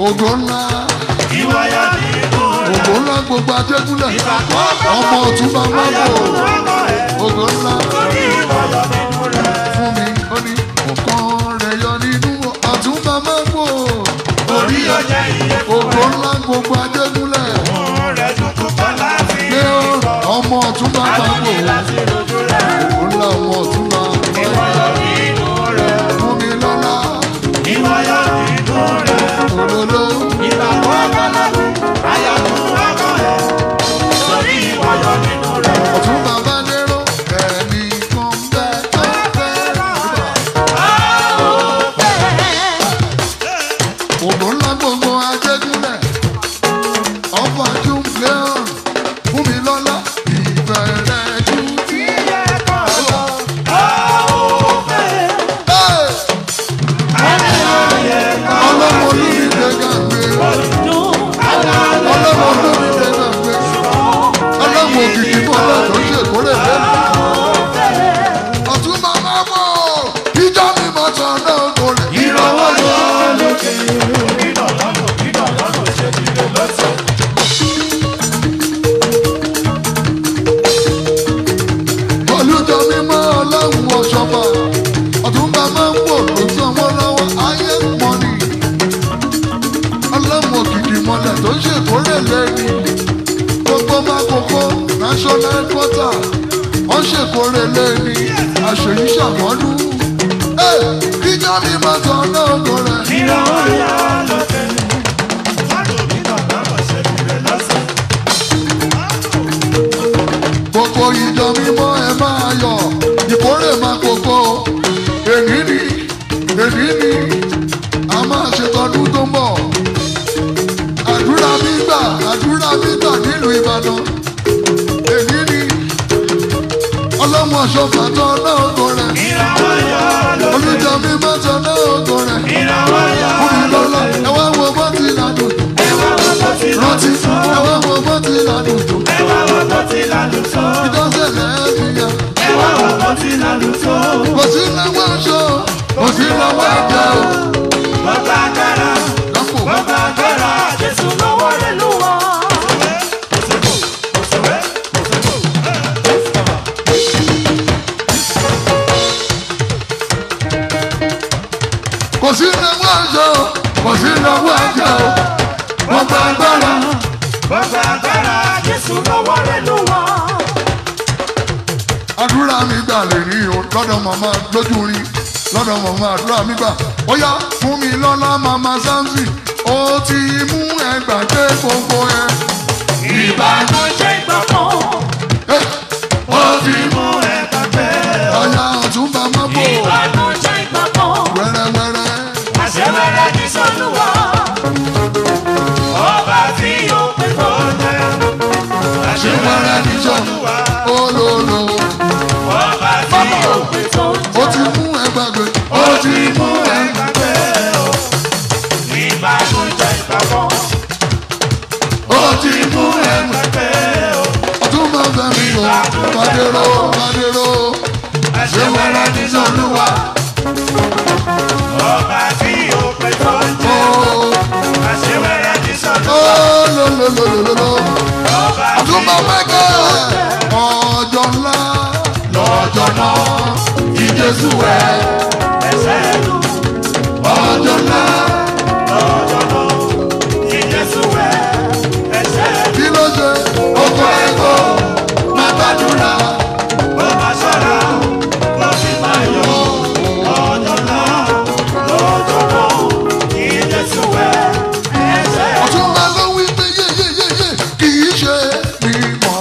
[SPEAKER 1] ògo ńlá.
[SPEAKER 2] Ìwọ yọ nínú rẹ̀.
[SPEAKER 1] Ògo ńlá gbogbo Ajégúnlẹ̀.
[SPEAKER 2] Ìgbàgbọ́ bá
[SPEAKER 1] Ọmọ Ọ̀túnba Mábò.
[SPEAKER 2] ọmọ ẹ̀.
[SPEAKER 1] Ògo ńlá.
[SPEAKER 2] Torí ìwọ yọ nínú rẹ̀.
[SPEAKER 1] Fún mi, ó ní ọ̀kan rẹ̀ yọ nínú Ọ̀túnba Mábò.
[SPEAKER 2] Orí ọjà iye fún
[SPEAKER 1] Ògo
[SPEAKER 2] ẹ.
[SPEAKER 1] ńlá gbogbo Ajégúnlẹ̀.
[SPEAKER 2] Òun rẹ̀ tuntun kan láti
[SPEAKER 1] Lé
[SPEAKER 2] ìbọ̀.
[SPEAKER 1] ọmọ Ọ̀túnba Mábò.
[SPEAKER 2] Àdúgbò láti rojú rẹ̀.
[SPEAKER 1] Ògo ńlá ọmọ Ọ̀túnba.
[SPEAKER 2] Ìwọ yọ nínú rẹ̀.
[SPEAKER 1] Fún mi lọ́lá.
[SPEAKER 2] Ìwọ yọ nínú rẹ̀.
[SPEAKER 1] Òlòló.
[SPEAKER 2] Ìgbàgbọ́ bá lọ́dún. Àyàkùn ọmọ ẹ̀. Torí ìwọ yọ nínú rẹ̀.
[SPEAKER 1] Ọ̀túnba bá lérò. Ẹnì kan bẹ́ẹ̀ tó fẹ́ràn rẹ̀. Ògo ńlá gbogbo Ajégúnlẹ̀. Ọba Júmblẹ́ọ̀n. Fún mi lọ́lá. Ìfẹ́ rẹ̀ jù tí yẹ kọ́ lọ. Ọlọ́mọ olúmídé gàgbé. Ọlọ́mọ olúmídé gàgbé. Ọlọ́mọ òkìkí bọ́lá tó ṣe kórè lẹ́nu. Ọ̀túnba Mábò. Ìjọ mi mọ̀ tán náà kò lè.
[SPEAKER 2] Ìrànwọ́ yọ lókè. Ìdọ̀ lọ́nà ṣe ti lè lọ́sẹ̀.
[SPEAKER 1] Olùjọ mímọ́ ọlọ́run ọ̀ṣọ́fà. Ọ̀túnba Mábò ló sanwó lọ́wọ́ ayé mọ́ni. Ọlọ́mọ òkìkí mọ́lẹ̀ tó ṣe kórè lẹ́nu. Gbogbo Mákòkò national headquarter. Wọ́n ṣèkórè lẹ́ni. Àṣèyí ṣàmọ́dún. Ìjọ mímọ́ tán náà kò lè.
[SPEAKER 2] Ìrànwọ́ yọ lókè. Ìdọ̀ lọ́nà ṣe ti lè lọ́sẹ̀.
[SPEAKER 1] Gbogbo ìjọ mímọ́ ẹ máa yọ̀, ìkórè Mákòkò. Èní ni, a máa ṣe tọdún tó ń bọ̀. Àdúrà mi gbà nílùú Ìbàdàn. Èní ni, ọlọ́mọ ṣọfà tán náà kò rẹ̀.
[SPEAKER 2] Ìrànwọ́ yọ lókè.
[SPEAKER 1] Olùjọ mímọ́ tán náà kò rẹ̀.
[SPEAKER 2] Ìrànwọ́ yọ
[SPEAKER 1] Fún mi lọ́lá, ẹ wá wo bó ti lànà.
[SPEAKER 2] Ẹwà wọn tó ti
[SPEAKER 1] Rántí,
[SPEAKER 2] ládùn tó.
[SPEAKER 1] ẹ wá wo bó ti lànà.
[SPEAKER 2] Ẹwà wọn tó ti ládùn tó.
[SPEAKER 1] Ìdọ́sẹ̀lẹ̀ ẹ̀ ti yá.
[SPEAKER 2] Ẹwà wọn tó ti ládùn tó.
[SPEAKER 1] Kò sí lọ́wọ́ aṣọ, kò sí lọ́wọ́ ẹ̀jẹ̀ o.
[SPEAKER 2] Gbogbo agbára,
[SPEAKER 1] Lápò.
[SPEAKER 2] gbogbo agbára, Jésù lọ́wọ́ rẹ̀ ló wà.
[SPEAKER 1] Kò sí lọ́wọ́ aṣọ, kò sí lọ́wọ́ ẹ̀jẹ̀ o. Gbogbo agbára.
[SPEAKER 2] Gbogbo agbára, Jésù lọ́wọ́ rẹ̀ ló wà.
[SPEAKER 1] Àdúrà mi gbà lè rí o lọ́dọ̀ màmá lójú rí lọ́dọ̀ màmá àdúrà mi gbà. Ó yá fún mi lọ́lá màmá Samson. Ó ti mú ẹgbàgbé gbogbo ẹ.
[SPEAKER 2] Ìbànújẹ́ ìgbàkan, ó ti mú ẹ̀ka pẹ́.
[SPEAKER 1] Ọ̀yá Ọ̀túnba Mábò.
[SPEAKER 2] Ìbànújẹ́ ìgbàkan,
[SPEAKER 1] Wẹ́rẹ́wẹ́rẹ́.
[SPEAKER 2] àṣewẹ́rẹ́ ní sọ́lúwà. Ọba tí yóò pé tó jẹ́. Àṣewẹ́rẹ́ ní sọ́lúwà.
[SPEAKER 1] Olólo.
[SPEAKER 2] Ọba tí yóò pé tó
[SPEAKER 1] Ó
[SPEAKER 2] jẹ́.
[SPEAKER 1] ti mú ẹgbàgbé.
[SPEAKER 2] Ó ti mú ẹ̀ka pẹ́. Ìbànújẹ́ ìgbàkan, ó ti mú ẹ̀ka pẹ́.
[SPEAKER 1] Ọ̀túnba Fẹ́mi o. Fadéró, Fadéró.
[SPEAKER 2] Àṣewẹ́rẹ́ ní sọ́lúwà. Ọba tí yóò pé tó jẹ́. Àṣewẹ́rẹ́ ní sọ́lúwà.
[SPEAKER 1] Olólólólóló.
[SPEAKER 2] Ọba tí
[SPEAKER 1] Ọ̀túnba Mẹ́kẹ́. Ọjọ́ ńlá. Lọ́jọ́ náà. Ìjésù ẹ̀.
[SPEAKER 2] ẹsẹ̀ lù.
[SPEAKER 1] Ọjọ́ ńlá.
[SPEAKER 2] Lọ́jọ́ náà, kí Jésù wẹ̀ ẹsẹ̀ lù.
[SPEAKER 1] Kí ló ṣe? Ọkọ̀ ẹ̀kọ́. Má gbàdúrà.
[SPEAKER 2] Bó bá ṣọ́ra, lọ sí máa yọ. Lọ́jọ́ náà, lọ́jọ́ náà, kí Jésù wẹ̀ ẹsẹ̀ lù.
[SPEAKER 1] Ọ̀túnba ló wí pé yéyéyéyé kì í ṣe mímọ́.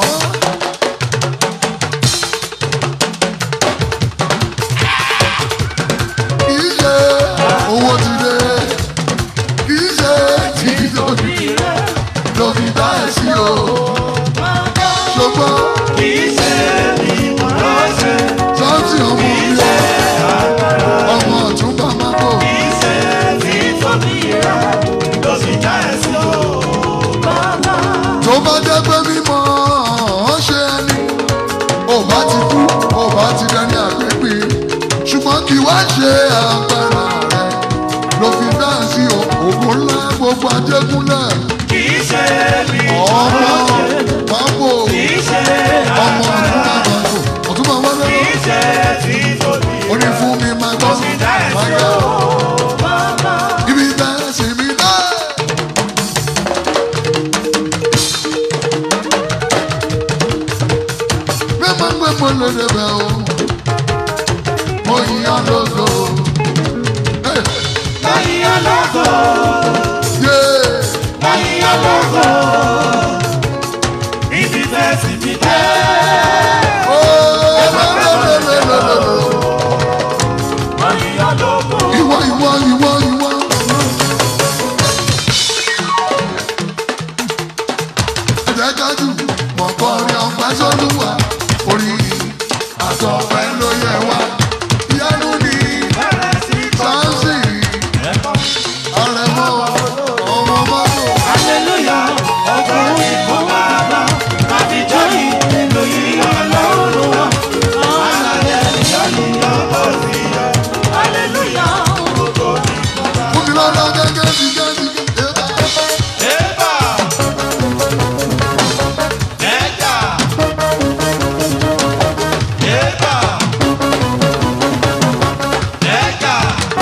[SPEAKER 1] Kì í ṣe owó ti dé. Kì í ṣe títí tó di ló fi dá ẹ̀ sí o. Ṣùgbọ́n
[SPEAKER 2] Kì í ṣe mímọ́ lọ́sẹ̀,
[SPEAKER 1] sọ́ọ̀tì ọmọ
[SPEAKER 2] kì í
[SPEAKER 1] mi
[SPEAKER 2] ṣe
[SPEAKER 1] ò
[SPEAKER 2] agbára,
[SPEAKER 1] ọmọ Ọ̀túnba Mábò.
[SPEAKER 2] kì í ṣe títóbi rẹ̀, ló sì já ẹ̀ sí o.
[SPEAKER 1] Tó bá jẹ́ pé mímọ́ ọ́ ṣe ẹni, ò bá ti kú, ò bá ti dẹni àgbégbé. Ṣùgbọ́n kì wá ṣe agbára rẹ̀ ló fi dá sí ògùn ńlá gbogbo pé mo lè débẹ̀ o. Mo yíyan lógo.
[SPEAKER 2] Mo yíyan lógo. Mo yíyan lógo. Ibi tẹ́ sì ti dé. Mo yíyan lógo.
[SPEAKER 1] Ìwọ. Ẹ̀jẹ̀ kájú mọ̀ kọrin ọ̀pẹ sọ́lúwà. Orí àtọ̀pẹ́ ló yẹ wá. Ìyanu ni sáǹsì. Àrẹ̀mọ ọmọ mọ́tò.
[SPEAKER 2] Hallelujah, ọkùnrin ìkó máa bá. Àbíjọ́ yìí ló yí ọlọ́run wá. Hallelujah, ọkọ̀ sí yọ. Hallelujah, gbogbo ìkó máa bá.
[SPEAKER 1] Fún mi lọ́dọ̀ gẹ́gẹ́ bí gẹ́gẹ́.
[SPEAKER 2] Eba! Ẹja! Eba! Ẹja!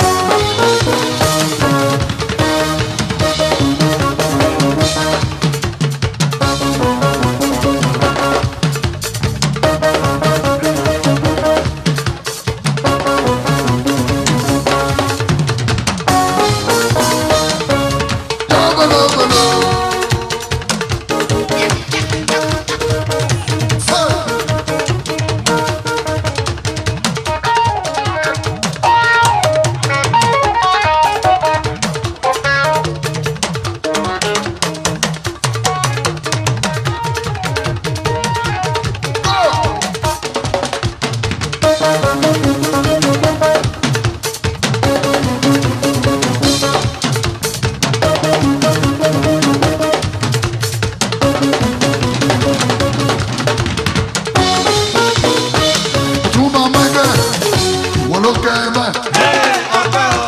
[SPEAKER 1] Túmọ̀ mẹ́gbẹ́, ìwọ ló kẹ́ ẹ bẹ́ẹ̀.
[SPEAKER 2] Ọgbà o!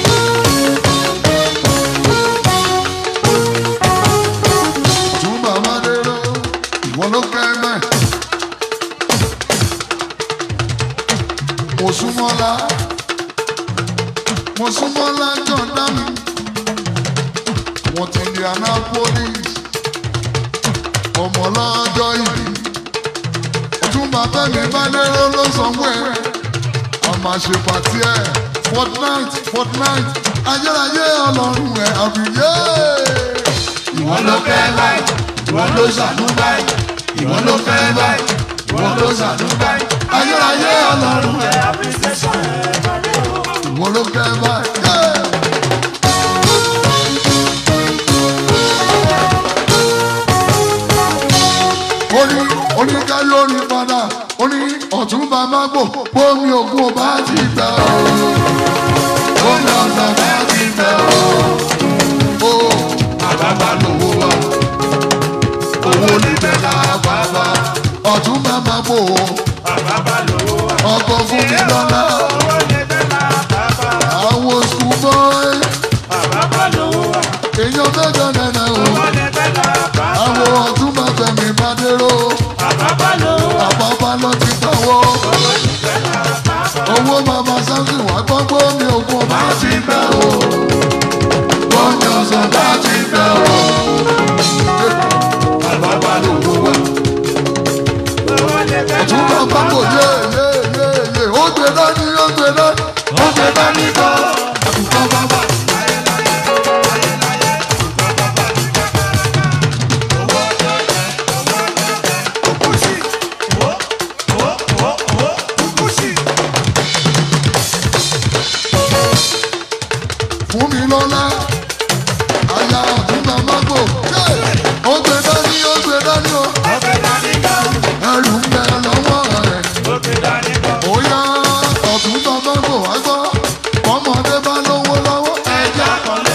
[SPEAKER 1] Túmọ̀ Mádéró, ìwọ ló kẹ́ ẹ bẹ́ẹ̀. Mo súnmọ́lá jọ̀dá mi. Wọ́n ti Indianapolis. Ọmọ lọ́jọ́ ìbí. Ọ̀túnba Fẹ́mi Mádéró ló sanwó ẹ̀. A máa ṣe pàtí ẹ̀. Fortnite. Ayérayé ọlọ́run ẹ̀ àbíyé.
[SPEAKER 2] Ìwọ ló fẹ́ báyìí, ìwọ ló ṣàánú báyìí, ìwọ ló fẹ́ báyìí, ìwọ ló ṣàánú báyìí.
[SPEAKER 1] Ayérayé ọlọ́run ẹ̀.
[SPEAKER 2] Appreciation ẹ̀ bàdé o.
[SPEAKER 1] Ìwọ ló kẹ́ báyìí. Oníkáyọ̀ orin padà, oní Ọ̀túnba Mágbò, bómi ògùn ò bá ti gbà o. Bómi ọ̀sán bá ti gbà o. Ó àbábá lówó wa, owó níbẹ̀ lábàbá. Ọ̀túnba Mágbò,
[SPEAKER 2] Àbábá lówó wá.
[SPEAKER 1] ọkọ̀ fún mi lọ́la.
[SPEAKER 2] Owó níbẹ̀ lábàbá.
[SPEAKER 1] Àwọn school boy,
[SPEAKER 2] Àbábá lówó wá.
[SPEAKER 1] èèyàn mẹ́jọ nẹ́nẹ́ o.
[SPEAKER 2] Owó níbẹ̀ lábàbá.
[SPEAKER 1] Àwọn Ọ̀túnba Fẹ́mi Mádéró,
[SPEAKER 2] Àbábá lówó wá.
[SPEAKER 1] àbábá ló ti pawó.
[SPEAKER 2] Owó níbẹ̀ lábàbá.
[SPEAKER 1] Owó bàbá Samson wá gbọ́ bómi ògùn bá ti gbà o. Bómi ọ̀sán bá ti gbà o. Àbábá lówó wa.
[SPEAKER 2] Owó níbẹ̀
[SPEAKER 1] Ọ̀túnba Mágbò yé. Ó gbé dání.
[SPEAKER 2] Ó gbé dání kọ́.
[SPEAKER 1] Àbùkọ́ bàbá. Fún mi lọ́lá. Aya Ọ̀túnba Mágbò. Ó gbé dání o. Ẹrù ń bẹ lọ́wọ́ rẹ̀. Ó yá Ọ̀túnba Mágbò wá gbọ́. Ọmọdé bá lówó lọ́wọ́. Ẹja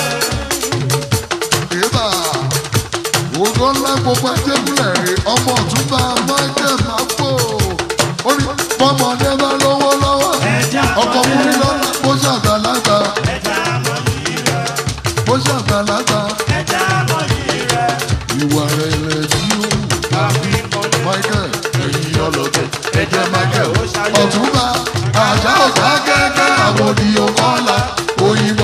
[SPEAKER 1] ìbà ògo ńlá gbogbo ẹjẹ múlẹ̀ rè ọmọ Ọ̀túnba Michael Mágbò. Ó ní ọmọdé bá lówó lọ́wọ́. Ọkọ̀ fún mi lọ́lá. Bó ṣàgbàlagbà. Ìwà rẹ̀ lẹ̀ tí ó wù. Michael ẹ̀yin ọlọ́tẹ̀. Ẹ̀jẹ̀ Michael Ọ̀túnba àṣà ọ̀sà kẹ́kẹ́ àbòdì òkọ́lá òyìnbó.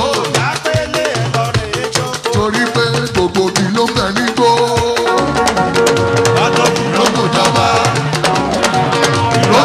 [SPEAKER 1] Torí pé gbogbo kì ló ń bẹ̀ nígbó. Lóko jọba.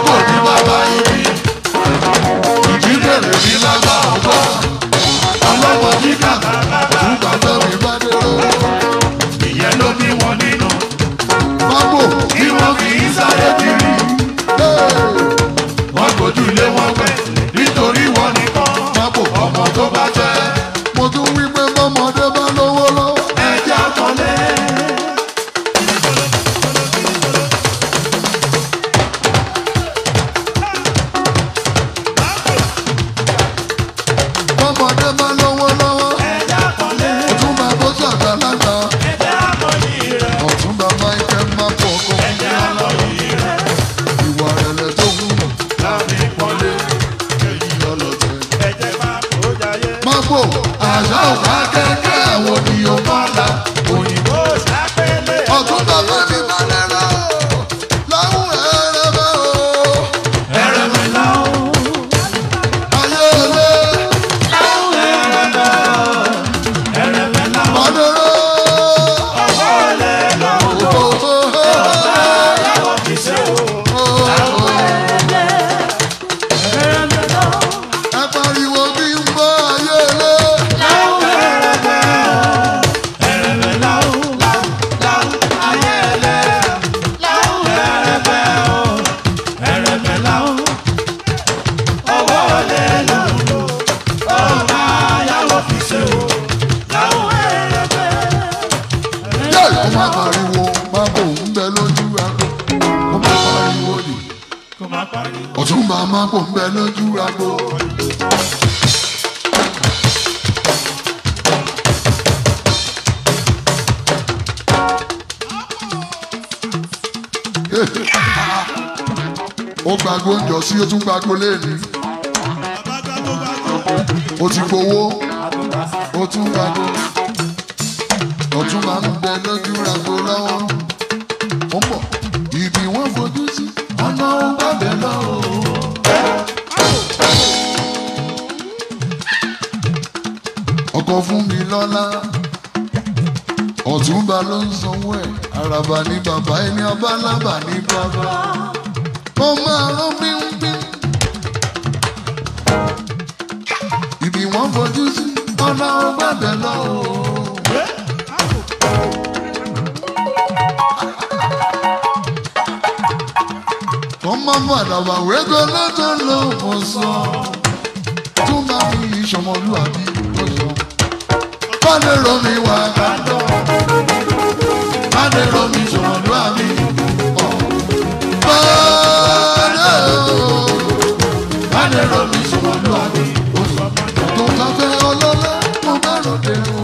[SPEAKER 1] wá kẹ́kẹ́ àwọn òdìyàn kọ́lá.
[SPEAKER 2] òyìnbó sápẹ́lẹ̀.
[SPEAKER 1] Ọ̀tún bàbá mi máa lẹ́rọ. Láwọn ẹrẹ̀bẹ̀ o.
[SPEAKER 2] ẹrẹ̀bẹ̀ láwọn.
[SPEAKER 1] Ayé olé.
[SPEAKER 2] láwọn ẹrẹ̀bẹ̀. ẹrẹ̀bẹ̀ láwọn.
[SPEAKER 1] Ọ̀dọ́rọ̀.
[SPEAKER 2] ọwọ́ ọ̀lẹ́ lọ́wọ́. ọ̀tá yàwọ̀ fi ṣe o. láwọn ẹrẹ̀bẹ̀. ẹrẹ̀bẹ̀ láwọn.
[SPEAKER 1] Ẹ pariwo bí ń bọ́ ayé olé.
[SPEAKER 2] láwọn ẹrẹ̀bẹ̀. ẹrẹ̀bẹ̀ láwọn. láwọn ayé ẹlẹ́. láwọn ẹrẹ̀bẹ̀ o. ẹrẹ̀bẹ̀ láwọn. ọwọ́ ọ̀lẹ́ lọ́wọ́. ọ̀tá yàwọ̀ fi ṣe o. láwọn ẹrẹ̀bẹ̀.
[SPEAKER 1] Yẹ́ kó má pariwo má bò ń bẹ lójú ago. Kó má pariwo dì.
[SPEAKER 2] kó má pariwo.
[SPEAKER 1] Ọ̀tún bá má bò ń bẹ lójú ago. Ó gbàgbó ń jọ sí ó tún gbàgbó léèní. Ó ti gbowó ó tún gbàgbó. Ọ̀tún máa ń bẹ lójú rago lọ́wọ́. Ó ń bọ̀ ibi wọ́n fojú sí ọ̀nà ó gbàgbẹ́ lọ́wọ́. Ọkọ fún mi lọ́lá. Ọ̀túnba ló ń sanwó ẹ̀. Àràbà ní bàbá ẹni abálábà ní bàbá. Ó máa rán bíńbíń. Ibi wọ́n fojú sí ọ̀nà ó gbàgbẹ́ lọ́wọ́. Ọmọ fàdàbà wẹ́gbẹ́ lọ́jọ́ ló mọ̀ sọ. Tún bá mi ìṣọmọlúwàbí lọ́sọ̀. Bádé romi wà kàńtọ̀. Bádé romi ìṣọmọlúwàbí. Bádé romi ìṣọmọlúwàbí. Tó káfẹ́ ọlọ́lá mo bá ròde o.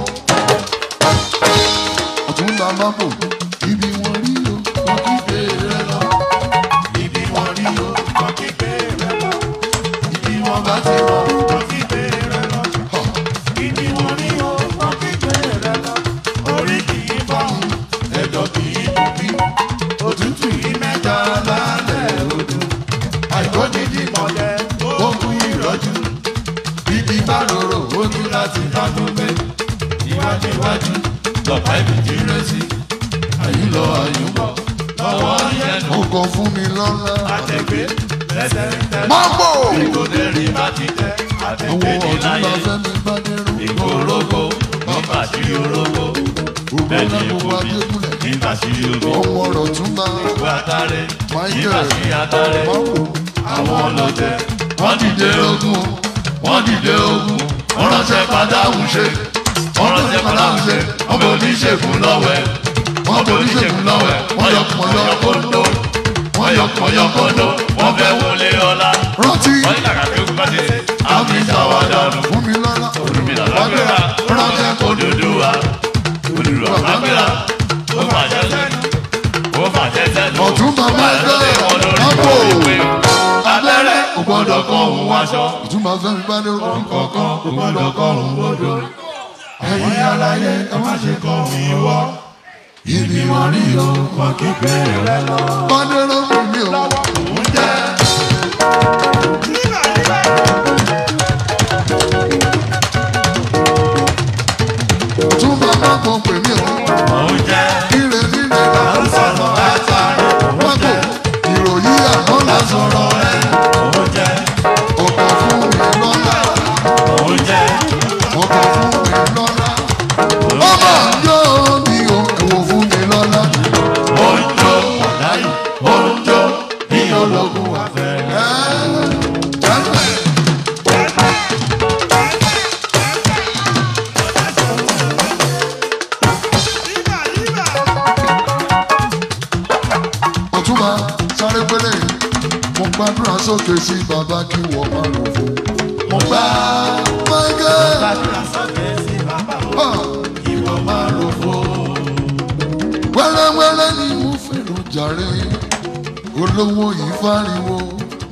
[SPEAKER 1] Ọ̀tún bá má bò ibi wọn rí o. Wọ́n kí bèrè lọ.
[SPEAKER 2] ibi wọn rí o wọ́n kí bèrè lọ.
[SPEAKER 1] Ibi wọn bá ti rọ̀.
[SPEAKER 2] wọ́n kí bèrè lọ. ibi wọn rí o wọ́n kí bèrè lọ. orí kì í fọ́hùn ẹ̀dọ̀ kì í dùbí. òtútù yìí mẹ́ta lálẹ́ odò. àìkó dídì mọ̀lẹ́ ó kú ìrọ́jú.
[SPEAKER 1] Ibi bá rorò ó ní láti dágún gbé.
[SPEAKER 2] iwájú iwájú lọ́pàá ibi tí ń retí.
[SPEAKER 1] Àyùlọ àyùbọ̀.
[SPEAKER 2] lọ́wọ́ yẹnu
[SPEAKER 1] Ó kọ fún mi lọ́lá.
[SPEAKER 2] àtẹ̀gbé lẹ́sẹ̀ ń tẹ́.
[SPEAKER 1] Máńbò!
[SPEAKER 2] ìgòdè rí bá ti tẹ́.
[SPEAKER 1] Àwọn
[SPEAKER 2] àtẹ̀gbé ní
[SPEAKER 1] ọ̀tún bá
[SPEAKER 2] láyé.
[SPEAKER 1] fẹ́ mi bá dérú.
[SPEAKER 2] ìgbòrógó nígbà tí orógó.
[SPEAKER 1] Ògbó
[SPEAKER 2] bẹ́ẹ̀ni
[SPEAKER 1] náà mo
[SPEAKER 2] èkó
[SPEAKER 1] bá
[SPEAKER 2] mi
[SPEAKER 1] dégúnlẹ̀.
[SPEAKER 2] nígbà tí omi.
[SPEAKER 1] Ọmọ ọ̀rọ̀ tún bá.
[SPEAKER 2] ìgbó àtàrẹ
[SPEAKER 1] Michael.
[SPEAKER 2] nígbà tí àtàrẹ.
[SPEAKER 1] Máńbò.
[SPEAKER 2] àwọn ọlọ́tẹ̀ wọ́n dìde ogun wọ́n dìde ogun wọ́n ránṣẹ́ padáhùn ṣe wọ́n ránṣẹ́ padáhùn ṣe wọ́n bẹ oníṣègùn lọ́wẹ́ wọ́n bẹ oníṣègùn lọ́wẹ́ wọ́n yọ kọ́ńdó wọ́n yọ kọ́ńdó wọ́n fẹ́ wọlé ọlá
[SPEAKER 1] Rántí
[SPEAKER 2] wọ́n ní kàkà tí ó bá dé àmì ìtawádànù
[SPEAKER 1] fún mi lọ́lá.
[SPEAKER 2] olùmìnira lágbára ránṣẹ́ Odùduwà Odùduwà lágbára ó fàṣẹ sẹ́nu ó fàṣẹ sẹ́nu
[SPEAKER 1] Ọ̀tún bàbá ẹgbẹ́ Máńbò.
[SPEAKER 2] abẹ́rẹ́ kò gbọ́dọ̀ kọ́ òun wáṣọ.
[SPEAKER 1] Ọ̀tún bá fẹ́ mi bá dérú.
[SPEAKER 2] kọ̀ọ̀kan kò gbọ́dọ̀ kọ́ òun odò. ẹ̀yin aláyé ẹ má ṣe kọ́ òun ìwọ. ibi wọn rí o wọn kì í bèrè rẹ lọ.
[SPEAKER 1] Bá dérú fún mi o.
[SPEAKER 2] òun jẹ́.
[SPEAKER 1] Ọ̀tún bá má bọ̀ pè mí o.
[SPEAKER 2] òun jẹ́.
[SPEAKER 1] Ire nílẹ̀ là
[SPEAKER 2] à ń sọ̀rọ̀ àtàrí. òun
[SPEAKER 1] Máńbò.
[SPEAKER 2] jẹ́.
[SPEAKER 1] Ìròyìn àná là sọ̀rọ̀ rẹ̀.
[SPEAKER 2] òun jẹ́.
[SPEAKER 1] Ọkọ̀ fún mi lọ́lá.
[SPEAKER 2] òun jẹ́.
[SPEAKER 1] Ọkọ̀ fún mi lọ́lá. Ọmọ yóò ní o. Ẹ̀wọ̀ fún mi lọ́lá.
[SPEAKER 2] òun jó ọ̀dáyì. òun jó bí ológun àfẹ́.
[SPEAKER 1] Ọ̀túnba sáré pélé mo gbàdúrà sókè sí bàbá kí wọ́n máa lò fún. Mo gbà mágẹ́
[SPEAKER 2] gbàdúrà sókè sí bàbá o. ìwọ máa lò fún.
[SPEAKER 1] wẹ́rẹ́wẹ́rẹ́ ni mo fèrò jàre olówó yìí fáriwo.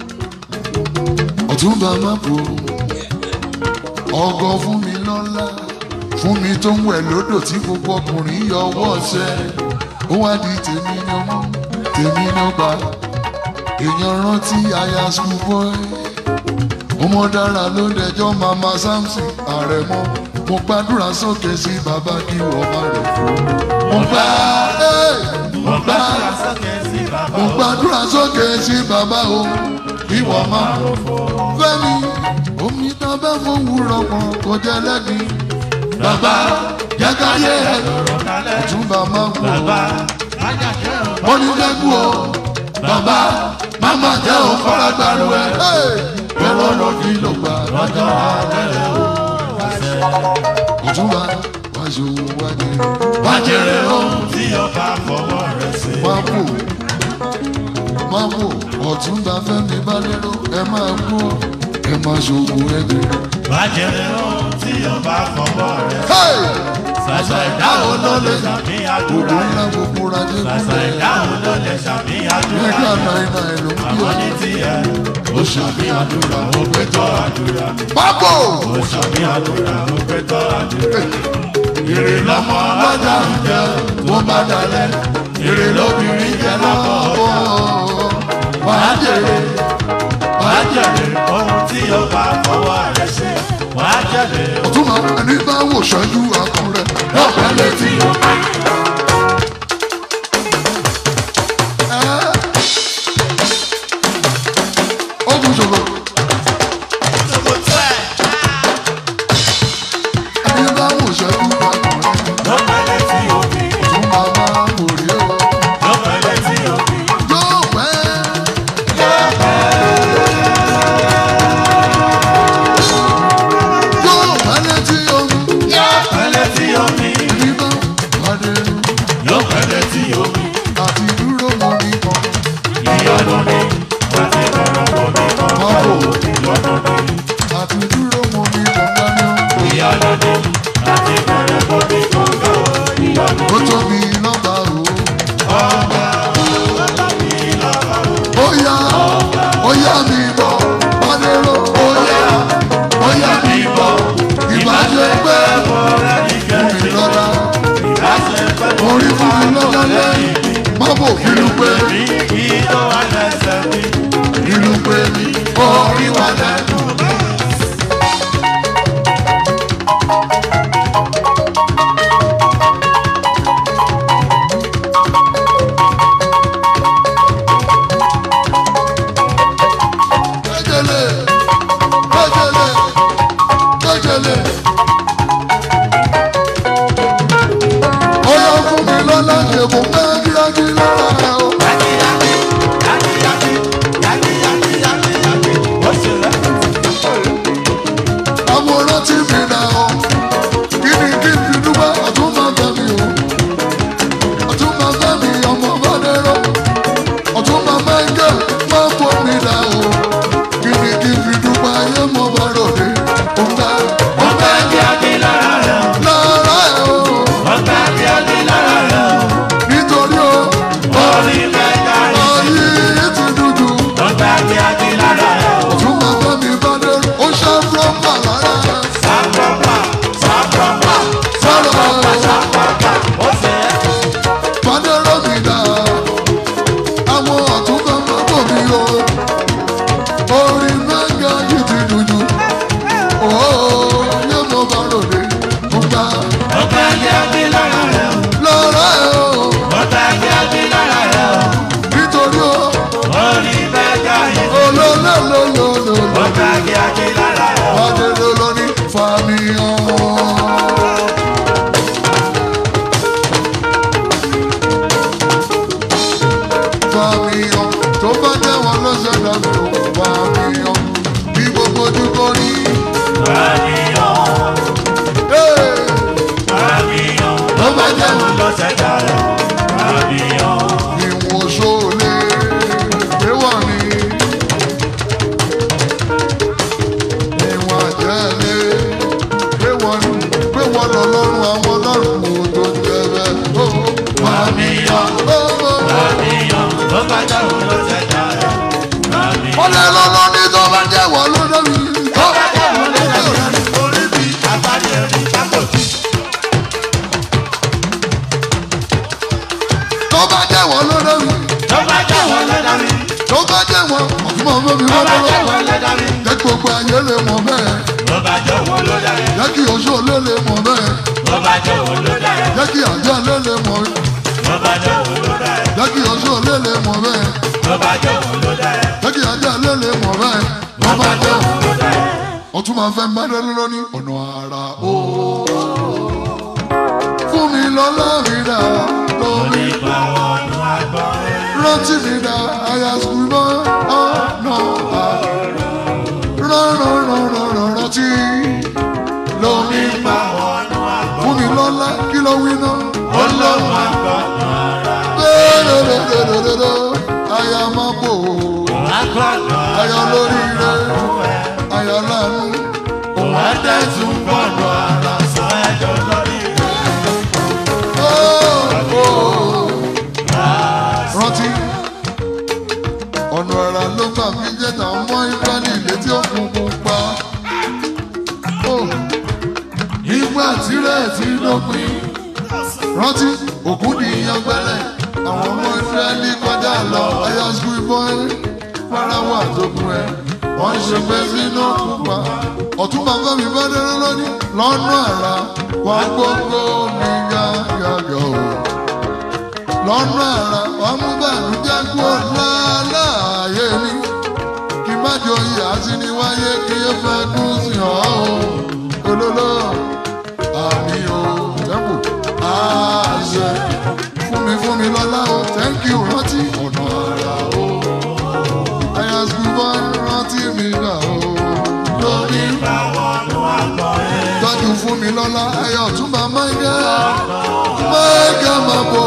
[SPEAKER 1] Ọ̀túnba má bò ọkọ̀ fún mi lọ́lá. fún mi tó ń wẹ̀ lódò tí gbogbo ọkùnrin yọ ọwọ́ ṣẹ́ ó wá di tèmi ní ọmọ tèmi ní ọgbà èèyàn rántí aya school boy ọmọ dára ló dẹjọ́ mama Samson Àrẹ̀mọ mo gbàdúrà sókè sí bàbá kí wọ́n má rẹ̀ fún mo gbàdúrà sókè sí bàbá o kí wọ́n má rẹ̀ fún Fẹ́mi omi tá bá fowórọ̀ kan kò jẹ́ lẹ́gbìn bàbá jẹ́káyé ọ̀túnba máa ń wò ó ní lẹ́kùn o bàbá máma jẹ́ òun fara gbàrú ẹ̀ ẹ̀rọ ló fi lò gbà lọ́jọ́ alẹ́ o ọ̀túnba wá ṣòwò wájẹ.
[SPEAKER 2] wájẹrẹ ohun tí ọba fọwọ́ rẹ̀ ṣe.
[SPEAKER 1] máa wò ọ̀túnba Fẹ́mi Bálérò ẹ máa wò ẹ máa ṣòwò ẹ̀jẹ̀.
[SPEAKER 2] wájẹrẹ ohun tí ọba fọwọ́ rẹ̀ ṣe. sàṣà ìdáhùn ló lè ṣàmì àdúrà yẹn. sàṣà ìdáhùn ló lè ṣàmì àdúrà yẹn. àwọn ní tiẹ̀ ó ṣàmì àdúrà ó pé tọ́ àdúrà.
[SPEAKER 1] pápó
[SPEAKER 2] ó ṣàmì àdúrà ó pé tọ́ àdúrà. èrè lọ́mọ ọlọ́jà ń jẹ tó bá dalẹ̀. èrè lóbìnrin jẹ lọ́kọ̀ ọ̀gá. wàá jèrè ohun tí ó bá fọwọ́ rẹ̀ ṣe. wàá jèrè.
[SPEAKER 1] ọ̀túnba ẹni bá wò ṣáájú akọ rẹ̀
[SPEAKER 2] lọ́pẹ́ létí òkè.
[SPEAKER 1] ogun ṣòro. ẹni bá wò ṣáájú akọ rẹ̀
[SPEAKER 2] lọ́pẹ́ létí òkè.
[SPEAKER 1] ọ̀túnba máa ń wòrí o.
[SPEAKER 2] lọ́pẹ́ létí òkè.
[SPEAKER 1] yóò pẹ́. yóò pẹ́ létí omi.
[SPEAKER 2] lọ́pẹ́ létí omi.
[SPEAKER 1] ẹni bá wàdé
[SPEAKER 2] lọ́pẹ́ létí omi.
[SPEAKER 1] àti dúró mọ́ mi kan.
[SPEAKER 2] ìyọnu ni láti bẹ̀rẹ̀ omi kan.
[SPEAKER 1] Máwo
[SPEAKER 2] ìyọnu ni.
[SPEAKER 1] àti dúró mọ́ mi kan dání.
[SPEAKER 2] ìyọnu ni láti bẹ̀rẹ̀ omi kan. ìyọnu
[SPEAKER 1] ó tóbi lọ́ba o.
[SPEAKER 2] ọba mi lọ́wọ́.
[SPEAKER 1] ó yá mi bọ̀ Bálérò ó yá mi bọ̀ ìbáṣe pé fún mi lọ́la orí fún mi lọ́la lẹ́yìn mọ́bò fínú pé
[SPEAKER 2] ìjọ wa lẹ́sẹ̀ mi.
[SPEAKER 1] fínú pé orí wà lẹ́nu. Kéjele ó yá fún mi lọ́la ṣe mo fẹ́ kíákí lára o. Àwòrán tí mi nà ọ́ kí ni kí n fi dúpẹ́ Ọ̀túnba Fẹ́mi o. Ọ̀túnba Fẹ́mi ọmọ Bálérò Ọ̀túnba Mẹ́ńgẹ́ máa ń fọ́ mi nà o. Kí ni kí n fi dúpẹ́ ayé mo bá ròde. Lára ẹ̀ o nítorí o ayé ti dúdú. Ọ̀túnba Fẹ́mi Bálérò ó ṣá fúlọ́pà lára ẹ̀. Bálérò mi dà àwọn Ọ̀túnba mọ́tò mi o. Orí Mẹ́ńgẹ́ yìí ti dúdú. Yé mo bá ròde mo gbà lára ẹ̀ o nítorí o olólólólóló Bálérò lóní fàmìyàn. Fàmìyàn tó bá jẹ́ wọn ló ṣẹ̀dá mi ò fàmìyàn bí gbogbo ojú kò rí. Tó bá jẹ́ wọn ló ṣẹ̀dá ìwọ̀n ṣòlè pé wà ní ìwọ̀n àjẹ́lé pé wọ́n lọ́lọ́run àwọn ọlọ́run kò tó jẹ́ bẹ́ẹ̀. Ọlẹ́ lọ́lọ́ ní tó bá jẹ́ wọ́n ló dẹ́bi. tó bá jẹ́ wọn ọ̀tún máa fẹ́ mi wọ́n lọ́wọ́ jẹ́ kí gbogbo ayé lè mọ̀ bẹ́ẹ̀ jẹ́ kí oṣù lè mọ̀ bẹ́ẹ̀ jẹ́ kí àjẹ́ lè mọ̀ jẹ́ kí oṣù lè mọ̀ bẹ́ẹ̀ jẹ́ kí àjẹ́ lè mọ̀ bẹ́ẹ̀ wọ́n bá jẹ́ ọ̀tún máa fẹ́ mẹ́rẹ́ lóní ọ̀nà àrà ó fún mi lọ́lá mi dà lórí rántí mi dà àyà sùnmọ́ ọ̀nà rántí lórí fún mi lọ́lá kí ló wí náà ọlọ́run àyà máa bò àyà lórí rẹ̀ àyà lánú òun á dẹ́tun bọ̀nù ara sọ ẹjọ́ lórí rẹ̀. rántí ọ̀nà ara ló gbà mí jẹ́ táwọn mọ́ ìbálẹ̀ létí òkùnkùn pa. nígbà tirẹ̀ ti dópin rántí òkú nìyẹn gbẹ́lẹ̀ àwọn ọmọ Ísírẹ́lì kọjá lọ ẹ̀yà sùn ìbọn Fáráò àtòkùn ẹ̀ wọ́n ṣe pé sínú pupa ọ̀tún bàbá mi bá dẹ́rẹ́ lónìí lọ́nà àrà wà gbogbo mi yáyàyà o lọ́nà àrà wà mú bàlújẹ́ kúrò láàyè mi kí má joyè àti ní wáyé kí ẹ fẹ́ dún sí ọ́ o olólò àmì o tẹ́kù àṣẹ fún mi lọ́lá o thank you rántí ọ̀nà àrà o ẹ̀yà sùgbọ́ rántí mi dà o lórí tọ́jú fún mi lọ́lá ẹ̀yà ọ̀túnba máìkẹ́ máa bò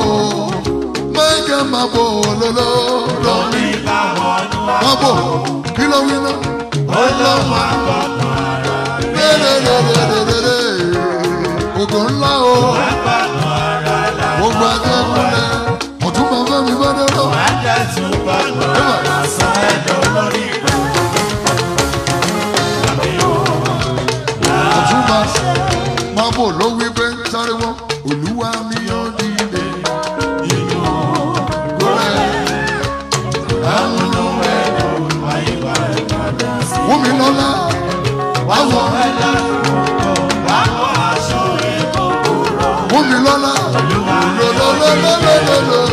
[SPEAKER 1] lọ́lọ́ lórí máa bò kí ló wí náà ọlọ́mọ ògò ńlá o gbogbo akẹ́kọ̀ọ́ ọ̀túnba fẹ́mi bá dọ́rọ̀ ọ̀túnba máa bò ló wí pé sáré wọn olúwa mi yóò dìde inú kórè àmúnú ẹ̀dùn wọ́n mi lọ́lá wáwọ̀ wọ́n mi lọ́lá lọ́lọ́lọ́lọ́lọ́lọ́.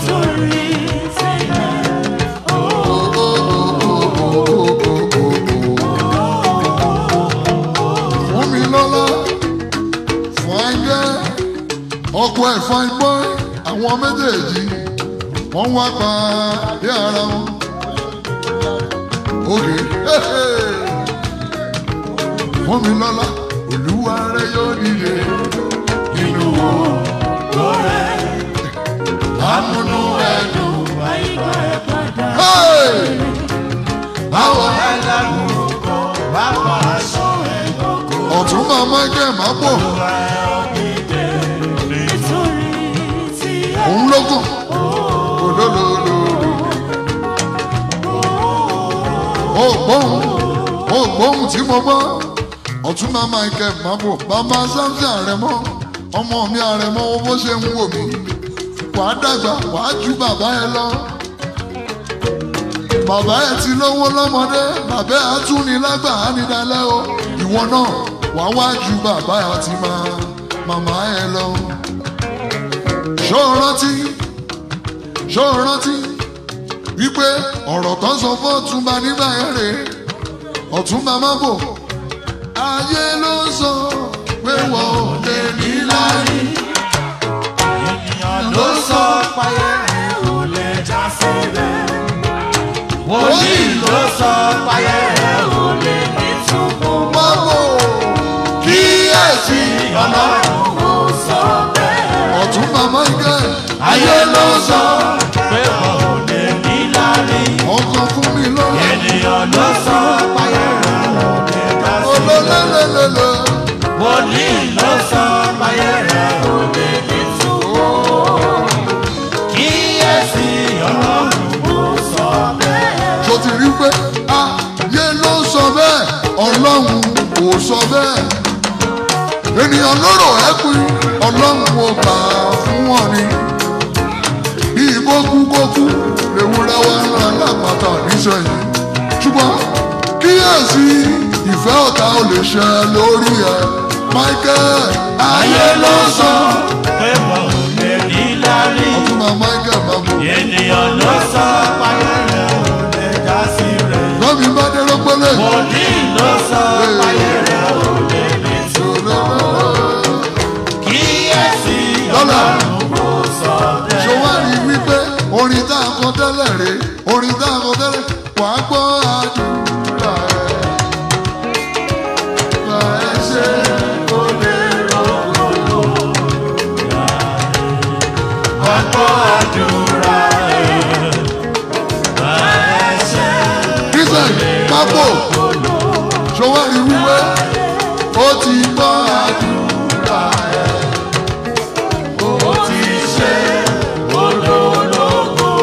[SPEAKER 1] Fún mi lọ́lá fine girl ọkọ ẹ̀ fine boy àwọn méjèèjì wọ́n wá pàdé ara wọn. Oge fún mi lọ́lá olúwa rẹ̀ yóò nílé nínú wọn amúnú ẹ̀dùn báwo ọ̀tún màmá ẹgbẹ́ máa bọ̀ òun lógún olólòlò ògbóhùn tí mo bọ́ ọ̀tún màmá ẹgbẹ́ máa bọ̀ bàbá sáfì àrẹ̀mọ́ ọmọ mi àrẹ̀mọ́ owó bó ṣe ń wò mí wàá dàgbà wàá ju bàbá ẹ lọ bàbá ẹ ti lówó lọ́mọdé bàbá ẹ tún ní lágbà á ní dalẹ́ o ìwọ náà wàá wá ju bàbá ẹ àti màmá ẹ lọ. ṣó o rántí wípé ọ̀rọ̀ tó sọ fún Ọ̀túnba nígbà yẹn rè Ọ̀túnba má bò ayé ló sọ pé wọ́n ò lè ní láyé
[SPEAKER 2] ló sọ páyé rẹ̀ ò lè já sílẹ̀. Wòlíì ló sọ páyé rẹ̀ ò lè ní túbọ̀.
[SPEAKER 1] Báwo kíyèsí
[SPEAKER 2] Ọlọ́run ò sọ bẹ́ẹ̀.
[SPEAKER 1] Ọ̀túnba Michael
[SPEAKER 2] Ayé ló sọ pé wọn ò lè ní lárí.
[SPEAKER 1] ọkàn fún mi lọ́wọ́.
[SPEAKER 2] Ènìyàn ló sọ páyé rẹ̀ ò lè já sílẹ̀.
[SPEAKER 1] Olólélélélé.
[SPEAKER 2] Wòlíì ló sọ páyé rẹ̀ ò lè ní túbọ̀. Kíyèsí Ọlọ́run ò sọ bẹ́ẹ̀.
[SPEAKER 1] Ṣó ti rí pé ayé ló sọ bẹ́ẹ̀ Ọlọ́run kò sọ bẹ́ẹ̀. Ènìyàn lóró ẹ pín Ọlọ́run ò gbà fún wọn ni. Bí kókú lèwúrẹ́ wá ń rán lápáta sẹ́yìn ṣùgbọ́n kíyèsí ìfẹ́ ọ̀tá ò lè ṣẹ lórí ẹ Michael ayé ló sọ
[SPEAKER 2] pé wọn ò lè rí lárí.
[SPEAKER 1] ọtúnba Michael máa bọ̀.
[SPEAKER 2] Ènìyàn ló sọ páyé rẹ̀ ò lè já sí rẹ̀.
[SPEAKER 1] lọ́mí bá dé lọ́pẹ́lẹ́.
[SPEAKER 2] Wòlíì ló sọ páyé rẹ̀ ò lè rí ṣòro. Kíyèsí Ọlọ́run kò sọ bẹ́ẹ̀.
[SPEAKER 1] ṣé wàá rí wípé orin tá a kọ tẹ́lẹ̀ rè orin tá a kọ tẹ́lẹ̀ wàá gbọ́ àdúrà ẹ̀. Bá ẹ ṣe kó lè rọ́gbọ̀lọ́.
[SPEAKER 2] Wá gbọ́ àdúrà ẹ̀. Bá ẹ ṣe
[SPEAKER 1] Christian pápó ṣé wàá rí wípé ó ti gbọ́ àdúrà ẹ̀.
[SPEAKER 2] ó ti ṣe olólogbo.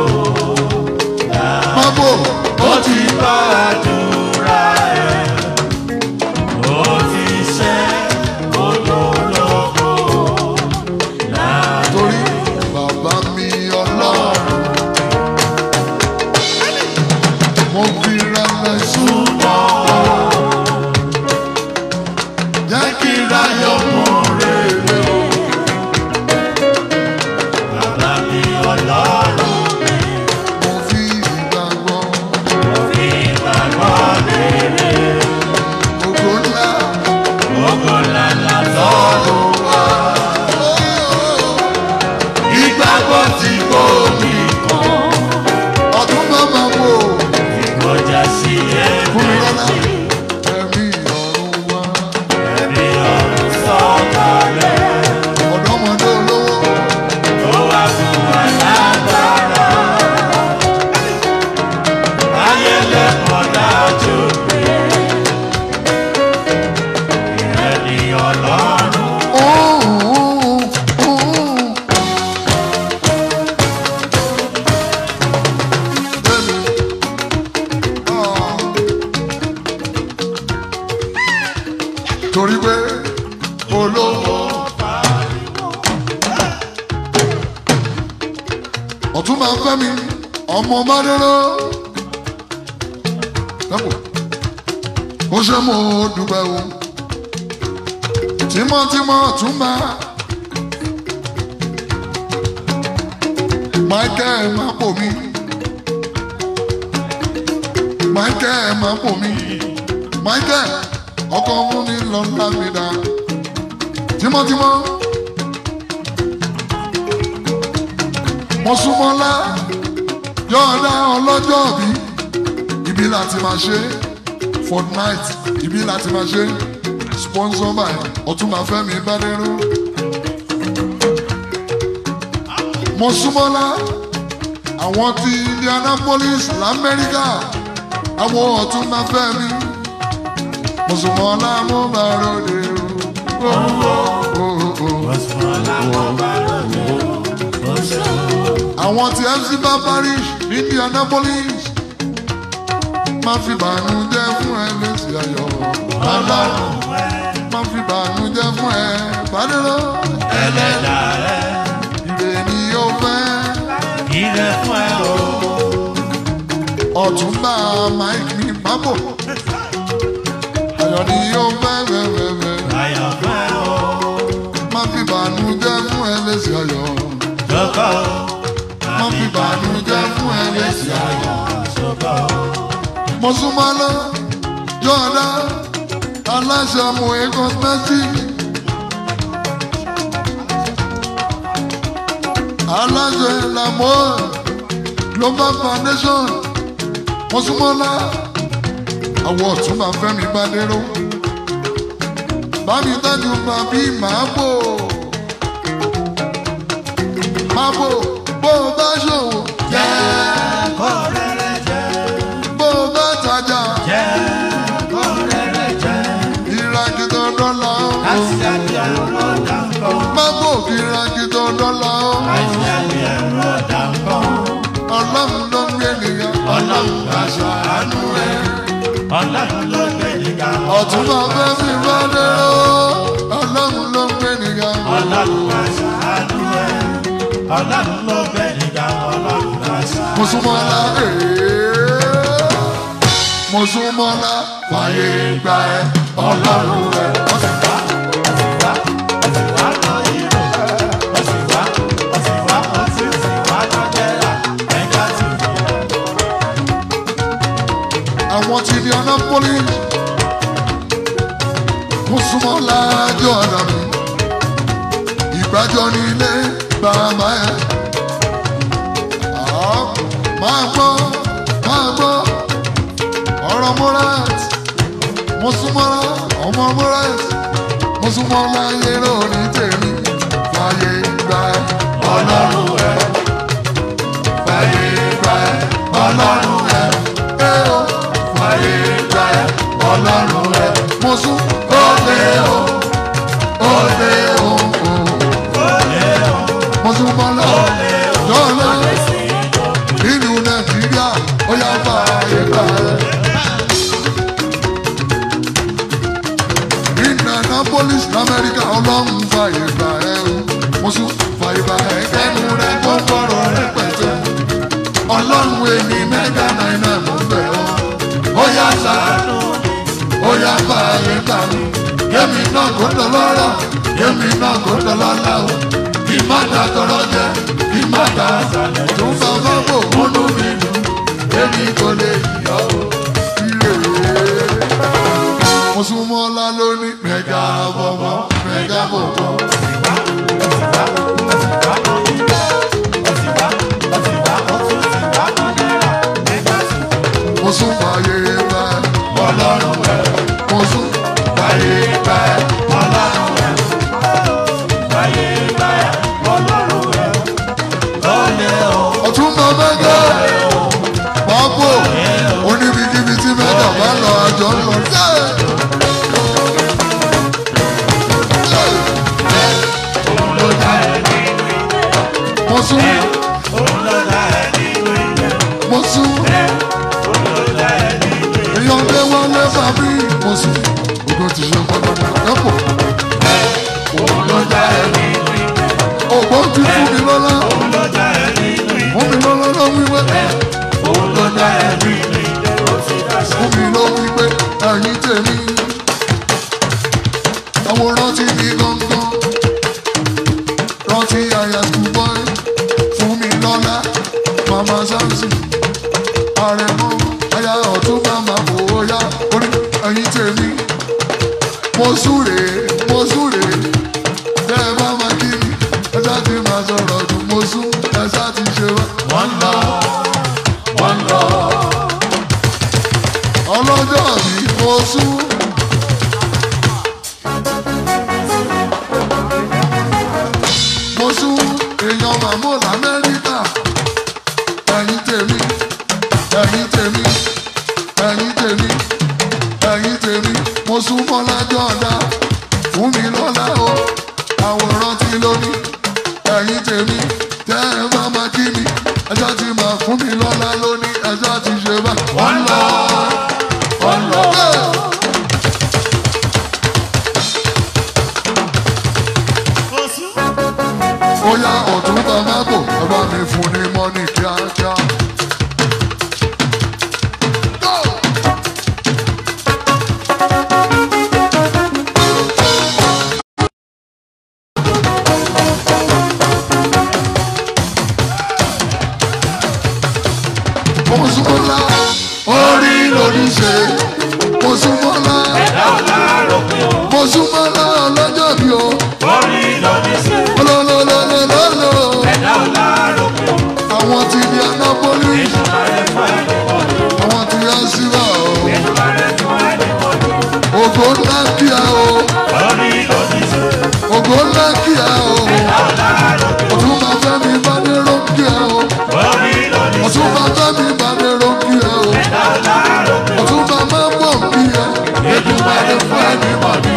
[SPEAKER 1] Pápó
[SPEAKER 2] Ó ti gbọ́ àdúrà ẹ̀. Ó ti ṣe olólogbo.
[SPEAKER 1] torí bàbá mi Ọlọ́run mo fi rẹ̀lẹ̀ súnmọ́ jẹ́ kí ráyọ̀ mọ́ rere o.
[SPEAKER 2] Bàbá mi Ọlọ́run mi,
[SPEAKER 1] Mo fi ìgbàgbọ́
[SPEAKER 2] fi ìgbàgbọ́ rere.
[SPEAKER 1] ògo ńlá
[SPEAKER 2] Ògo ńlá látọ̀run wá. Ìgbàgbọ́ tí kò ní kan,
[SPEAKER 1] ọdún bàbá wo
[SPEAKER 2] kò já sí
[SPEAKER 1] fún mi lọ́la
[SPEAKER 2] èméjì.
[SPEAKER 1] ẹ̀mí ọ̀run wá
[SPEAKER 2] Ẹ̀mí ọ̀run sọ̀kalẹ̀.
[SPEAKER 1] ọ̀dọ́mọdé olówó
[SPEAKER 2] Ó wá fún wa lágbára. Ayé lẹ́kọ̀ọ́ dájú pé ìrẹ́ni Ọlọ́run.
[SPEAKER 1] torí pé olówó ọ̀tún máa ń fẹ́ mi ọmọ Bádéró dẹ́kun ó ṣe mo dúpẹ́ o tímọ́tímọ́ tún máa Michael máa pò mí Michael máa pò mí Michael ọkọ fún mi lọ́la mi dá tímọ́tímọ́ mo súnmọ́lá yọ̀ọ̀dá ọlọ́jọ́ bí ibi láti máa ṣe fortnight ibi láti máa ṣe sponsor by Ọ̀túnba Fẹ́mi Bádéró mo súnmọ́lá àwọn ti Indianapolis lamẹ́ríkà àwọn Ọ̀túnba Fẹ́mi mo súnmọ́lá mo bá ròde o. Àwọn ti FC bá Parish ní Indianapolis má fi bànújẹ́ fún ẹ lẹ́sìn ayọ̀ Ọlọ́run má fi bànújẹ́ fún ẹ Bádéró
[SPEAKER 2] Ẹlẹ́dàá rẹ̀
[SPEAKER 1] ire ni ó fẹ́
[SPEAKER 2] ire fún ẹ o.
[SPEAKER 1] Ọ̀túnba Mike ní bábò ayọ̀ ni ó fẹ́ wẹ́wẹ́wẹ́
[SPEAKER 2] Ayọ̀ fún ẹ o.
[SPEAKER 1] má fi bànújẹ́ fún ẹ lẹ́sìn ayọ̀
[SPEAKER 2] Jókòó.
[SPEAKER 1] má fi bànújẹ́ fún ẹ lẹ́sìn ayọ̀.
[SPEAKER 2] Jókòó.
[SPEAKER 1] Mo súnmọ́ lọ yọ̀ọ̀dá aláṣẹ amòye cosmetic aláṣẹ làmọ́ Global Foundation mo súnmọ́ lọ àwọn Ọ̀túnba Fẹ́mi Bádéró bámi dájú bàbí màábò bó o bá ṣòwò
[SPEAKER 2] Jẹ́ kó rere jẹ́.
[SPEAKER 1] bó o bá tajà
[SPEAKER 2] Jẹ́ kó rere jẹ́.
[SPEAKER 1] ìràgìdọ̀ dọ́là ó.
[SPEAKER 2] Láti àbí ẹ̀rọ dàpọ̀.
[SPEAKER 1] Mábò ìràgìdọ̀ dọ́là ó.
[SPEAKER 2] Láti àbí ẹ̀rọ dàpọ̀.
[SPEAKER 1] Ọlọ́run ló ń gbé nìyẹn.
[SPEAKER 2] Ọlọ́run aṣọ àánú ẹ̀. Ọlọ́run ló gbé nìkan.
[SPEAKER 1] Ọ̀túnba Fẹ́mi Bádéró. Ọlọ́run ló ń gbé nìyẹn.
[SPEAKER 2] Ọlọ́run aṣọ àánú ẹ̀. Ọlọ́run ló gbé nìkan. Ọlọ́run aṣọ àánú ẹ̀.
[SPEAKER 1] Mo súnmọ́ la Mosúnmọ́lá fàyè gbà ẹ́ ọlọ́run rẹ̀. Àwọn tí di Annapolis Mosúnmọ́lá jọ ọ̀dà mi ìgbàjọ ní ilé bàbá ẹ̀. Máa gbọ́ ọ̀rọ̀ Morat Mosúnmọ́lá ọmọ Morat Mosúnmọ́lá yẹ̀rọ ní tèmi fàyè gbà ẹ́ ọlọ́run ẹ̀ fàyè gbà ẹ́ ọlọ́run ẹ̀ fàyè gbà ẹ́ ọlọ́run ẹ̀ Mosú òde o Mosúnmọ́lá jọ̀lọ́ nínú Nàìjíríà ó yá fàyè gbà ẹ́. Annapolis l'Amẹ́ríkà ọlọ́run fàyè gbà ẹ́ o Mosú fàyè gbà ẹ́ kẹ́nu rẹ̀ tó ń bọ̀rọ̀ rẹpẹtẹ ọlọ́run èmi mẹ́gà náírà mú bẹ̀ ọ́ ó yá ṣàánú ó yá fàyè gbà mí yémi náà kò dọ̀lọ́rọ̀ yémi náà kò dọ̀lọ́lá o kì má dà tọrọ jẹ kì má dà sàlẹ̀ tó ń bá bá bò múnú mi dùn èmi kò lè yọ o ire. Mosúnmọ́lá lóní mẹ́gà bọ̀bọ̀ mẹ́gà bọ̀bọ̀. Mosú fàyè gbà ọlọ́run ẹ̀ Mosú fàyè gbà ọlọ́run ẹ̀ fàyè gbà ọlọ́run ẹ̀ lọ́lẹ̀ o. Ọ̀túnba mẹ́gà pápó oníbikíbi tí mẹ́gà bá lọ àjọ ń lọ sí. Mosú Mosú èèyàn lé wọn lé bàbí Mosú ògo ti ṣe pàtàkì ẹ̀pọ̀ ògbó ti fún mi lọ́lá fún mi lọ́lá ló wíwẹ́ fún mi ló wíwẹ́ ẹ̀yìn tèmi àwòrán ti ní gángan rántí àyà school boy fún mi lọ́lá mama Samson àrẹ̀mọ àyà ọ̀tún mama bòóyá orí ẹ̀yìn tèmi Mosú rèé tẹ́ ẹ bá máa kí mi ẹ̀sà ti máa sọ̀rọ̀ jù Mosú ẹ̀sà ti ṣe wọ́n lọ ọlọ́jọ́ mi Mosú. Mosú èèyàn màmú l'Amẹ́ríkà ẹ̀yìn tèmi Mosúnmọ́lá jọ̀dá fún mi lọ́lá o àwòrán tí lóní ẹ̀yìn tèmi tẹ́ ẹ bá máa kí mi ẹjọ́ ti máa fún mi lọ́lá lóní ẹjọ́ ti ṣe bá wọ́n lọ. Ó yá Ọ̀túnba mágò ẹ bá mi fún ní mọ́nì kíákíá. Mosúnmọ́lá orí lórí ṣe Mosúnmọ́lá Mosúnmọ́lá ọlọ́jọ́ bí o orí lórí ṣe olólólólólóló àwọn ti di Annapolis àwọn ti yá síbà o ògo ńlá kíá o ògo ńlá kíá o Ọ̀túnba Fẹ́mi Bádéró kíá o Ọ̀túnba Fẹ́mi Bádéró kíá o Ọ̀túnba Mábọ̀ kíá Èdùmàrè fún ẹni mọ̀dí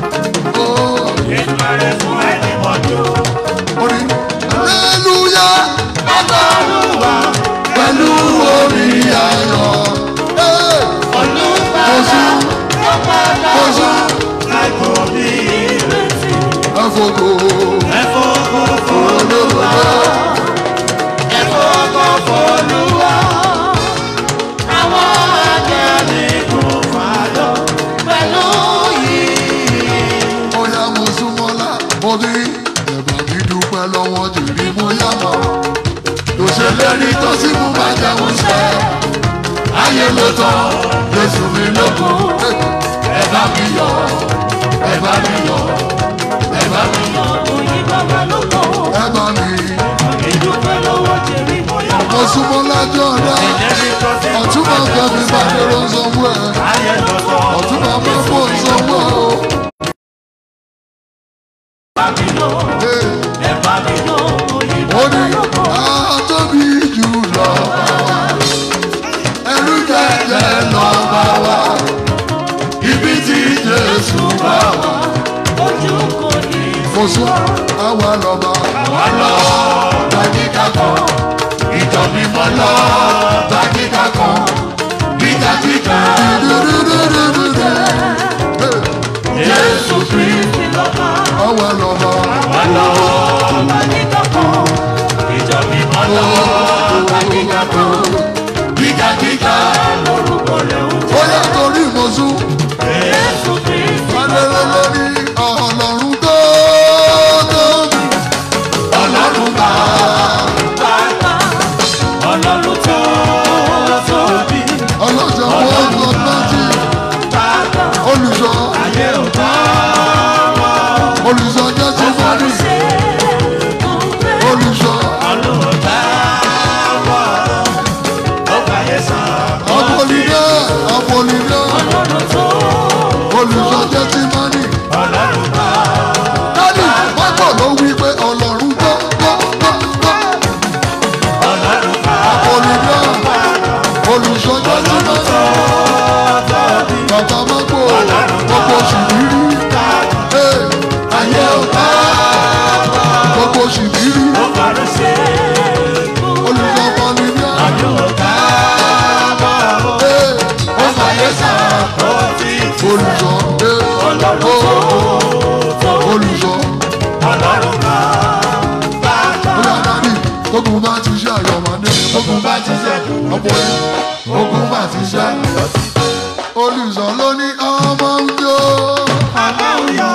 [SPEAKER 1] orí aleluya pẹ̀lú orí ayọ̀ Mosú ẹ̀fọ́gbò fọlọ́wọ́. bí ẹ̀bà mi dúpẹ́ lọ́wọ́ jèrè mo yá mọ́. Tó ṣe lérí tó sì mú bá jẹun ṣẹ́. Ayé ló tán, Jésù mi ló kù. Ẹ bá mi yọ̀, ẹ bá mi yọ̀, ẹ bá mi yọ̀.
[SPEAKER 3] Oyin bàbá ló kọ́.
[SPEAKER 1] Ẹ bá mi.
[SPEAKER 3] Ìdúpẹ́ lọ́wọ́ jèrè mo yá mọ́.
[SPEAKER 1] Mo súnmọ́ lájọ́ ọ̀dá. Ọ̀túnmọ̀ gbẹ̀mí bá dèrò sanwó ẹ̀. Ọ̀túnmọ̀ mọ́pọ̀ sanwó ẹ̀ o. Ó ní àtọ́bí jù lọ bá wa. Ẹrú jẹjẹ lọ bá wa. Ibi tí Jésù bá wa. Kò sún àwa lọ bá.
[SPEAKER 2] Àwa lọ gbàgídà kan, ìjọ mímọ́ lọ gbàgídà kan, gígàgígà. Jésù Kristi lọ́ba.
[SPEAKER 1] Àwa lọ bá.
[SPEAKER 2] Àwa lọ gbàgídà kan, ìjọ mímọ́ lọ gbàgídà kan, gígàgígà. Lórúkọ rẹ̀ ń
[SPEAKER 1] Ó yà torí ìmọ̀sùn.
[SPEAKER 2] Jésù Kristi.
[SPEAKER 1] Adélé lórí Ọlọ́run tó tóbi.
[SPEAKER 2] Ọlọ́run bá Ọlọ́run tó tóbi.
[SPEAKER 1] Ọlọ́jọ́ wọn lọ láti olùṣọ́.
[SPEAKER 2] Ayé ò bá
[SPEAKER 1] Olùṣọ́ Jésù Mọ́rí. Olùṣọ́.
[SPEAKER 2] Ọlọ́run bá wọ̀ ó fàyè sàn.
[SPEAKER 1] Apolidé. Apolidé. Olùṣọ́ Jésù Mọ́rí.
[SPEAKER 2] Ọlọ́run bá
[SPEAKER 1] Dádì mọ́tò ló wí pé Ọlọ́run tó.
[SPEAKER 2] Ọlọ́run bá
[SPEAKER 1] Apolidé. Olùṣọ́ Jésù Mọ́rí. Bàbá mọ́tò gbogbo oṣù rírí.
[SPEAKER 2] ayé ò bá
[SPEAKER 1] Gbogbo oṣù rírí.
[SPEAKER 2] ó fàrọ̀ ṣe.
[SPEAKER 1] Olùṣọ́ Apolidé.
[SPEAKER 2] Ayé ò bá ó fàyè sàn. Ó ti ti
[SPEAKER 1] Olùṣọ́. Olùṣọ́.
[SPEAKER 2] Ọlọ́run bá
[SPEAKER 1] Bóyá dádì ogun bá ti ṣe àyọ̀mọ́dé.
[SPEAKER 2] ogun bá ti ṣẹ́jú.
[SPEAKER 1] Ọ̀pọ̀ yìí ogun bá ti ṣe. Olùṣọ́ ló ní ọmọ ń jó.
[SPEAKER 2] Àmọ́ ń yọ.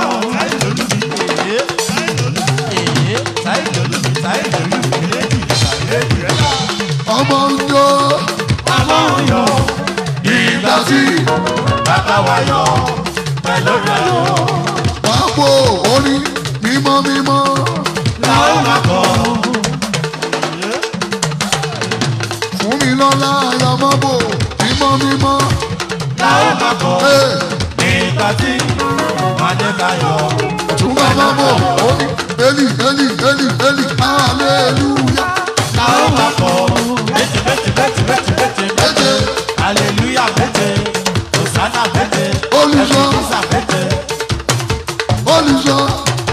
[SPEAKER 1] Ọmọ ń jó.
[SPEAKER 2] Àmọ́ ń yọ.
[SPEAKER 1] Ìgbà tí
[SPEAKER 2] Bàbá wa yọ pẹ̀lú rẹ̀ o.
[SPEAKER 1] wàá pò ó ní mímọ́ mímọ́.
[SPEAKER 2] Làwọn máa kọ́.
[SPEAKER 1] Fún mi lọ́lá àyàmọ́bò mímọ́ mímọ́.
[SPEAKER 2] Làwọn máa kọ́.
[SPEAKER 1] Ee,
[SPEAKER 2] Nígbà tí Adébáyọ̀.
[SPEAKER 1] Ọ̀tún bàbá bò ó ní Eli Eli Eli Eli hallelujah.
[SPEAKER 2] Làwọn máa kọ́. Bẹ́tẹ̀.
[SPEAKER 1] Méje
[SPEAKER 2] Hallelujah bẹ́tẹ̀. Hosanna bẹ́tẹ̀.
[SPEAKER 1] Olùṣọ́.
[SPEAKER 2] Ẹ̀fíṣà bẹ́tẹ̀.
[SPEAKER 1] Olùṣọ́.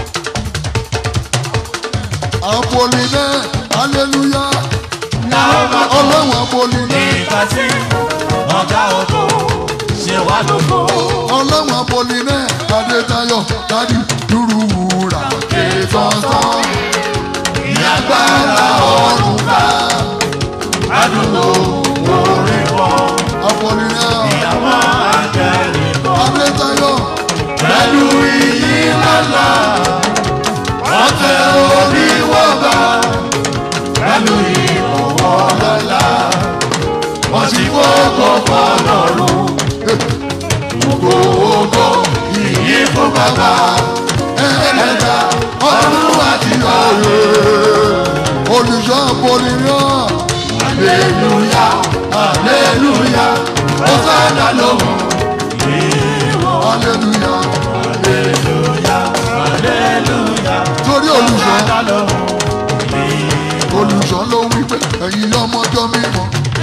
[SPEAKER 1] Apolinẹ hallelujah.
[SPEAKER 2] Làwọn máa kọ́.
[SPEAKER 1] Ọlọ́run Apolinẹ.
[SPEAKER 2] Nígbà tí ọ̀gá ògo ṣe wá lóko.
[SPEAKER 1] Ọlọ́run Apolinẹ Adétayọ̀ dádì dúró wúrà kéétọ́tọ́.
[SPEAKER 2] Ìyàgbára ọ̀run bá àdúgbò orí wọn.
[SPEAKER 1] Apolinẹ
[SPEAKER 2] Ìyàwó àjẹrì bọ̀.
[SPEAKER 1] Adétayọ̀
[SPEAKER 2] Pẹ̀lú iyì lọ́la, wọ́n tẹ orí wọ́n bá. Pẹ̀lú ìbọ̀wọ̀ lọ́la, wọ́n sì fọ́kọ̀ fọ́lọ́run. Gbogbo ògo ìyìn fún bàbá. Ẹ̀ẹ́dẹ́gbẹ̀ta ọdún àti ọ̀rẹ́.
[SPEAKER 1] Olùṣọ́ Apolinẹ.
[SPEAKER 2] Aleluya, aleluya, Hosanna lóhùn.
[SPEAKER 1] Hallelujah.
[SPEAKER 2] Aleluya, aleluya,
[SPEAKER 1] Torí olùṣọ́.
[SPEAKER 2] Hosanna lóhùn.
[SPEAKER 1] Olùṣọ́ ló wí pé ẹ̀yin ọmọjọ́ mímọ́.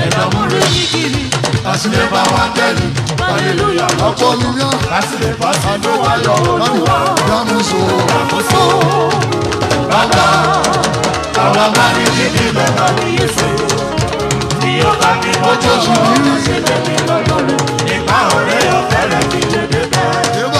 [SPEAKER 2] Kásìlẹ̀ bá wa tẹ̀lé, aleluya lọ́jọ́.
[SPEAKER 1] Apolinẹ
[SPEAKER 2] Kásìlẹ̀ bá sínú ayọ̀
[SPEAKER 1] dádì
[SPEAKER 2] Olúwa.
[SPEAKER 1] dámúso.
[SPEAKER 2] Àkóso bàbá, àwa máa ní dídí lọ́la ní Yéṣu. Bí ó bá ní mọ́jọ́
[SPEAKER 1] Oṣù rírí.
[SPEAKER 2] sílẹ̀ ní lọ́lọ́run. Nípa ọ̀rẹ́ ọ̀fẹ́ rẹ̀ kí lè dé bẹ́ẹ̀.
[SPEAKER 1] Eba.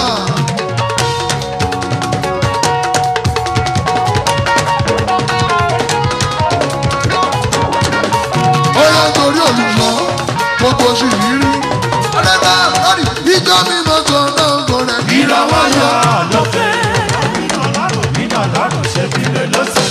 [SPEAKER 1] Ó yá torí olùṣọ́ gbogbo oṣù rírí. Adéta dádì ìjọ mímọ́ kan náà kò rẹ̀.
[SPEAKER 2] Ìrànwọ́ yọ lókè. Iná lọ́sẹ̀.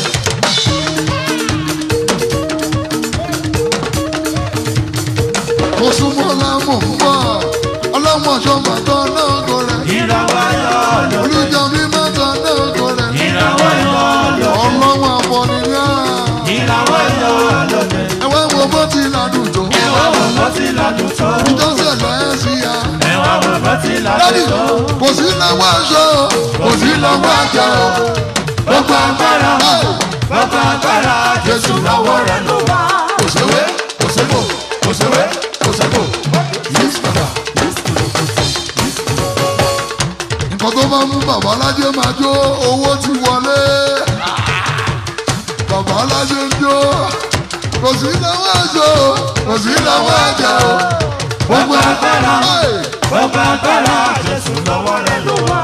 [SPEAKER 1] Mo súnmọ́ lámò ń bọ̀, ọlọ́mọ ṣọmọ tán náà kò rẹ̀.
[SPEAKER 2] Ìràwọ̀ ayọ̀ lókè.
[SPEAKER 1] Olùjọ mi máa tán náà kò rẹ̀.
[SPEAKER 2] Ìràwọ̀ ayọ̀ lókè.
[SPEAKER 1] Ọlọ́wọ́ àfọ̀nìyàn.
[SPEAKER 2] Ìràwọ̀ ayọ̀ lókè.
[SPEAKER 1] Ẹ wá wo bó ti ládùn tó.
[SPEAKER 2] Ẹ wá wo bó ti ládùn tó.
[SPEAKER 1] Ìjọsẹ̀ lọ ẹ́ sí ya.
[SPEAKER 2] Ẹ wá wo bó ti
[SPEAKER 1] Dádì,
[SPEAKER 2] ládùn tó.
[SPEAKER 1] kò sí lọ́wọ́ aṣọ, kò sí lọ́wọ́ àjà o.
[SPEAKER 2] Gbogbo agbára, gbogbo agbára, Jésù lọ́wọ́ rẹ̀ ló wà.
[SPEAKER 1] Kò séwé, kò ségò, kò séwé, kò ségò. Nǹkan tó máa ń mú bàbá alájẹ máa jó owó ti wọlé. Bàbá alájẹ ń jó. Kò sí lọ́wọ́ aṣọ, kò sí lọ́wọ́ àjà o.
[SPEAKER 2] Gbogbo agbára, gbogbo agbára, Jésù lọ́wọ́ rẹ̀ ló wà.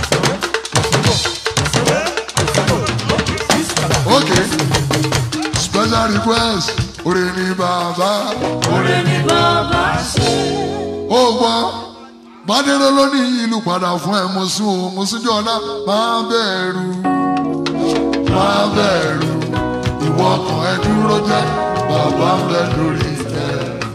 [SPEAKER 1] Okay. Special request. Oore ni bàbá.
[SPEAKER 3] Oore ni bàbá ṣe.
[SPEAKER 1] Ó gbọ́. Bádéró ló ní ìlú padà fún ẹ Mùsùn o. Mùsùn jọ̀ọ́lá máa bẹ̀rù. Máa bẹ̀rù. Ìwọ ọkàn ẹ dúró jẹ́. Bàbá ń bẹ lórí ìtẹ́.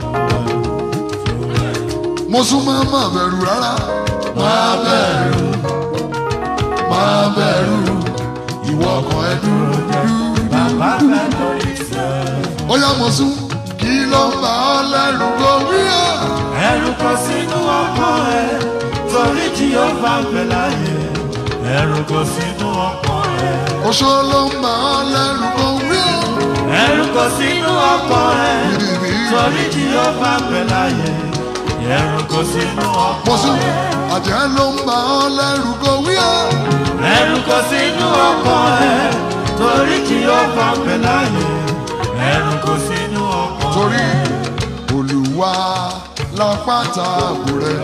[SPEAKER 1] Mùsùn máa má bẹ̀rù rárá. Máa bẹ̀rù. Máa bẹ̀rù. Ìwọ ọkàn ẹ dúró jẹ́.
[SPEAKER 2] Bàbá fẹ́ lórí ìṣẹ́.
[SPEAKER 1] Ó yá Mùsùn. Kí ló ń bà ọ́ lẹ́rù lórí ẹ̀?
[SPEAKER 2] Ẹ̀rù kò sínú ọkàn ẹ, torí Jèhófà ń bẹ láyé. Ẹ̀rù kò sínú ọkàn ẹ.
[SPEAKER 1] Oṣó ló ń bà ọ́ lẹ́rù lórí ẹ̀.
[SPEAKER 2] Ẹ̀rù kò sínú ọkàn ẹ, torí Jèhófà ń bẹ láyé. Ẹ̀rù kò sínú ọkàn
[SPEAKER 1] Mùsùn.
[SPEAKER 2] ẹ.
[SPEAKER 1] Àjẹ́ ló ń bà ọ́ lẹ́rù lórí ẹ̀.
[SPEAKER 2] Ẹ̀rù kò sínú ọkàn ẹ, torí Jèhófà ń bẹ láyé. Ẹ̀rù kò sínú ọkàn ẹ.
[SPEAKER 1] Torí Olúwa lápáta ààbò rẹ̀.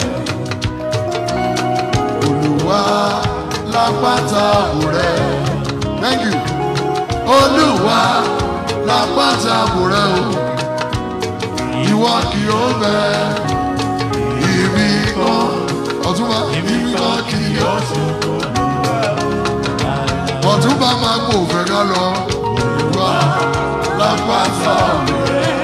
[SPEAKER 1] Olúwa lápáta ààbò rẹ̀. Thank you. Olúwa lápáta ààbò rẹ̀ o. Ìwọ kì yóò bẹ̀ ibi kan. Ọ̀túnba ibi kan kì yóò ṣubú. Ọ̀túnba máa gbò fẹ́ ká lọ. Olúwa lápáta ààbò rẹ̀.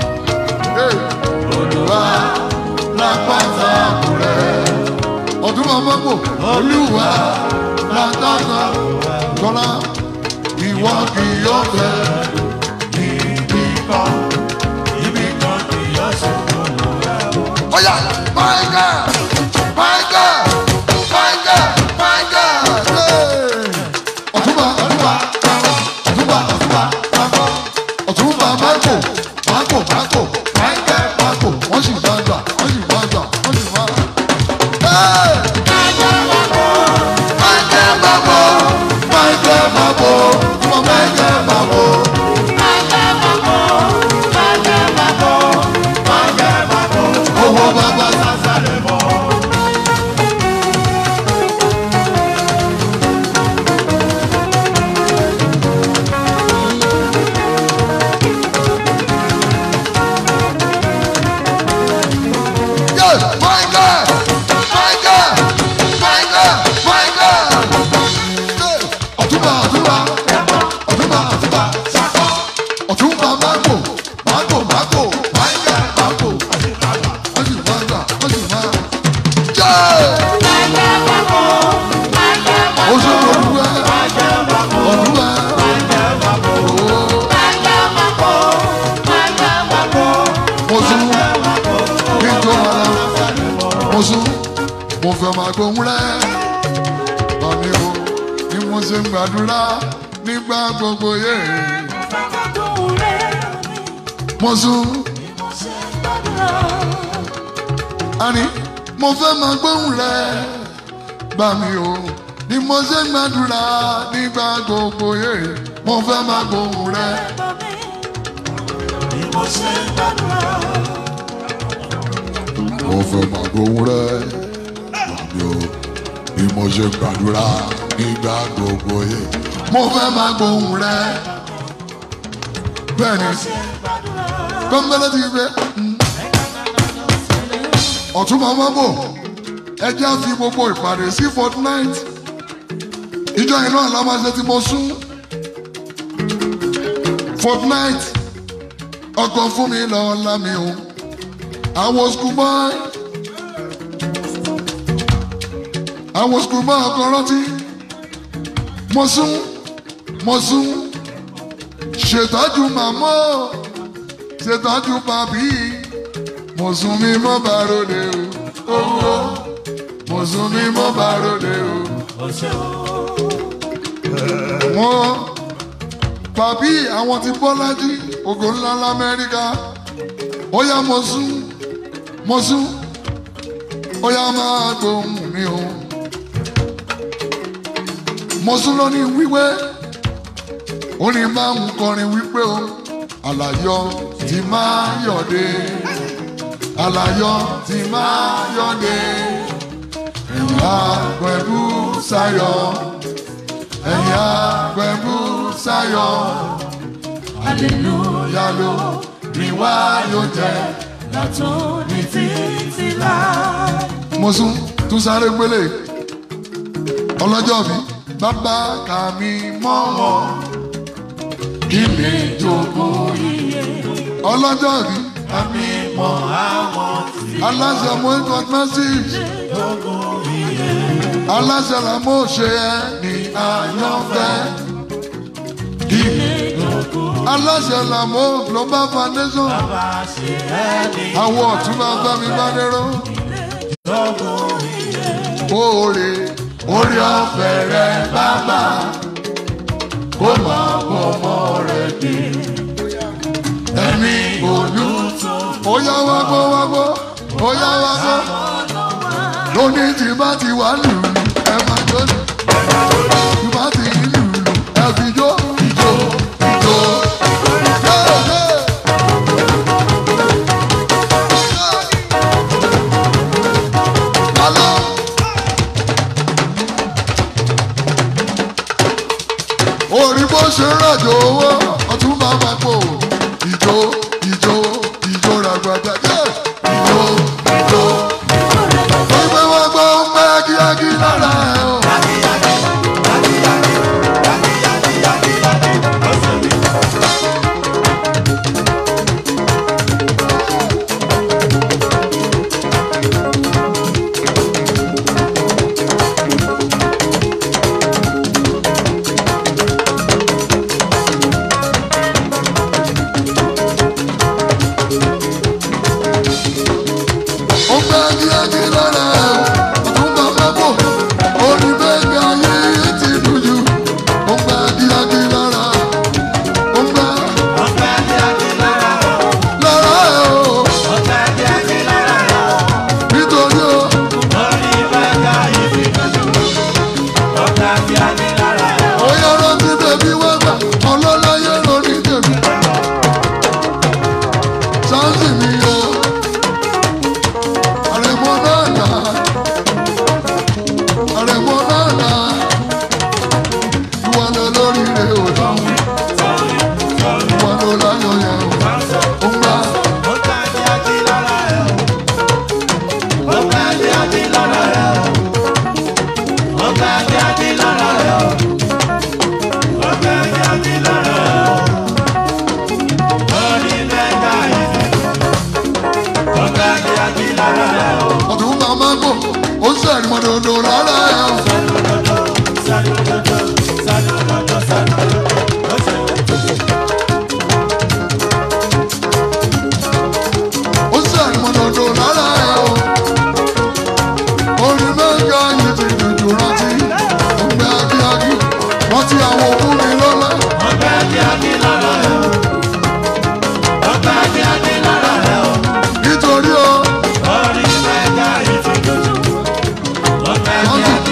[SPEAKER 1] Olúwa lápáta ààbò rẹ̀. Ọ̀túnba máa gbò. Olúwa lápáta tọ́lá. Ìwọ kì yóò bẹ̀
[SPEAKER 2] Ibi kan kì yóò ṣubú.
[SPEAKER 1] Oya, my God, my God, my God, my God. Ọ̀túnba, Ọ̀túnba, Ọ̀túnba, Ọ̀túnba, Ọ̀túnba, Mákò, Mákò, Mákò, Mákò, wọ́n sì bá gbà, wọ́n sì bá gbà, wọ́n sì bá. Owó bàbá
[SPEAKER 2] Sásàlẹ̀ mọ́.
[SPEAKER 1] Yes, my God, my God, my God, my God. Ọ̀túnba, Ọ̀túnba, Ọ̀túnba, Ọ̀túnba, Ọ̀túnba, Mákò, Mákò, Mákò, my God, Mákò. Wọ́n sì máa gbà, wọ́n sì máa. Jẹ́ oṣù Olúwa, Olúwa. Mọ̀sún, mo fẹ́ máa gbóhùn rẹ̀. Bàmí o, ni mo ṣe ń gbàdúrà nígbà gbogbo yé. Mọ̀sún, àní mo fẹ́ máa gbóhùn rẹ̀. Bàmí o, ni mo ṣe ń gbàdúrà nígbà gbogbo yé. Mo fẹ́ máa gbóhùn rẹ̀. Mo fẹ́ máa gbóhùn rẹ̀. Bàmí o, bí mo ṣe gbàdúrà nígbà gbogbo yé. Mo fẹ́ máa gbóhùn rẹ̀. Bẹ́ẹ̀ni, gbọ́ngbẹ́lẹ́ ti gbé. Ọ̀túnba Mábò, ẹ jẹ́ á fi gbogbo ìpàdé sí fortnight. Ìjọ yìí náà la máa ṣe tí mo sún. fortnight ọkọ̀ fún mi lọ́ọ́ lámì o àwọn school boy ọkọ̀ rántí mo sún ṣètọ́jú màmá ṣètọ́jú bàbí mo sún mi mọ́ bàròdè o mo sún mi mọ́ bàròdè o. mo bàbí àwọn ti Bọ́lájí ògo ńlá l'Amẹ́ríkà ó yá mo sún ó yá máa gbóhùn mi o. mo sún lóní wíwé ó ní máa ń kọrin wípé o àlàyọ ti máa yọ̀dé àlàyọ ti máa yọ̀dé ẹ̀yìn àgbẹ̀bú sáyọ̀ ẹ̀yìn àgbẹ̀bú sáyọ̀ aleluya ló rí wá yóò jẹ́ látòní títí láé. mo sún tún sáré gbélé ọlọ́jọ́ mi bàbá kà mí mọ́ wọn kí lè jogún iye ọlọ́jọ́ mi kà mí mọ́ àwọn aláṣẹ mo ń kọ́ message jogún iye aláṣẹ la mo ṣe ẹ́ ní àyànfẹ́ kí lè jogún aláṣẹ la mo global foundation àwọn ọ̀tún máa bá mi bá dẹ́rọ́ oore ọ̀fẹ́ rẹ bàbá kó máa bọ̀ ọmọ rẹ dé ẹ̀mí olùtò ó yá wá gbọ́ ó yá wá gbọ́ lónìí tí bá ti wà lùlù ẹ máa jó ní tí bá ti lùlù ẹ fi jó ìjó. Orí bó ṣe ń ràjò owó ọtún máa ma pò ìjó ràgbàgbà ìjó. Ìgbé wọn gbọ́ ń pẹ́ kíákí lára ẹ̀ o. Nítorí o,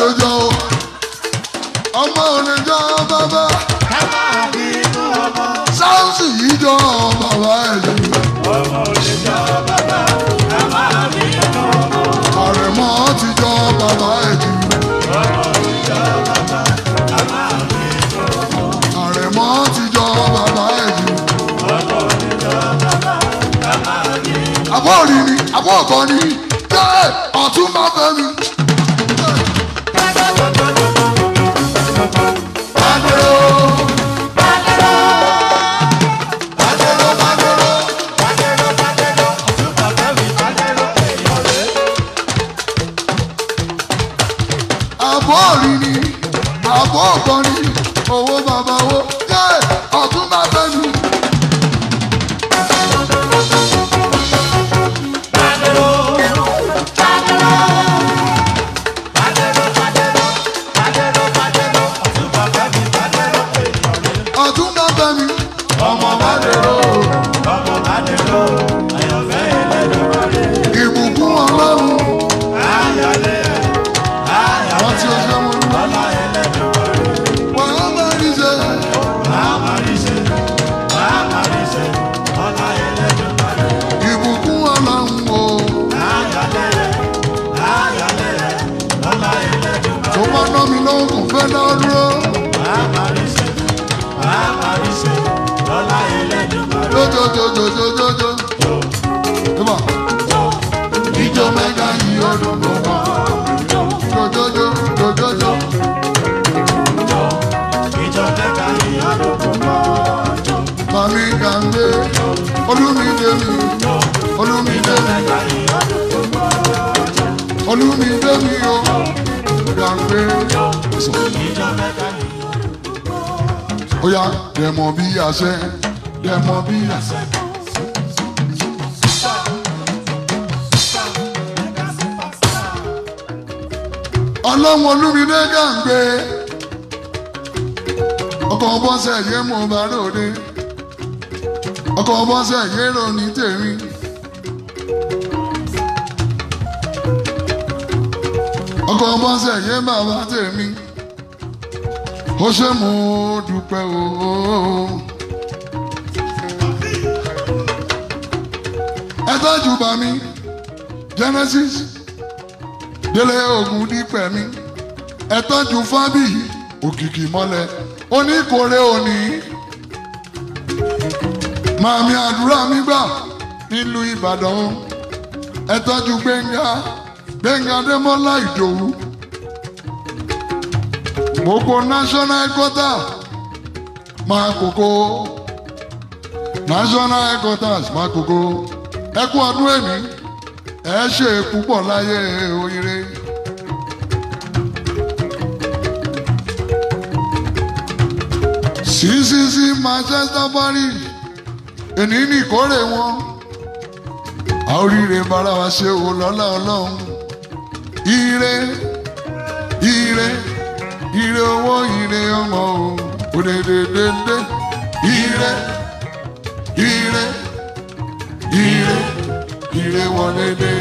[SPEAKER 1] lè jọ ọmọ ò lè jọ bàbá.
[SPEAKER 2] ká máa fi inú ọmọ.
[SPEAKER 1] sáùsì yìí jọ bàbá ẹ̀ jù.
[SPEAKER 2] ọmọ ò lè jọ bàbá. ká máa fi inú ọmọ.
[SPEAKER 1] àrẹ̀mọ ti jọ bàbá ẹ̀ jù.
[SPEAKER 2] ọmọ ò lè jọ bàbá. ká máa fi inú ọmọ.
[SPEAKER 1] àrẹ̀mọ ti jọ bàbá ẹ̀ jù.
[SPEAKER 2] ọmọ ò lè jọ bàbá. ká máa fi inú ọmọ.
[SPEAKER 1] àbọ̀ òrì ni àbọ̀ ọ̀kan ni jẹ́ ọ̀tún bá fẹ́ mi. àbọ̀ òrì ni àbọ̀ ọ̀kan ni owó bàbá owó jẹ́ ọ̀tún bá fẹ́ mi. ọ̀tún bá fẹ́ mi.
[SPEAKER 2] ọmọ bá dèrò ọmọ bá dèrò àyànfẹ́ ẹlẹ́dọ̀ọ́rẹ́.
[SPEAKER 1] ìbùkún ọlọ́run
[SPEAKER 2] ayọ̀lẹ̀
[SPEAKER 1] wọ́n ti ọjọ́ wọn.
[SPEAKER 2] ọlá ẹlẹ́dọ̀ọ́rẹ́.
[SPEAKER 1] wọ́n á máa rí ṣe.
[SPEAKER 2] àmàríṣe àmàríṣe ọlá ẹlẹ́dọ̀ọ́rẹ́.
[SPEAKER 1] ìbùkún ọlọ́run o.
[SPEAKER 2] ayọ̀lẹ̀ ọlá ẹlẹ́dọ̀ọ́rẹ́.
[SPEAKER 1] tó bá ná mi lóhùn kò fẹ́ dá dúró.
[SPEAKER 2] àmàríṣe ọlá ẹlẹ́dọ̀ọ́rẹ́.
[SPEAKER 1] jójójójójójójó. ìbá ìjọ mẹ́ta yìí ọdún ló wà. jójójójójójó.
[SPEAKER 2] ìjọ mẹ́ta yìí ọdún tó mọ́.
[SPEAKER 1] màmí gàǹgbé olúmídé mi olúmídé mi olúmídé mi o gàǹgbé.
[SPEAKER 2] ìjọ mẹ́ta yìí ọdún tó mọ́.
[SPEAKER 1] ó yá dẹ̀mọ̀ bí àṣẹ dẹ̀mọ̀ bí àṣẹ. ọlọ́run olúmídé gàǹgbé ọkọ̀ bọ́sẹ̀ yé mo bá ròde ọkọ̀ bọ́sẹ̀ yé ròní tèmi. ọkọ̀ bọ́sẹ̀ yé bàbá tèmi. ó ṣe mo dúpẹ́ o. ẹ tọ́jú bá mi Genesis délé ogun dípẹ́ mi. ẹ tọ́jú Fábíyì òkìkí mọ́lẹ̀ oníkórè òní. màmí àdúrà mi gbà nílùú Ìbàdàn. ẹ tọ́jú Gbẹ́ngà Adémọ́lá Ìdòwú. gbogbo national headquarters máa kókó national headquarters máa kókó. ẹ kú ọdún èmi ẹ ṣe púpọ̀ láyé oríire. CCC Manchester Paris èní ní ìkórè wọn. àoríire bára wa ṣe o lọ́lá ọlọ́run. ire ire ire owó ire ọmọ o òdèdèdèdè. ire ire ire ire wọlé dé.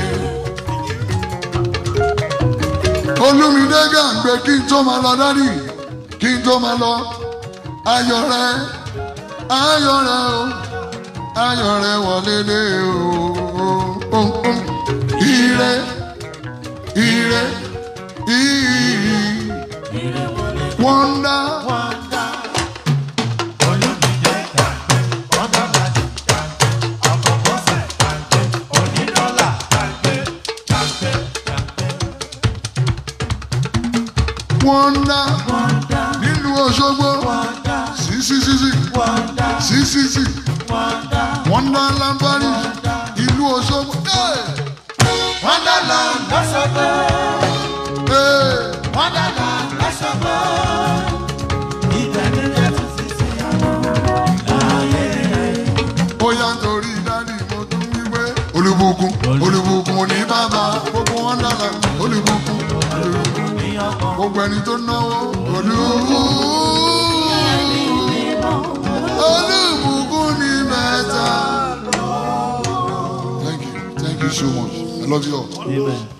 [SPEAKER 1] Olúmídé Gàǹgbé kí n tó máa lọ dádì kí n tó máa lọ. ayọ̀ rẹ o ayọ̀ rẹ wọlé dé o. ire ire ire wọ́ndà. wọ́ndà nílùú Òṣogbo CCC wọ́ndà lambari ìlú Òṣogbo.
[SPEAKER 2] Wonderland lọ́sọ̀gbọ́. Wonderland lọ́sọ̀gbọ́. Ìdánilẹ̀ tún ti sí àwọn láàyè.
[SPEAKER 1] ó yá nítorí dádì mo tún wípé olùbùkún olùbùkún ní bàbá gbogbo Wonderland olùbùkún gbogbo ẹni tó náwó olùbùkún ní mẹ́ta. Thank you so much. I love you all.
[SPEAKER 2] Amen.